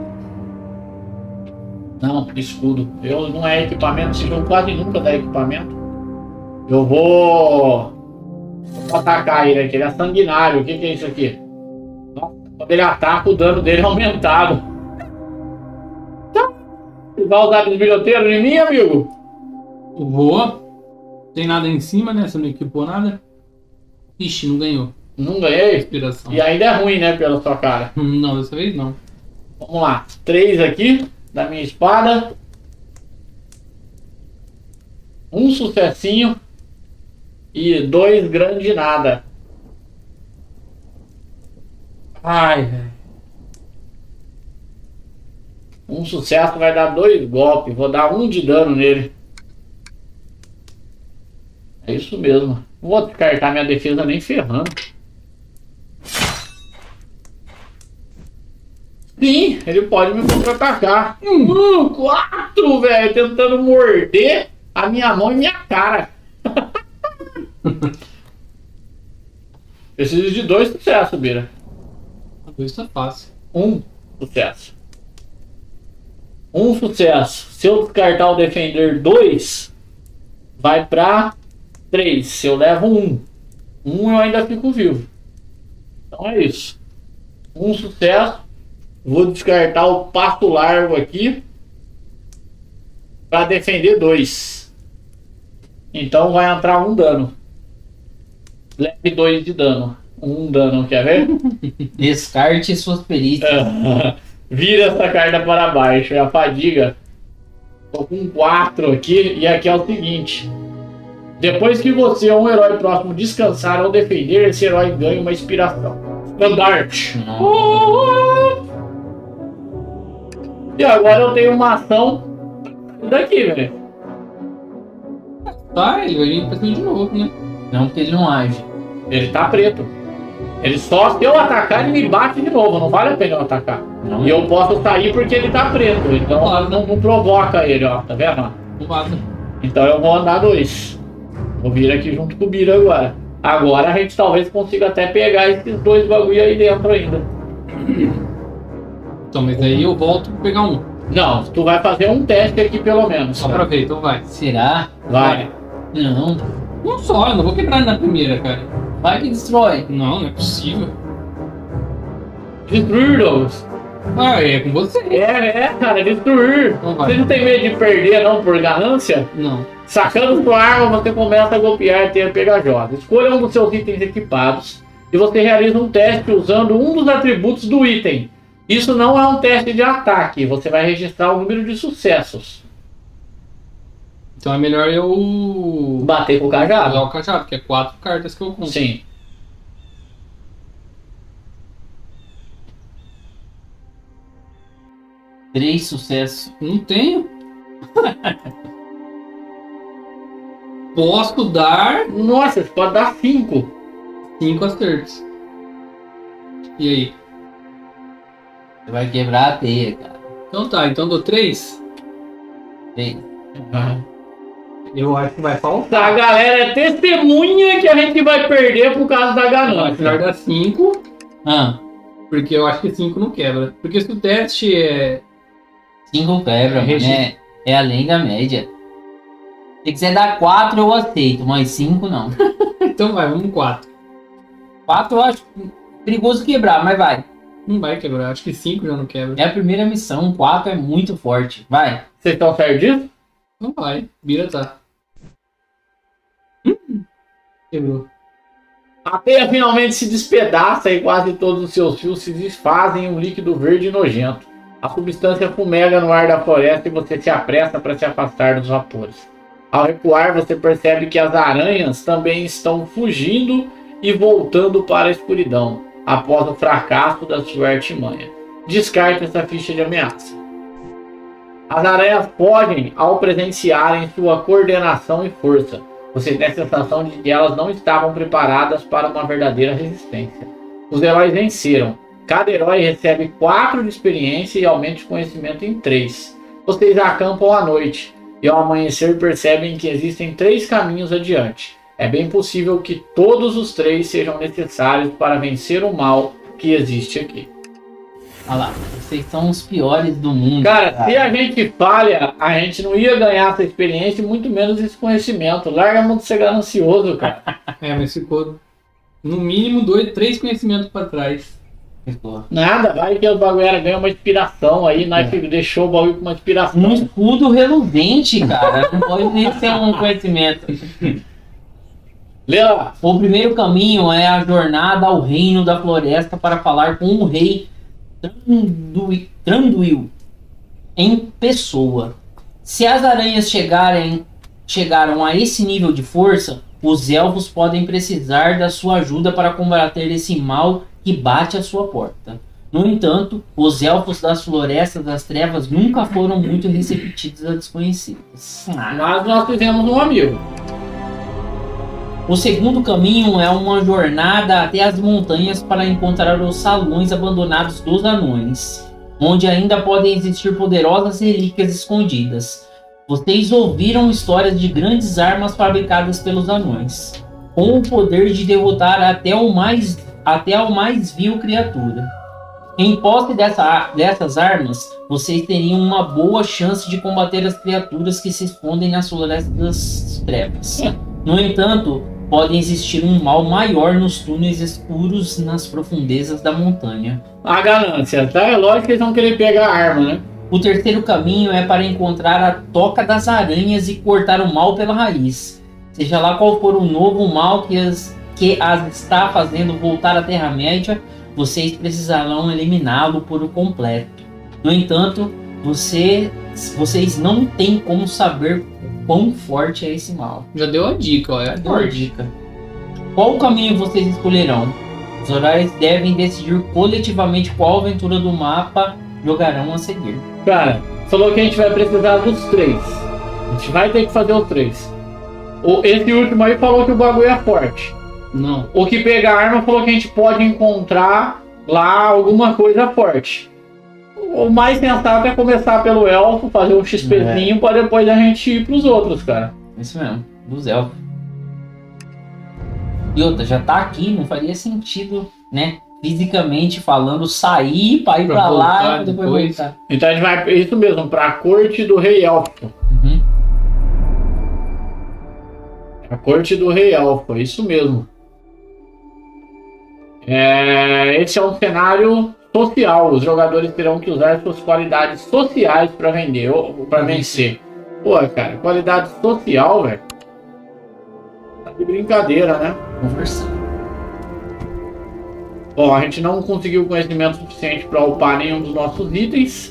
Não, escudo. Eu não é equipamento, esse jogo quase nunca dá equipamento. Eu vou. Vou atacar ele aqui, ele é sanguinário. O que, que é isso aqui? Nossa, quando ele ataca, o dano dele é aumentado. Você vai usar bisbilhoteiro em mim, amigo? Voa. Tem nada em cima, né? Você não equipou nada. Ixi, não ganhou. Não ganhei. Inspiração. E ainda é ruim, né, pela sua cara. Hum, Não, dessa vez não. Vamos lá. Três aqui da minha espada. Um sucessinho. E dois grande nada. Ai, velho. Um sucesso vai dar dois golpes. Vou dar um de dano nele. É isso mesmo. Não vou descartar minha defesa nem ferrando. Sim, ele pode me contra-atacar. Hum, quatro, velho, tentando morder a minha mão e minha cara. Preciso de dois sucessos, Bira. Dois tá fácil. Um sucesso. Um sucesso. Se eu descartar o defender dois, vai pra três. Se eu levo um, um eu ainda fico vivo. Então é isso. Um sucesso. Vou descartar o passo largo aqui para defender dois. Então vai entrar um dano. Leve dois de dano. Um dano, quer ver? Descarte suas perícias. Vira essa carta para baixo. É a fadiga. Tô com quatro aqui. E aqui é o seguinte. Depois que você ou um herói próximo descansar ou defender, esse herói ganha uma inspiração. Standard. Oh! E agora eu tenho uma ação daqui, velho. Tá, ele vai vir pra cima de novo, né? Não, porque ele não age. Ele tá preto. Ele só, se eu atacar, ele me bate de novo. Não vale a pena eu atacar. Não. E eu posso sair porque ele tá preto. Então Claro. não, não provoca ele, ó. Tá vendo? Não vaza. Então eu vou andar dois. Vou vir aqui junto com o Bira agora. Agora a gente talvez consiga até pegar esses dois bagulho aí dentro ainda. Então, mas aí eu volto pra pegar um. Não, tu vai fazer um teste aqui pelo menos. Só pra ver, então vai. Será? Vai. Não. Um só, eu não vou quebrar na primeira, cara. Vai que destrói. Não, não é possível. Destruir, Douglas. Ah, é com você. É, é, cara, destruir. Então vai. Você não tem medo de perder não por ganância? Não. Sacando sua arma, você começa a golpear e ter pegajosa. Escolha um dos seus itens equipados e você realiza um teste usando um dos atributos do item. Isso não é um teste de ataque, você vai registrar o número de sucessos. Então é melhor eu Bater com o usar cajado? o cajado, que é quatro cartas que eu compro. Sim. Três sucessos. Não tenho. Posso dar Nossa, você pode dar cinco. cinco acertos. E aí? Você vai quebrar a teia, cara. Então tá, então dou três. Três. Eu acho que vai A faltar. galera é testemunha que a gente vai perder por causa da Eu acho que vai ganância. dar cinco, Ah, porque eu acho que cinco não quebra. Porque se o teste é. cinco quebra, É mano. registro. É, é além da média. Se quiser dar quatro, eu aceito, mas cinco não. Então vai, vamos quatro. Quatro eu acho perigoso quebrar, mas vai. Não vai quebrar, acho que cinco já não quebra. É a primeira missão, quatro é muito forte. Vai. Vocês estão certos disso? Não vai, Bira tá. Hum, quebrou. A teia finalmente se despedaça e quase todos os seus fios se desfazem em um líquido verde nojento. A substância fumega no ar da floresta e você se apressa para se afastar dos vapores. Ao recuar, você percebe que as aranhas também estão fugindo e voltando para a escuridão, após o fracasso da sua artimanha. Descarte essa ficha de ameaça. As aranhas fogem ao presenciarem sua coordenação e força. Você tem a sensação de que elas não estavam preparadas para uma verdadeira resistência. Os heróis venceram. Cada herói recebe quatro de experiência e aumenta de conhecimento em três. Vocês acampam à noite e ao amanhecer percebem que existem três caminhos adiante. É bem possível que todos os três sejam necessários para vencer o mal que existe aqui. Olha lá, vocês são os piores do mundo. Cara, se a gente falha, a gente não ia ganhar essa experiência e muito menos esse conhecimento. Larga a mão de ser ganancioso, cara. É, mas ficou no mínimo dois, três conhecimentos pra trás. Ficou. Nada, vai que o bagulho era ganha uma inspiração aí, nós deixou o bagulho com uma inspiração. Um escudo reluzente, cara. Não pode nem ser um conhecimento. Lê lá. O primeiro caminho é a jornada ao reino da floresta para falar com o rei Tranduil, Tranduil em pessoa. Se as aranhas chegarem, chegaram a esse nível de força, os elfos podem precisar da sua ajuda para combater esse mal que bate à sua porta. No entanto, os elfos das florestas das trevas nunca foram muito receptivos a desconhecidos. Mas nós fizemos um amigo. O segundo caminho é uma jornada até as montanhas para encontrar os salões abandonados dos anões, onde ainda podem existir poderosas relíquias escondidas. Vocês ouviram histórias de grandes armas fabricadas pelos anões, com o poder de derrotar até o mais, até o mais vil criatura. Em posse dessa, dessas armas, vocês teriam uma boa chance de combater as criaturas que se escondem nas florestas das trevas. No entanto, pode existir um mal maior nos túneis escuros nas profundezas da montanha. A ganância, tá? É lógico que eles vão querer pegar a arma, né? O terceiro caminho é para encontrar a toca das aranhas e cortar o mal pela raiz. Seja lá qual for o novo mal que, as, que as está fazendo voltar à Terra-média, vocês precisarão eliminá-lo por completo. No entanto, você, vocês não têm como saber o quão forte é esse mal. Já deu a dica, ó. É Deu a forte. dica. Qual caminho vocês escolherão? Os heróis devem decidir coletivamente qual aventura do mapa jogarão a seguir. Cara, falou que a gente vai precisar dos três. A gente vai ter que fazer os três. O, esse último aí falou que o bagulho é forte. Não. O que pega a arma falou que a gente pode encontrar lá alguma coisa forte. O mais sensato é começar pelo elfo, fazer um XPzinho é. para depois a gente ir pros outros, cara. Isso mesmo, dos elfos. E outra, já tá aqui, não faria sentido, né? Fisicamente falando, sair pra ir pra, pra lá e depois, depois voltar. Então a gente vai, isso mesmo, pra corte do rei elfo. Uhum. A corte do rei elfo, é isso mesmo. É, esse é um cenário social. Os jogadores terão que usar suas qualidades sociais para vender ou para vencer. Pô, cara, qualidade social, velho. Tá de brincadeira, né? Conversando. Bom, a gente não conseguiu conhecimento suficiente para upar nenhum dos nossos itens.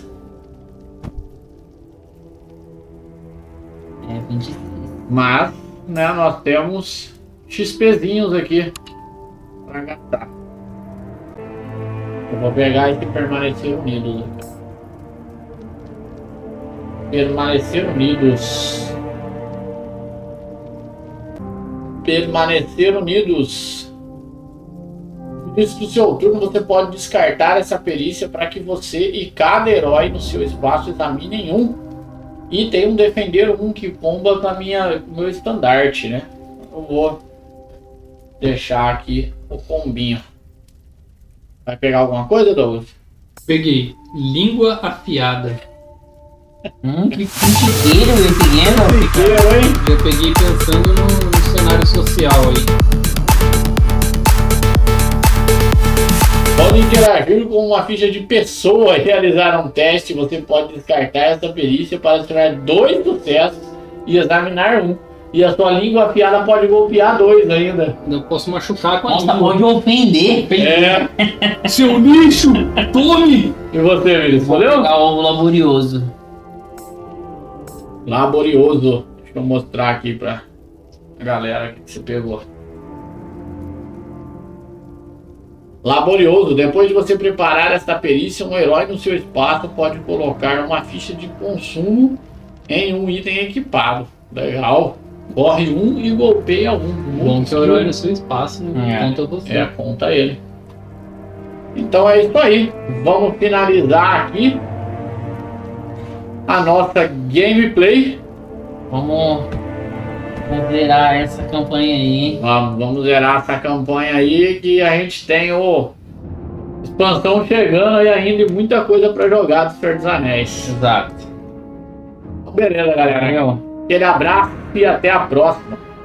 É, vinte e seis. Mas, né, nós temos XPzinhos aqui para gastar. Eu vou pegar esse permanecer unidos. Permanecer unidos. Permanecer unidos. No início do seu turno, você pode descartar essa perícia para que você e cada herói no seu espaço examinem um item, um defender um que comba com a minha, o meu estandarte, né? Eu vou deixar aqui o combinho. Vai pegar alguma coisa, Douglas? Peguei. Língua afiada. Hum, que fuxiqueiro eu peguei, meu Fuxiqueiro, hein? Já peguei pensando no, no cenário social aí. Pode interagir com uma ficha de pessoa e realizar um teste. Você pode descartar essa perícia para tirar dois sucessos e examinar um. E a sua língua afiada pode golpear dois ainda. Eu posso machucar com a Nossa, língua. pode ofender. É. Seu lixo! Tome! E você, Vili, Vou escolheu? pegar o laborioso. Laborioso. Deixa eu mostrar aqui pra galera que você pegou. Laborioso. Depois de você preparar esta perícia, um herói no seu espaço pode colocar uma ficha de consumo em um item equipado. Legal. Corre um e golpeia um. Bom que o herói no seu espaço, né? É. Conta você. É, conta ele. Então é isso aí. Vamos finalizar aqui a nossa gameplay. Vamos, vamos zerar essa campanha aí. Vamos, vamos zerar essa campanha aí, que a gente tem o expansão chegando aí ainda e muita coisa para jogar do Senhor dos Anéis. Exato. Beleza, galera. Aquele abraço e até a próxima.